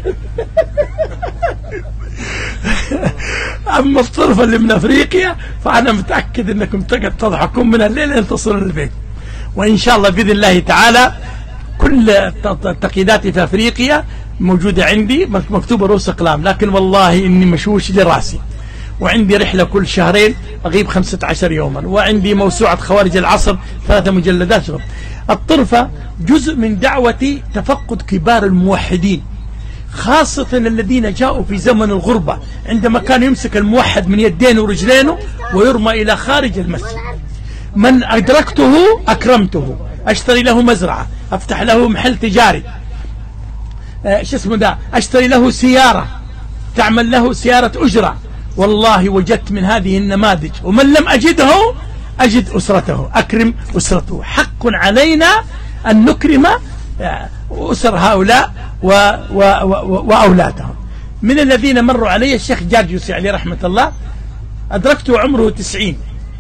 أما الطرفة اللي من أفريقيا فأنا متأكد أنكم تضحكون من الليل لين تصلون البيت. وإن شاء الله بإذن الله تعالى كل تقييداتي في أفريقيا موجودة عندي مكتوبة رؤوس أقلام، لكن والله إني مشوش لراسي، وعندي رحلة كل شهرين أغيب 15 يوما، وعندي موسوعة خوارج العصر 3 مجلدات. الطرفة جزء من دعوتي تفقد كبار الموحدين، خاصة الذين جاءوا في زمن الغربة، عندما كان يمسك الموحد من يدينه ورجلينه ويرمى إلى خارج المسجد. من أدركته أكرمته، أشتري له مزرعة، أفتح له محل تجاري، أشتري له سيارة تعمل له سيارة أجرة. والله وجدت من هذه النماذج، ومن لم أجده أجد أسرته، أكرم أسرته. حق علينا أن نكرم أسر هؤلاء وأولادهم. من الذين مروا علي الشيخ جارجوسي عليه رحمة الله، أدركته عمره 90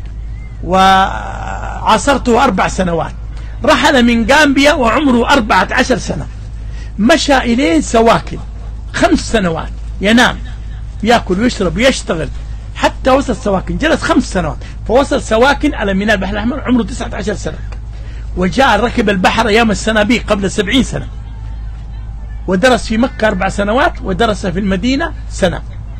وعاصرته 4 سنوات، رحل من غامبيا وعمره 14 سنة، مشى إليه سواكن 5 سنوات، ينام يأكل ويشرب ويشتغل حتى وصل سواكن، جلس 5 سنوات، فوصل سواكن على ميناء البحر الأحمر عمره 19 سنة، وجاء ركب البحر أيام السنابيق قبل 70 سنة، ودرس في مكة 4 سنوات، ودرس في المدينة سنة،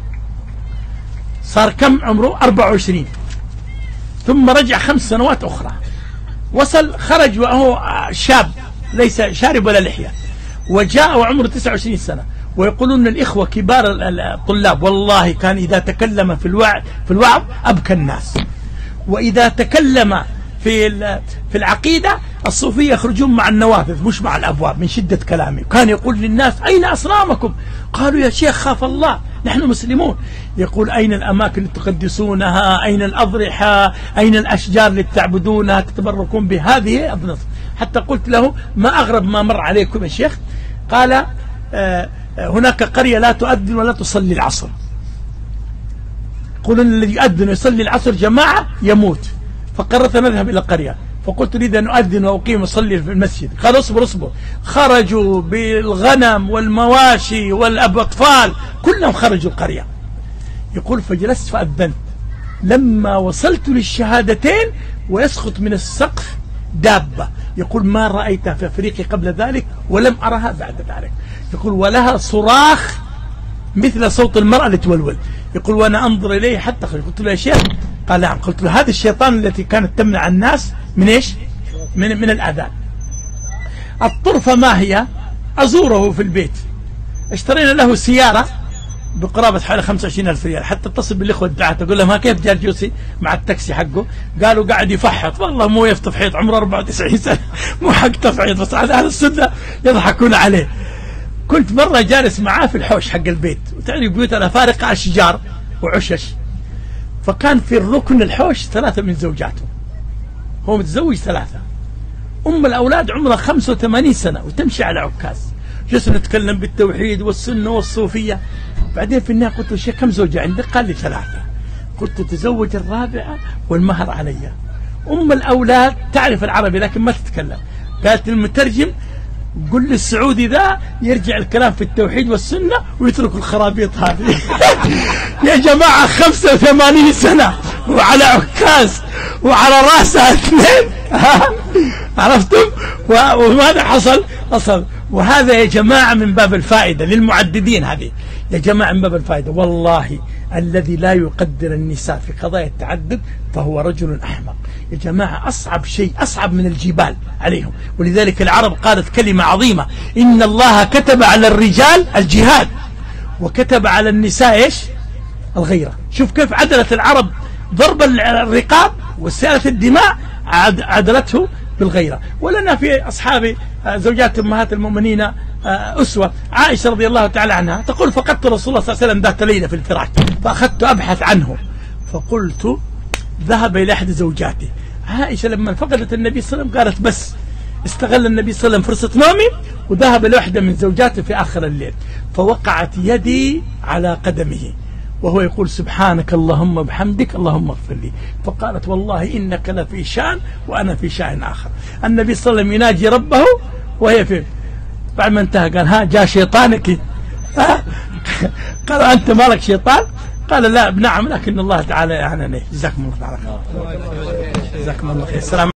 صار كم عمره 24، ثم رجع 5 سنوات أخرى، وصل خرج وهو شاب ليس شارب ولا لحية، وجاء وعمره 29 سنة. ويقولون الإخوة كبار الطلاب والله كان إذا تكلم في الوعظ أبكى الناس، وإذا تكلم في العقيدة الصوفية يخرجون مع النوافذ مش مع الأبواب من شدة كلامه. كان يقول للناس أين أصنامكم؟ قالوا يا شيخ خاف الله نحن مسلمون. يقول أين الأماكن اللي تقدسونها؟ أين الأضرحة؟ أين الأشجار اللي تعبدونها تتبركون بهذه؟ حتى قلت له ما أغرب ما مر عليكم يا شيخ؟ قال هناك قرية لا تؤذن ولا تصلي العصر، يقولون الذي يؤذن ويصلي العصر جماعة يموت، فقررت أن نذهب إلى القرية، فقلت أريد أن أؤذن وأقيم وأصلي في المسجد. قال اصبر، خرجوا بالغنم والمواشي والأطفال كلهم خرجوا القرية. يقول فجلست فأذنت، لما وصلت للشهادتين ويسقط من السقف دابة، يقول ما رأيتها في أفريقيا قبل ذلك ولم أرها بعد ذلك. يقول ولها صراخ مثل صوت المرأة اللي تولول. يقول وأنا أنظر إليه حتى خرج. قلت له يا شيخ؟ قال نعم. قلت له هذا الشيطان التي كانت تمنع الناس من إيش؟ من الأذان. الطرفة ما هي؟ أزوره في البيت، اشترينا له سيارة بقرابة حوالي 25,000 ريال، حتى اتصل بالإخوة الدعاة أقول لهم ها كيف جارجوسي مع التاكسي حقه؟ قالوا قاعد يفحط. والله مو يفتفحيط، عمره 94 سنة، مو حق تفحيط، بس على أهل السنة يضحكون عليه. كنت مرة جالس معاه في الحوش حق البيت، وتعرف بيوتنا فارقة أشجار وعشش، فكان في الركن الحوش 3 من زوجاته، هو متزوج 3، أم الأولاد عمرها 85 سنة وتمشي على عكاز. جلسنا نتكلم بالتوحيد والسنة والصوفية. بعدين في النهاية قلت له شيخ كم زوجة عندك؟ قال لي 3. قلت تزوج الرابعة والمهر علي. أم الأولاد تعرف العربي لكن ما تتكلم، قالت المترجم قل للسعودي ذا يرجع الكلام في التوحيد والسنة ويترك الخرابيط هذه. يا جماعة 85 سنة وعلى عكاز وعلى راسها 2. عرفتم؟ وماذا حصل؟ وهذا يا جماعة من باب الفائدة للمعددين، هذه يا جماعة من باب الفائدة. والله الذي لا يقدر النساء في قضايا التعدد فهو رجل أحمق. يا جماعة أصعب شيء، أصعب من الجبال عليهم. ولذلك العرب قالت كلمة عظيمة: إن الله كتب على الرجال الجهاد وكتب على النساء إيش؟ الغيرة. شوف كيف عدلت العرب ضرب الرقاب وسالة الدماء، عدلته بالغيرة. ولنا في أصحاب زوجات أمهات المؤمنين أسوة. عائشة رضي الله تعالى عنها تقول: فقدت رسول الله صلى الله عليه وسلم ذات ليلة في الفراش، فأخذت أبحث عنه، فقلت ذهب إلى أحد زوجاته، عائشة لما فقدت النبي صلى الله عليه وسلم قالت بس استغل النبي صلى الله عليه وسلم فرصة نومي وذهب لوحدة من زوجاته في آخر الليل، فوقعت يدي على قدمه وهو يقول سبحانك اللهم بحمدك اللهم اغفر لي، فقالت والله إنك لفي شأن وأنا في شأن آخر. النبي صلى الله عليه وسلم يناجي ربه وهي في بعد ما انتهى قال ها جاء شيطانك؟ قال أنت مالك شيطان؟ قال لا نعم لكن الله تعالى أعانني. جزاكم الله خير. جزاكم الله خير. السلام